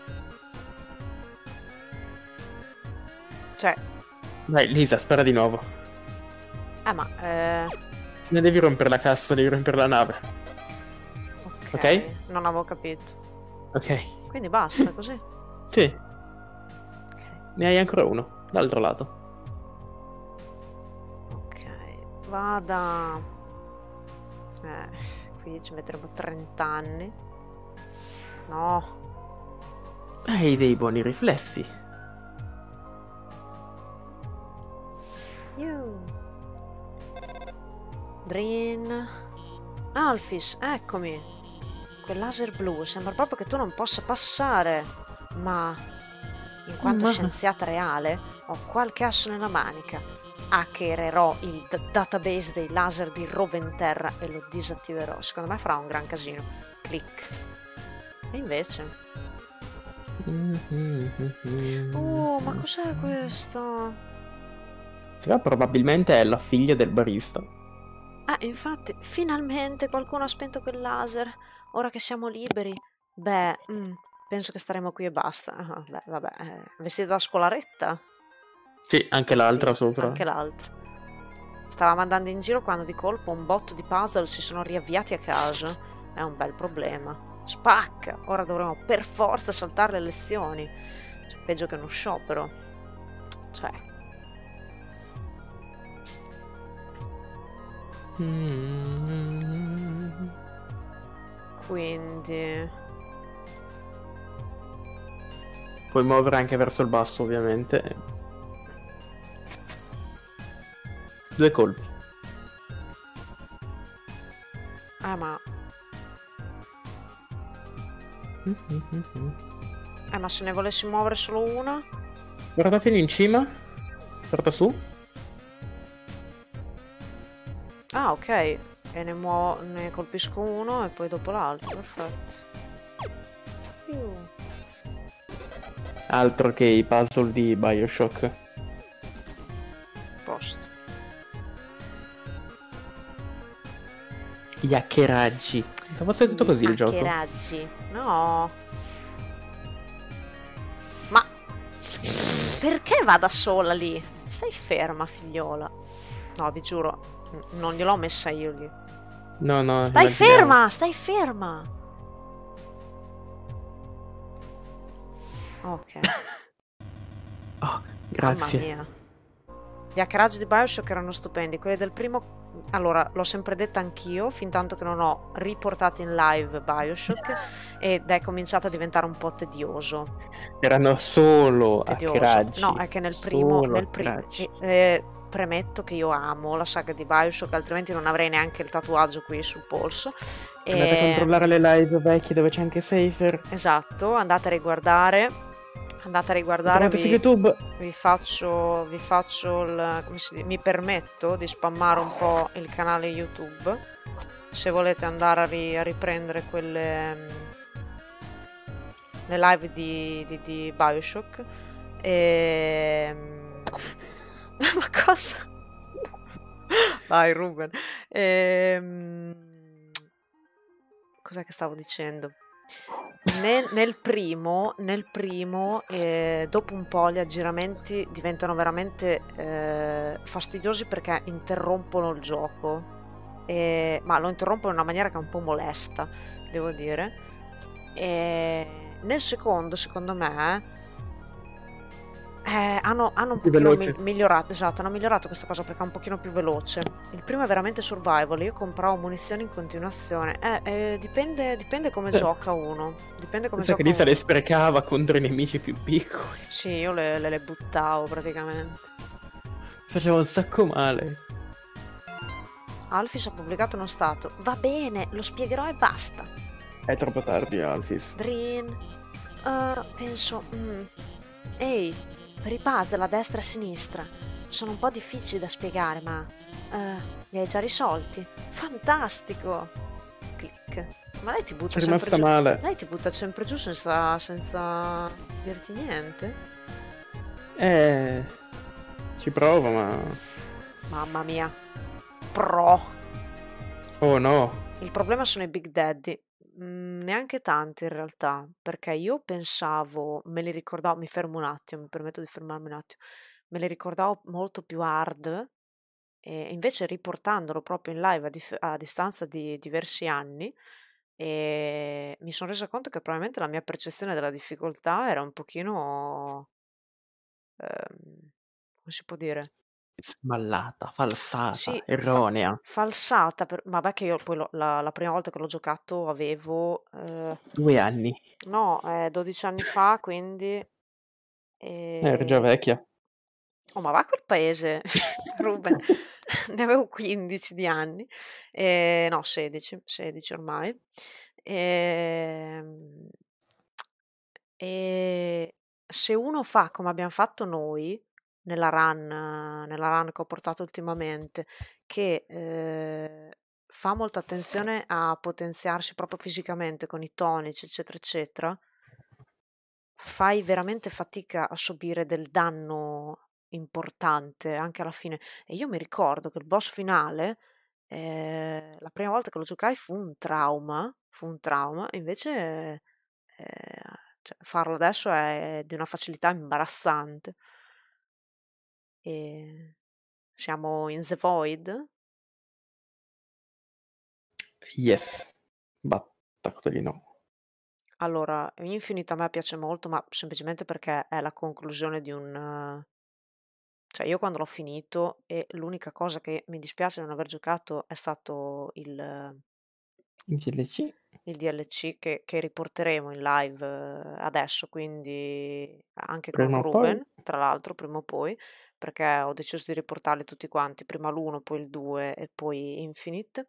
Cioè... Dai, Lisa, spara di nuovo. Ah, ma... Eh... Ne devi rompere la cassa, devi rompere la nave. Ok. Ok? Non avevo capito. Ok. Quindi basta, così. Sì, Ok. ne hai ancora uno. Dall'altro lato. Ok. Vada... Eh... Qui ci metteremo trenta anni. No. Hai dei buoni riflessi. Iu. Drin. Alphys, eccomi. Quel laser blu. Sembra proprio che tu non possa passare. Ma... In quanto Ma- scienziata reale, ho qualche asso nella manica. Hackererò il d- database dei laser di Roventerra e lo disattiverò. Secondo me farà un gran casino. Clic. E invece... Oh, ma cos'è questo? Però probabilmente è la figlia del barista. Ah, infatti, finalmente qualcuno ha spento quel laser. Ora che siamo liberi. Beh, mm, penso che staremo qui e basta. Ah, beh, vabbè, eh, vestita da scolaretta? Sì, anche l'altra Sì, sopra. anche l'altra. Stavamo andando in giro quando di colpo un botto di puzzle si sono riavviati a caso. È un bel problema. Spacca! Ora dovremo per forza saltare le lezioni. Cioè, peggio che uno sciopero. Cioè... Mm. Quindi... Puoi muovere anche verso il basso, ovviamente. Due colpi. Ah, ma... Eh, ma se ne volessi muovere solo una? Guarda fino in cima. Guarda su. Ah, ok. E ne, muovo, ne colpisco uno e poi dopo l'altro. Perfetto. Iu. Altro che i puzzle di Bioshock. Posto. Gli hackeraggi. Fosse tutto così il gioco. Hackeraggi. No. Ma... Perché va da sola lì? Stai ferma, figliola. No, vi giuro, n- non gliel'ho messa io lì. No, no. Stai immaginiamo. ferma, stai ferma. Ok, Oh, grazie. mamma mia. Gli hackeraggi di Bioshock erano stupendi. Quelli del primo... Allora, l'ho sempre detta anch'io, fin tanto che non ho riportato in live Bioshock ed è cominciato a diventare un po' tedioso. Erano solo Tedioso. hackeraggi. No, è che nel primo... Solo Nel primo hackeraggi. eh, premetto che io amo la saga di Bioshock, altrimenti non avrei neanche il tatuaggio qui sul polso. Andate a E- controllare le live vecchie dove c'è anche Safer. Esatto, andate a riguardare. Andate a riguardare. Trovate su Vi, YouTube. vi faccio, vi faccio il, come si dice, mi permetto di spammare un po' il canale YouTube. Se volete andare a, ri- a riprendere quelle mm, le live di, di, di Bioshock. E... Ma cosa? Vai, Ruben. Ehm, Cos'è che stavo dicendo? Nel, nel primo, nel primo eh, dopo un po' gli aggiramenti diventano veramente eh, fastidiosi perché interrompono il gioco e- ma lo interrompo in una maniera che è un po' molesta, devo dire. E nel secondo, secondo me, eh, hanno, hanno un Più pochino veloce. mi- migliorato, esatto, hanno migliorato questa cosa perché è un pochino più veloce. Il primo è veramente survival, io compravo munizioni in continuazione. Eh, eh, dipende, dipende come Eh. gioca uno. Dipende come Pensa gioca che lì se uno. le sprecava contro i nemici più piccoli. Sì, io le, le- le buttavo praticamente. Faceva un sacco male. Alphys ha pubblicato uno stato. Va bene, lo spiegherò e basta. È troppo tardi, Alphys. Drin. eh, penso. mm, Ehi, per i puzzle a destra e a sinistra. Sono un po' difficili da spiegare, ma. eh, li hai già risolti. Fantastico! Clic. Ma lei ti butta C'è sempre rimasta giù. male. Lei ti butta sempre giù senza. senza dirti niente? Eh... Ci provo, ma... Mamma mia. Pro. Oh no. Il problema sono i Big Daddy. Mm, neanche tanti in realtà, perché io pensavo, me li ricordavo, mi fermo un attimo, mi permetto di fermarmi un attimo, me li ricordavo molto più hard e invece riportandolo proprio in live a, dif- a distanza di diversi anni e mi sono resa conto che probabilmente la mia percezione della difficoltà era un pochino, ehm, come si può dire? Smallata, falsata, Sì, fa- erronea. falsata, per... ma beh che io poi lo- la, la prima volta che l'ho giocato avevo, eh, Due anni. no, eh, dodici anni fa, quindi... Eh, ero già E... vecchia. Oh, ma va a quel paese, Ruben, ne avevo quindici di anni, e... no, sedici, sedici ormai. E... e se uno fa come abbiamo fatto noi, nella run, nella run che ho portato ultimamente, che eh, fa molta attenzione a potenziarsi proprio fisicamente con i tonici, eccetera, eccetera, fai veramente fatica a subire del danno importante anche alla fine. E io mi ricordo che il boss finale, eh, la prima volta che lo giocai fu un trauma, fu un trauma, invece eh, cioè, farlo adesso è di una facilità imbarazzante. E siamo in The Void? Yes. Battaglia di no. Allora, Infinite a me piace molto, ma semplicemente perché è la conclusione di un... eh, Cioè, io quando l'ho finito e l'unica cosa che mi dispiace non aver giocato è stato il, eh, In D L C? il D L C che, che riporteremo in live eh, adesso, quindi anche con Prima o poi? Ruben, tra l'altro, prima o poi, perché ho deciso di riportarli tutti quanti, prima l'uno, poi il due e poi Infinite.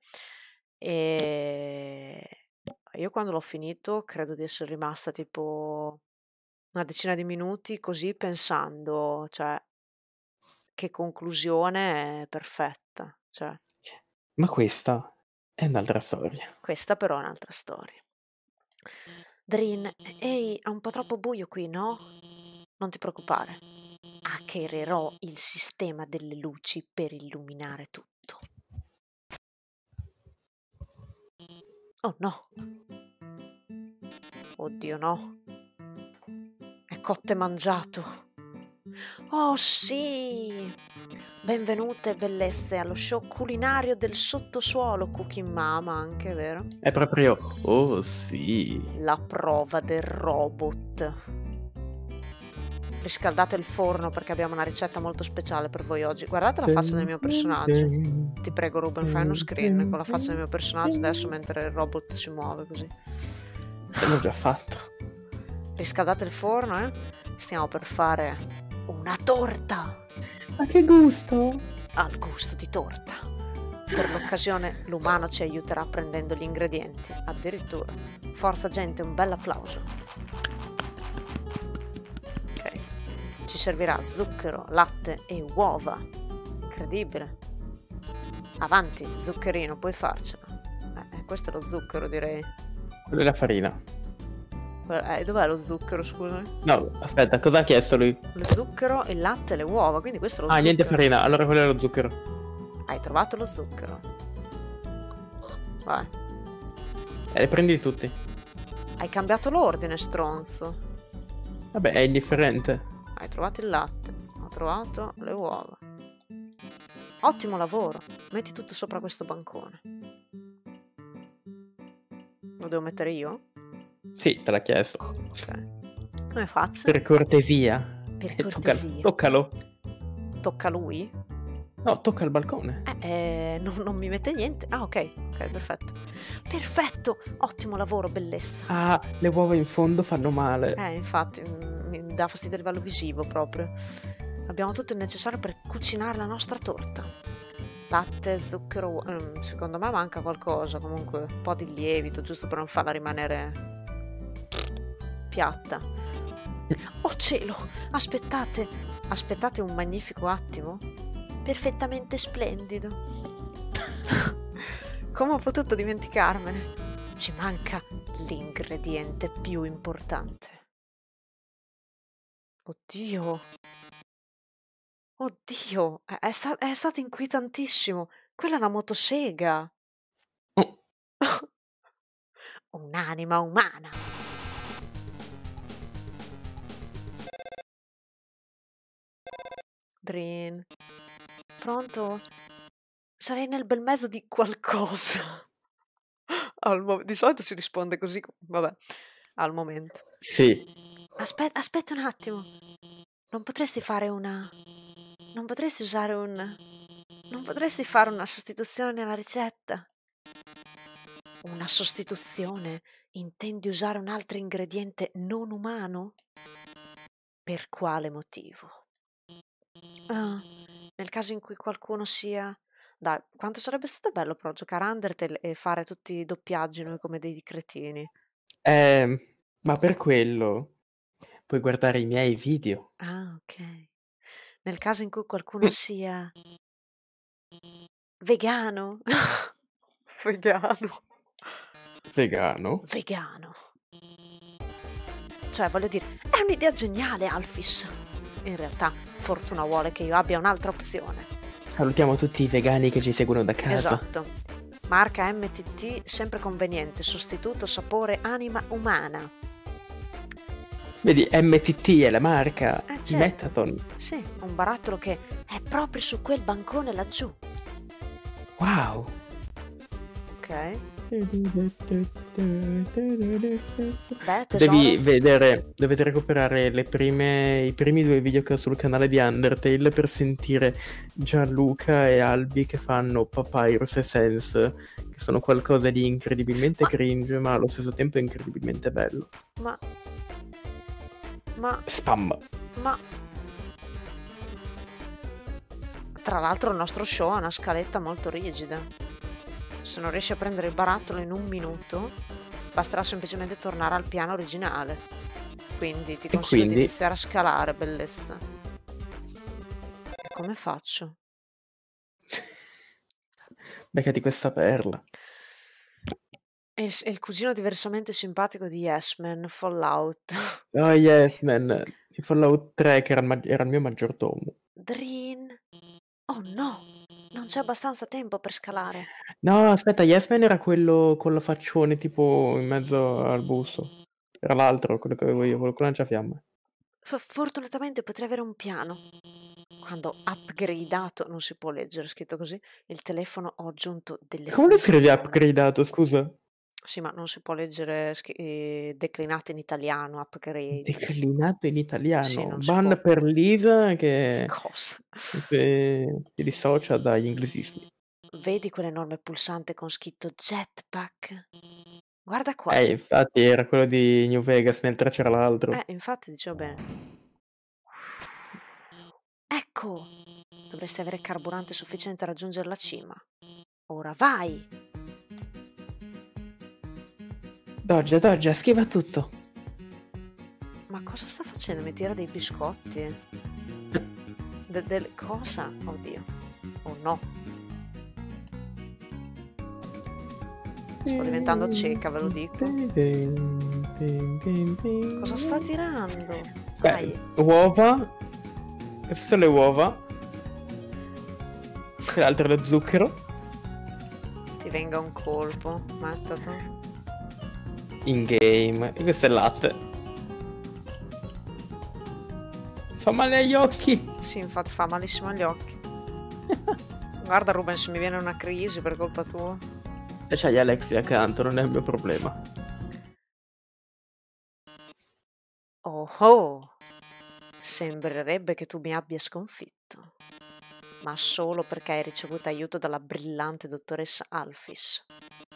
E io quando l'ho finito credo di essere rimasta tipo una decina di minuti così pensando, cioè, che conclusione perfetta. Cioè, Ma questa è un'altra storia. questa però è un'altra storia. Drin, ehi, è un po' troppo buio qui, no? Non ti preoccupare. Hackererò il sistema delle luci per illuminare tutto. Oh no. Oddio no. È cotto e mangiato. Oh sì! Benvenute bellezze allo show culinario del sottosuolo, Cooking Mama anche, vero? È proprio... Oh sì. La prova del robot. Riscaldate il forno perché abbiamo una ricetta molto speciale per voi oggi. Guardate la faccia del mio personaggio. Ti prego Ruben, fai uno screen con la faccia del mio personaggio adesso mentre il robot si muove così. L'ho già fatto. Riscaldate il forno, eh? Stiamo per fare una torta Ma che gusto? al gusto di torta. Per l'occasione l'umano ci aiuterà prendendo gli ingredienti, addirittura. Forza gente, un bel applauso. Ok. Ci servirà zucchero, latte e uova. Incredibile. Avanti, zuccherino, puoi farcela. Eh, questo è lo zucchero, direi. Quello è la farina. Eh, dov'è lo zucchero, scusami? No, aspetta, cosa ha chiesto lui? Lo zucchero, il latte e le uova, quindi questo è lo Ah, zucchero. niente farina, allora quello è lo zucchero. Hai trovato lo zucchero. Vai. E le prendi tutti. Hai cambiato l'ordine, stronzo. Vabbè, è indifferente. Hai trovato il latte. Ho trovato le uova. Ottimo lavoro. Metti tutto sopra questo bancone. Lo devo mettere io? Sì, te l'ha chiesto. Ok. Come faccio? Per cortesia. Per Eh, tocca- cortesia. toccalo. Tocca a lui? No, tocca il balcone. Eh, eh, non, non mi mette niente. Ah, ok. Ok, perfetto. Perfetto. Ottimo lavoro, bellezza. Ah, le uova in fondo fanno male. Eh, infatti, mm, mi dà fastidio a livello visivo proprio. Abbiamo tutto il necessario per cucinare la nostra torta. Latte, zucchero, uo- mm, secondo me manca qualcosa, comunque un po' di lievito, giusto per non farla rimanere piatta. Oh cielo, aspettate, aspettate un magnifico attimo. Perfettamente splendido. Come ho potuto dimenticarmene? Ci manca l'ingrediente più importante. Oddio. Oddio, è, è sta- è stato inquietantissimo. Quella è una motosega. Oh, Un'anima umana. Drin. Pronto? Sarei nel bel mezzo di qualcosa. Al mo- di solito si risponde così. Vabbè, al momento. sì. Aspetta, aspetta un attimo. Non potresti fare una... Non potresti usare un... Non potresti fare una sostituzione alla ricetta? Una sostituzione? Intendi usare un altro ingrediente non umano? Per quale motivo? Ah, nel caso in cui qualcuno sia... Dai, quanto sarebbe stato bello però giocare a Undertale e fare tutti i doppiaggi noi come dei cretini. Eh, ma per quello puoi guardare i miei video. Ah, ok. Nel caso in cui qualcuno sia vegano. Vegano. Vegano. Vegano. Cioè, voglio dire, è un'idea geniale, Alphys. In realtà, fortuna vuole che io abbia un'altra opzione. Salutiamo tutti i vegani che ci seguono da casa. Esatto. Marca M T T, sempre conveniente, sostituto sapore anima umana. Vedi, M T T è la marca Eh, di certo. Metaton. Sì, un barattolo che è proprio su quel bancone laggiù. Wow. Ok? Beh, tesoro. Devi vedere, dovete recuperare le prime, i primi due video che ho sul canale di Undertale per sentire Gianluca e Albi che fanno Papyrus e Sense, che sono qualcosa di incredibilmente Ma- cringe, ma allo stesso tempo incredibilmente bello. Ma... Ma... Spam. Ma... Tra l'altro il nostro show ha una scaletta molto rigida. Se non riesci a prendere il barattolo in un minuto, basterà semplicemente tornare al piano originale. Quindi ti consiglio quindi? di iniziare a scalare, bellezza. E come faccio? Beccati questa perla. È il, è il cugino diversamente simpatico di Yes Man, Fallout. Oh yes, man. Il Fallout tre che era il, mag- era il mio maggiordomo. Drin. Oh no, non c'è abbastanza tempo per scalare. No, aspetta, Yes Man era quello con la faccione tipo in mezzo al busto. Era l'altro, quello che avevo io, quello con lanciafiamme. F- fortunatamente potrei avere un piano. Quando upgradato, non si può leggere scritto così, il telefono ho aggiunto delle Come lo scrivi funzioni. upgradato, scusa? Sì, ma non si può leggere scri- eh, declinato in italiano, upgrade. Declinato in italiano. Sì, non si Ban può. per Lisa che Cosa? che si dissocia dagli inglesismi. Vedi quell'enorme pulsante con scritto jetpack? Guarda qua. Eh, infatti era quello di New Vegas, nel tre c'era l'altro. Eh, infatti dicevo bene. Ecco! Dovresti avere carburante sufficiente a raggiungere la cima. Ora vai! Doggia, doggia, schiva tutto. Ma cosa sta facendo? Mi tira dei biscotti? De- del cosa? Oddio. Oh no. Sto diventando cieca, ve lo dico. Cosa sta tirando? Dai. Beh, uova. Queste sono le uova. L'altro è lo zucchero. Ti venga un colpo. Mettati. In game. E questo è il latte. Fa male agli occhi. Sì, infatti fa malissimo agli occhi. Guarda Ruben, se mi viene una crisi per colpa tua. E c'hai Alexia accanto, non è il mio problema. Oh oh, sembrerebbe che tu mi abbia sconfitto, ma solo perché hai ricevuto aiuto dalla brillante dottoressa Alphys.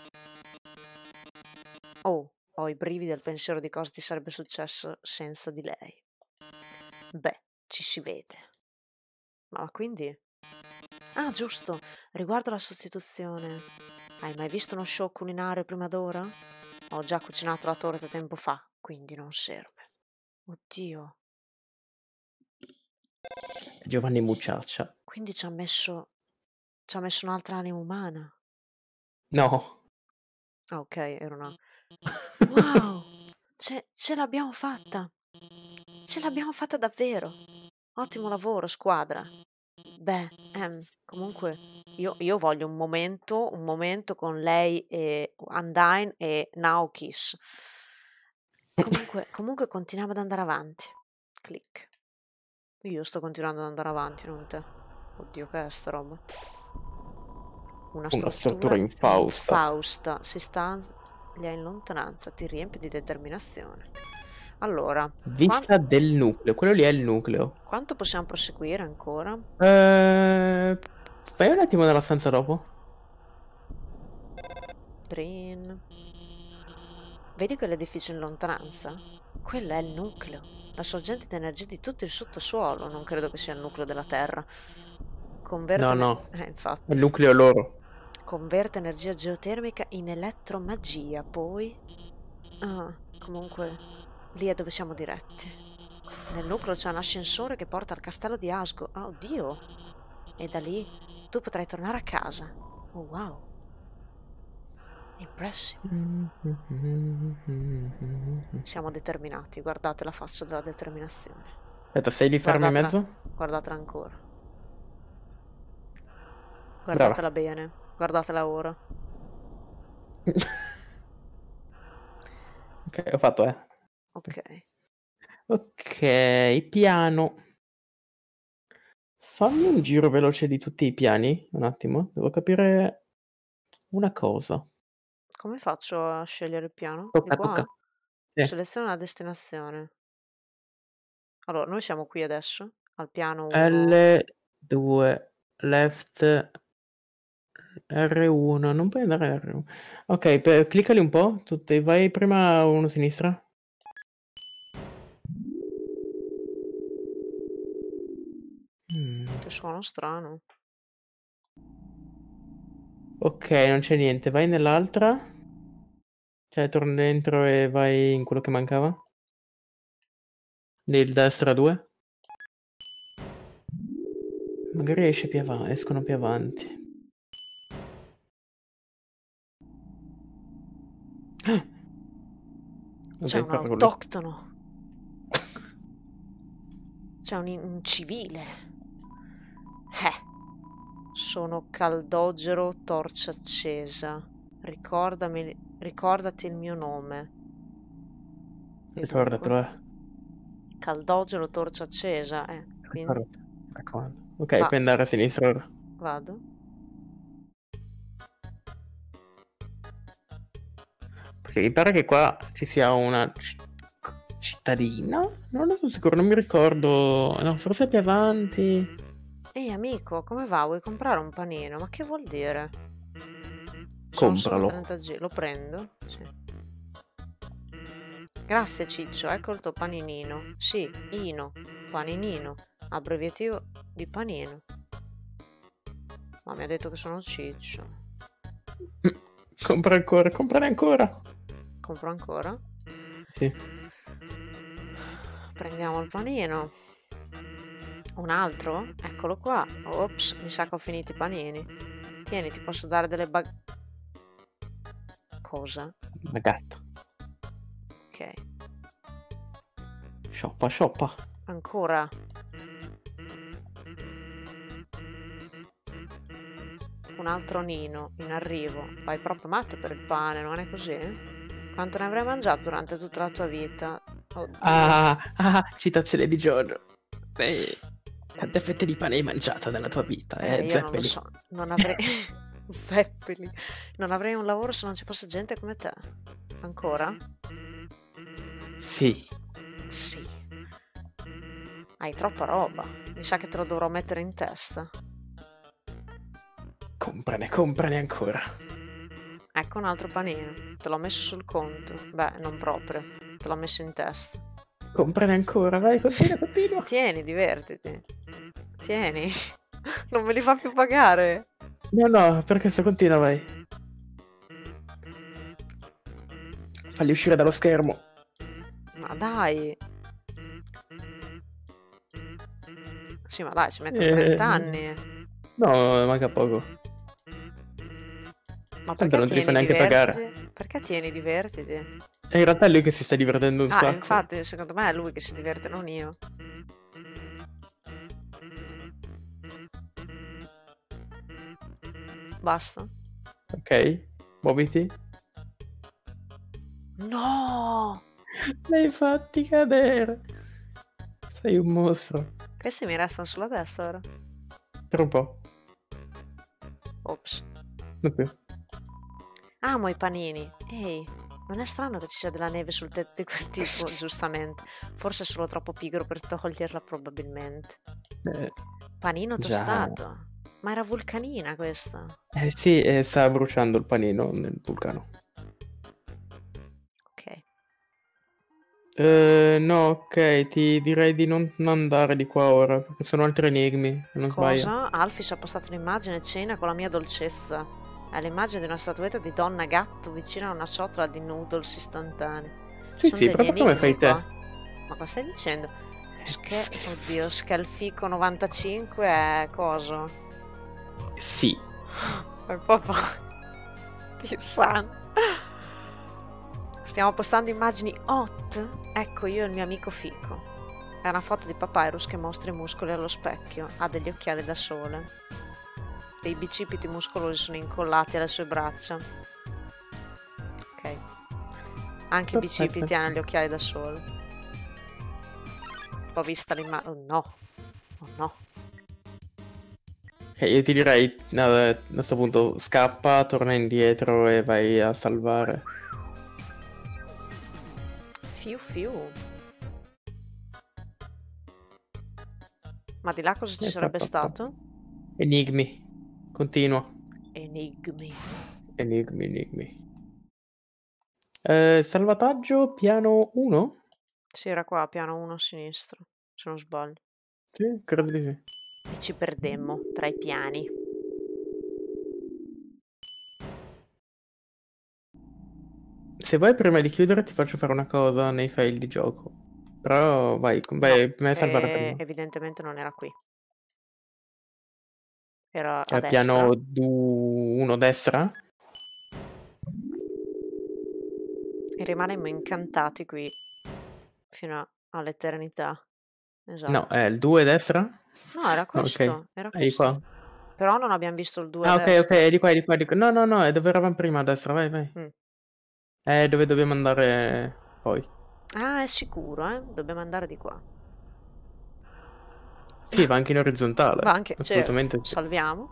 Oh, ho i brividi al pensiero di cosa ti sarebbe successo senza di lei. Beh, ci si vede. Ma quindi? Ah, giusto, riguardo la sostituzione. Hai mai visto uno show culinario prima d'ora? Ho già cucinato la torta tempo fa, quindi non serve. Oddio, Giovanni Mucciaccia. quindi ci ha messo... ci ha messo un'altra anima umana. No. Ah, ok, era una... Wow, ce, ce l'abbiamo fatta. Ce l'abbiamo fatta davvero. Ottimo lavoro, squadra. Beh, ehm, comunque io, io voglio un momento, un momento con lei e Undyne e Naukis. Comunque, comunque continuiamo ad andare avanti. Click. Io sto continuando ad andare avanti, non te. Oddio, che è sta roba? Una Una struttura struttura infausta. infausta. Si sta lì in lontananza, ti riempie di determinazione. Allora, quan- Vista del nucleo. Quello lì è il nucleo. quanto possiamo proseguire ancora? Eh, Vai un attimo nella stanza dopo. Drin. Vedi quell'edificio in lontananza? Quello è il nucleo, la sorgente di energia di tutto il sottosuolo. Non credo che sia il nucleo della Terra. Converte No, ener- no. Eh, È infatti. il nucleo loro. Converte energia geotermica in elettromagia, poi... Ah, comunque, lì è dove siamo diretti. Nel nucleo c'è un ascensore che porta al castello di Asgore. Oh, Dio! E da lì tu potrai tornare a casa. Oh, wow! Impressive. Siamo determinati, guardate la faccia della determinazione. Aspetta, sei lì fermo in Guardatela, mezzo? guardatela ancora. Brava. Guardatela bene, guardatela ora. Ok, ho fatto, eh. Ok. Ok, piano. Fammi un giro veloce di tutti i piani, un attimo. Devo capire una cosa. Come faccio a scegliere il piano? Di Tocca, qua? tocca. Sì. Seleziona la destinazione. Allora, noi siamo qui adesso, al piano uno. L due, left, R uno. Non puoi andare R uno. Ok, per- cliccali un po'. Tutti. Vai prima uno a sinistra. Mm. Che suono strano. Ok, non c'è niente. Vai nell'altra. Cioè, torna dentro e vai in quello che mancava. Del destra due. Magari esce più avanti, escono più avanti. C'è Ok, un parlo lì. autoctono. C'è un, in- un civile. Eh. Sono Caldogero Torcia Accesa. Ricordami, ricordati il mio nome. E Ricordatelo, eh. dunque, Caldogero Torcia Accesa, eh. Quindi Ricordati, mi raccomando. Ok, Va- puoi andare a sinistra ora. vado. Perché mi pare che qua ci sia una ci- cittadina. Non ne sono sicuro, non mi ricordo. No, forse è più avanti. Ehi amico, come va? Vuoi comprare un panino? Ma che vuol dire? Sono solo Compralo. trenta G, lo prendo? Sì. Grazie Ciccio, ecco il tuo paninino. Sì, Ino, paninino, abbreviativo di panino. Ma mi ha detto che sono Ciccio. Compra ancora, comprane ancora. Compro ancora? Sì. Prendiamo il panino. Un altro? Eccolo qua. Ops, mi sa che ho finito i panini. Tieni, ti posso dare delle bag... Cosa? Una gatta. Ok. Shoppa, shoppa. Ancora. Un altro nino in arrivo. Vai proprio matto per il pane, non è così? Quanto ne avrai mangiato durante tutta la tua vita? Oddio. Ah, ah, citazione di Giorgio. Eh. Quante fette di pane hai mangiato nella tua vita, Eh, eh, io non lo Zeppeli? so, non avrei... Zeppeli. Non avrei un lavoro se non ci fosse gente come te. Ancora? Sì. Sì. Hai troppa roba. Mi sa che te lo dovrò mettere in testa. Comprane, comprane ancora. Ecco un altro panino. Te l'ho messo sul conto. Beh, non proprio. Te l'ho messo in testa. Comprane ancora, vai, continua, continua. Tieni, divertiti. Tieni. Non me li fa più pagare. No, no, perché se continua, vai. Falli uscire dallo schermo. Ma dai. Sì, ma dai, ci metto Eh, trenta anni. No, manca poco. Ma Tanto perché non te li fa tieni, neanche pagare. divertiti? Perché tieni, divertiti? E in realtà è lui che si sta divertendo un Ah, sacco. infatti, secondo me è lui che si diverte, non io. Basta. Ok, muoviti. No! Mi hai fatti cadere. Sei un mostro. Questi mi restano sulla testa ora. Per un po'. Ops. Non più. Amo i panini. Ehi, non è strano che ci sia della neve sul tetto di quel tipo, giustamente. Forse è solo troppo pigro per toglierla, probabilmente. Eh, Panino già. tostato. Ma era vulcanina questa. Eh sì, eh, sta bruciando il panino nel vulcano. Ok. Eh, no, ok, ti direi di non non andare di qua ora, perché sono altri enigmi, non sbaglio. Cosa? Alfis ha postato un'immagine cena con la mia dolcezza. È l'immagine di una statuetta di donna gatto vicino a una ciotola di noodles istantanei. Sì, Sono sì, degli proprio come enigmi fai te. qua. Ma cosa stai dicendo? Sche- Schifo. Oddio, Scalfico novantacinque è coso? Sì. È proprio... Dio santo. Stiamo postando immagini hot? Ecco io e il mio amico Fico. È una foto di Papyrus che mostra i muscoli allo specchio. Ha degli occhiali da sole. Dei bicipiti muscolosi sono incollati alle sue braccia. Ok. Anche i bicipiti Perfetto. hanno gli occhiali da sole. L'ho vista l'immagine. Oh no. Oh no. Ok, io ti direi eh, a questo punto scappa, torna indietro e vai a salvare. Fiu fiu. Ma di là cosa ci E sarebbe pa, pa, pa. stato? Enigmi. Continua. Enigmi. Enigmi, enigmi. Eh, salvataggio piano uno? Sì, era qua, piano uno a sinistra, se non sbaglio. Sì, credo di sì. E ci perdemmo tra i piani. Se vuoi prima di chiudere ti faccio fare una cosa nei file di gioco. Però vai, vai, No, vai a salvare eh, prima. evidentemente non era qui. Era a Cioè, destra. piano uno destra? E rimanemmo incantati qui fino a- all'eternità. Esatto. No, è il due destra? No, era questo. Ok, Era è di qua. questo. Però non abbiamo visto il due Ah, a ok, ok, destra. è di qua, è di qua, è di qua. No, no, no, è dove eravamo prima a destra, vai, vai. Mm. È dove dobbiamo andare poi. Ah, è sicuro, eh? Dobbiamo andare di qua. Sì, va anche in orizzontale. Va anche, Assolutamente certo. sì. Salviamo.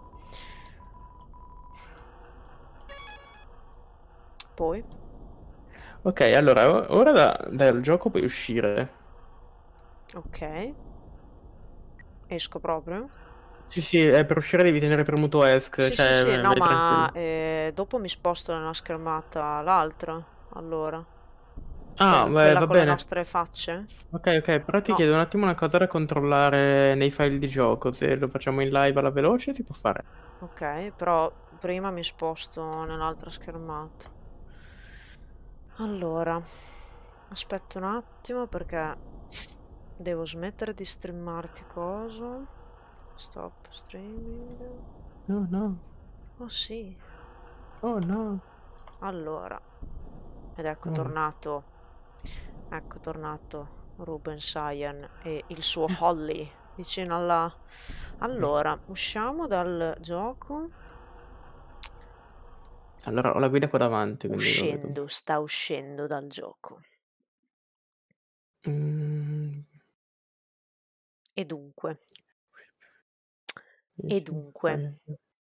Poi. Ok, allora, o- ora da- dal gioco puoi uscire. Ok. Esco proprio. Sì, sì, eh, per uscire devi tenere premuto ESC, Sì, cioè sì, sì, eh, no, vai ma tranquillo. eh, dopo mi sposto nella schermata l'altra, allora. Ah, Quel- beh, quella va con le bene. nostre facce? Ok, ok, però ti No, chiedo un attimo una cosa da controllare nei file di gioco. Se lo facciamo in live alla veloce si può fare. ok, però prima mi sposto nell'altra schermata. Allora, aspetta un attimo perché devo smettere di streamarti cosa. Stop streaming. No, no, Oh sì, oh no. allora. Ed ecco Oh. tornato, ecco tornato Ruben Saiyan e il suo Holly vicino alla... Allora, usciamo dal gioco. Allora ho la guida qua davanti, quindi lo vedo. Uscendo, sta uscendo dal gioco. Mm, E dunque, E dunque.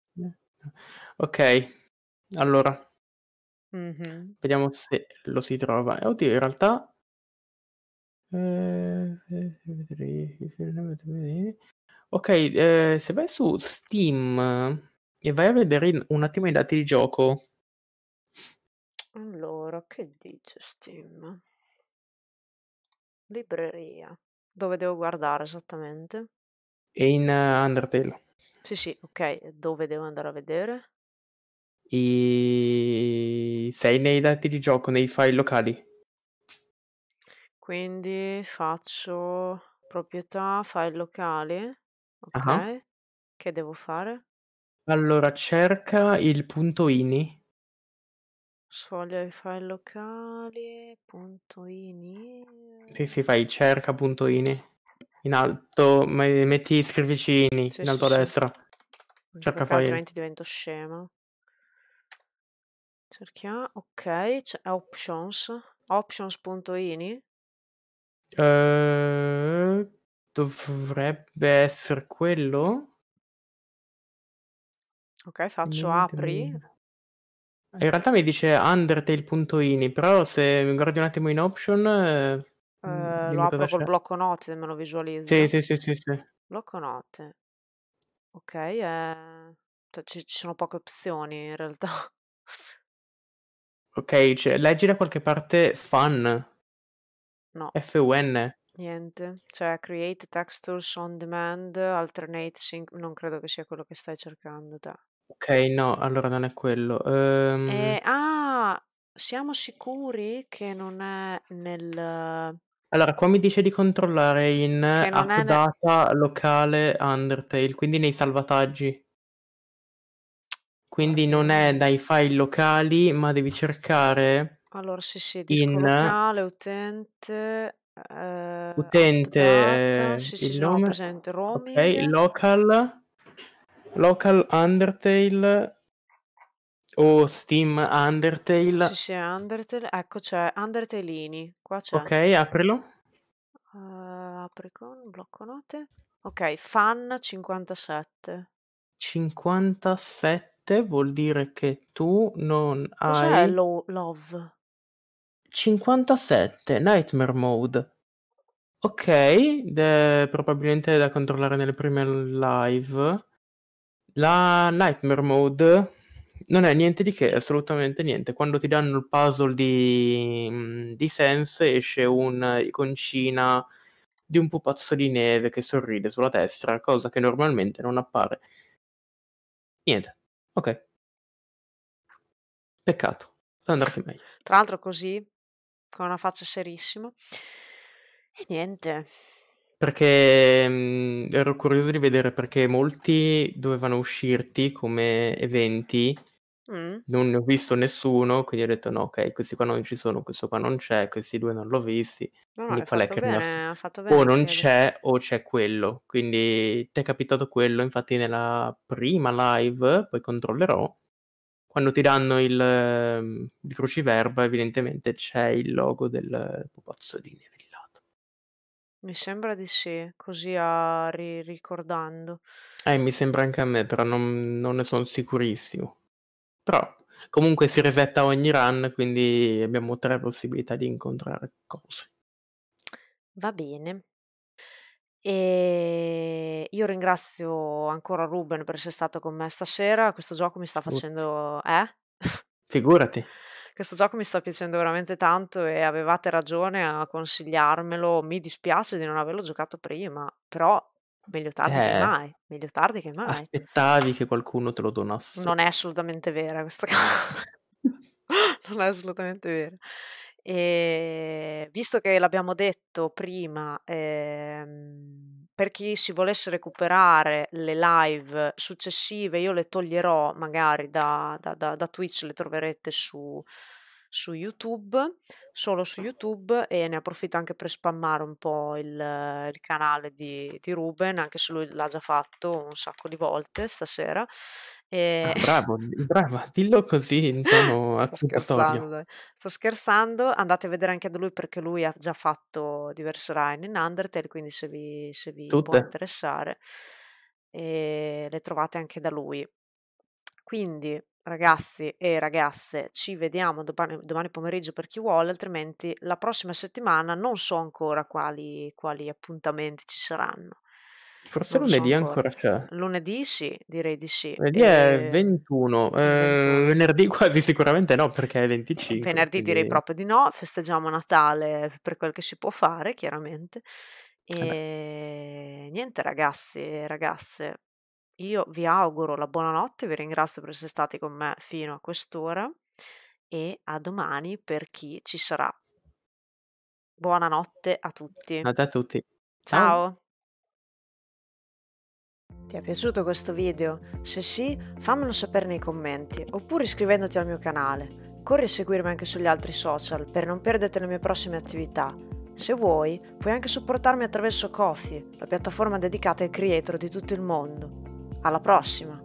Ok, allora, Mhm. vediamo se lo si trova. Eh, Oddio, in realtà... eh, Ok, eh, se vai su Steam e vai a vedere in- un attimo i dati di gioco, Allora, che dice Steam? Libreria. Dove devo guardare esattamente? è in eh, Undertale. Sì, sì, ok. Dove devo andare a vedere? I... Sei nei dati di gioco, nei file locali. Quindi faccio proprietà, file locali. Ah. Ok. Che devo fare? Allora, cerca il punto ini. Sfoglia i file locali. Punto ini. Sì, sì, fai cerca punto ini. In alto, ma- metti scrivici ini, Sì, in sì, alto a sì. destra. Anche Cerca perché file. altrimenti divento scema. Cerchiamo. Ok. C'è options. Options.ini. Eh, dovrebbe essere quello? Ok, faccio Niente, apri. in realtà mi dice undertale.ini, però se mi guardi un attimo in option, eh, Eh, lo dimmi cosa apro col c'è. blocco note, me lo Sì, visualizza. sì, sì, sì, sì. Blocco note. Ok, eh, cioè, ci, ci sono poche opzioni in realtà. Ok, cioè, leggi da qualche parte fun, No, F U N. niente. Cioè, create textures on demand, alternate sync. Non credo che sia quello che stai cercando te. Ok, no, allora non è quello. Ehm, E, ah, siamo sicuri che non è nel... Allora, qua mi dice di controllare in che non app è nel... data locale Undertale, quindi nei salvataggi. Quindi non è Guardiamo. dai file locali, ma devi cercare Allora, sì, sì, disco in locale, utente, eh, app utente data, eh, sì, sì, il sì, no, ho nome, presente, ok, roaming, local, local Undertale o Steam sì, Undertale. sì, Undertale, ecco c'è, Undertaleini, qua c'è, Ok, aprilo. Eh, apri con, blocco note, ok, fan cinquantasette, cinquantasette vuol dire che tu non cos'è hai lo- love? cinquantasette Nightmare Mode. Ok, de- probabilmente da controllare nelle prime live. La Nightmare Mode non è niente di che, assolutamente niente. Quando ti danno il puzzle di, mm, di Sense esce un'iconcina di un pupazzo di neve che sorride sulla destra, cosa che normalmente non appare. Niente. Ok, peccato. Può andarti meglio. Tra l'altro così, con una faccia serissima, e niente, Perché mm, ero curioso di vedere perché molti dovevano uscirti come eventi. Mm, Non ne ho visto nessuno, quindi ho detto no, ok, questi qua non ci sono, questo qua non c'è, questi due non l'ho visti. no, no, Quindi hai qual è fatto che è rimasto? bene, hai fatto bene O a non chiedere. c'è o c'è quello. Quindi ti è capitato quello, infatti nella prima live, poi controllerò, quando ti danno il, ehm, il cruciverba, evidentemente c'è il logo del pupazzo di nevellato. Mi sembra di sì, così a ri- ricordando. Eh, mi sembra anche a me, però non, non ne sono sicurissimo. Però comunque si resetta ogni run, quindi abbiamo tre possibilità di incontrare cose. Va bene. E io ringrazio ancora Ruben per essere stato con me stasera. Questo gioco mi sta Figurati. facendo... Eh? Figurati. Questo gioco mi sta piacendo veramente tanto e avevate ragione a consigliarmelo. Mi dispiace di non averlo giocato prima, però meglio tardi che Eh, mai. Meglio tardi che mai. aspettavi che qualcuno te lo donasse. Non è assolutamente vera questa cosa. Non è assolutamente vera. E visto che l'abbiamo detto prima, ehm, per chi si volesse recuperare le live successive, io le toglierò magari da, da- da- da Twitch, le troverete su, su YouTube, solo su YouTube, e ne approfitto anche per spammare un po' il, il canale di, di Ruben, anche se lui l'ha già fatto un sacco di volte stasera. E... Ah, bravo, brava, dillo così in tono Sto scherzando, accusatorio. dai. Sto scherzando, andate a vedere anche da lui perché lui ha già fatto diverse run in Undertale, quindi se vi, se vi può Tutte. interessare. e le trovate anche da lui. Quindi ragazzi e ragazze, ci vediamo domani, domani pomeriggio per chi vuole, altrimenti la prossima settimana non so ancora quali, quali appuntamenti ci saranno. Forse Non so lunedì ancora. ancora c'è. Lunedì sì, direi di sì. Lunedì è E- ventuno, è ventuno. eh, venerdì quasi sicuramente no perché è venticinque. Venerdì direi quindi- proprio di no, festeggiamo Natale per quel che si può fare, chiaramente. Vabbè. E niente ragazzi e ragazze, io vi auguro la buonanotte, vi ringrazio per essere stati con me fino a quest'ora e a domani per chi ci sarà. Buonanotte a tutti. Notte a tutti. Ciao! Ti è piaciuto questo video? Se sì, fammelo sapere nei commenti oppure iscrivendoti al mio canale. Corri a seguirmi anche sugli altri social per non perderti le mie prossime attività. Se vuoi, puoi anche supportarmi attraverso Ko-fi, la piattaforma dedicata ai creator di tutto il mondo. Alla prossima!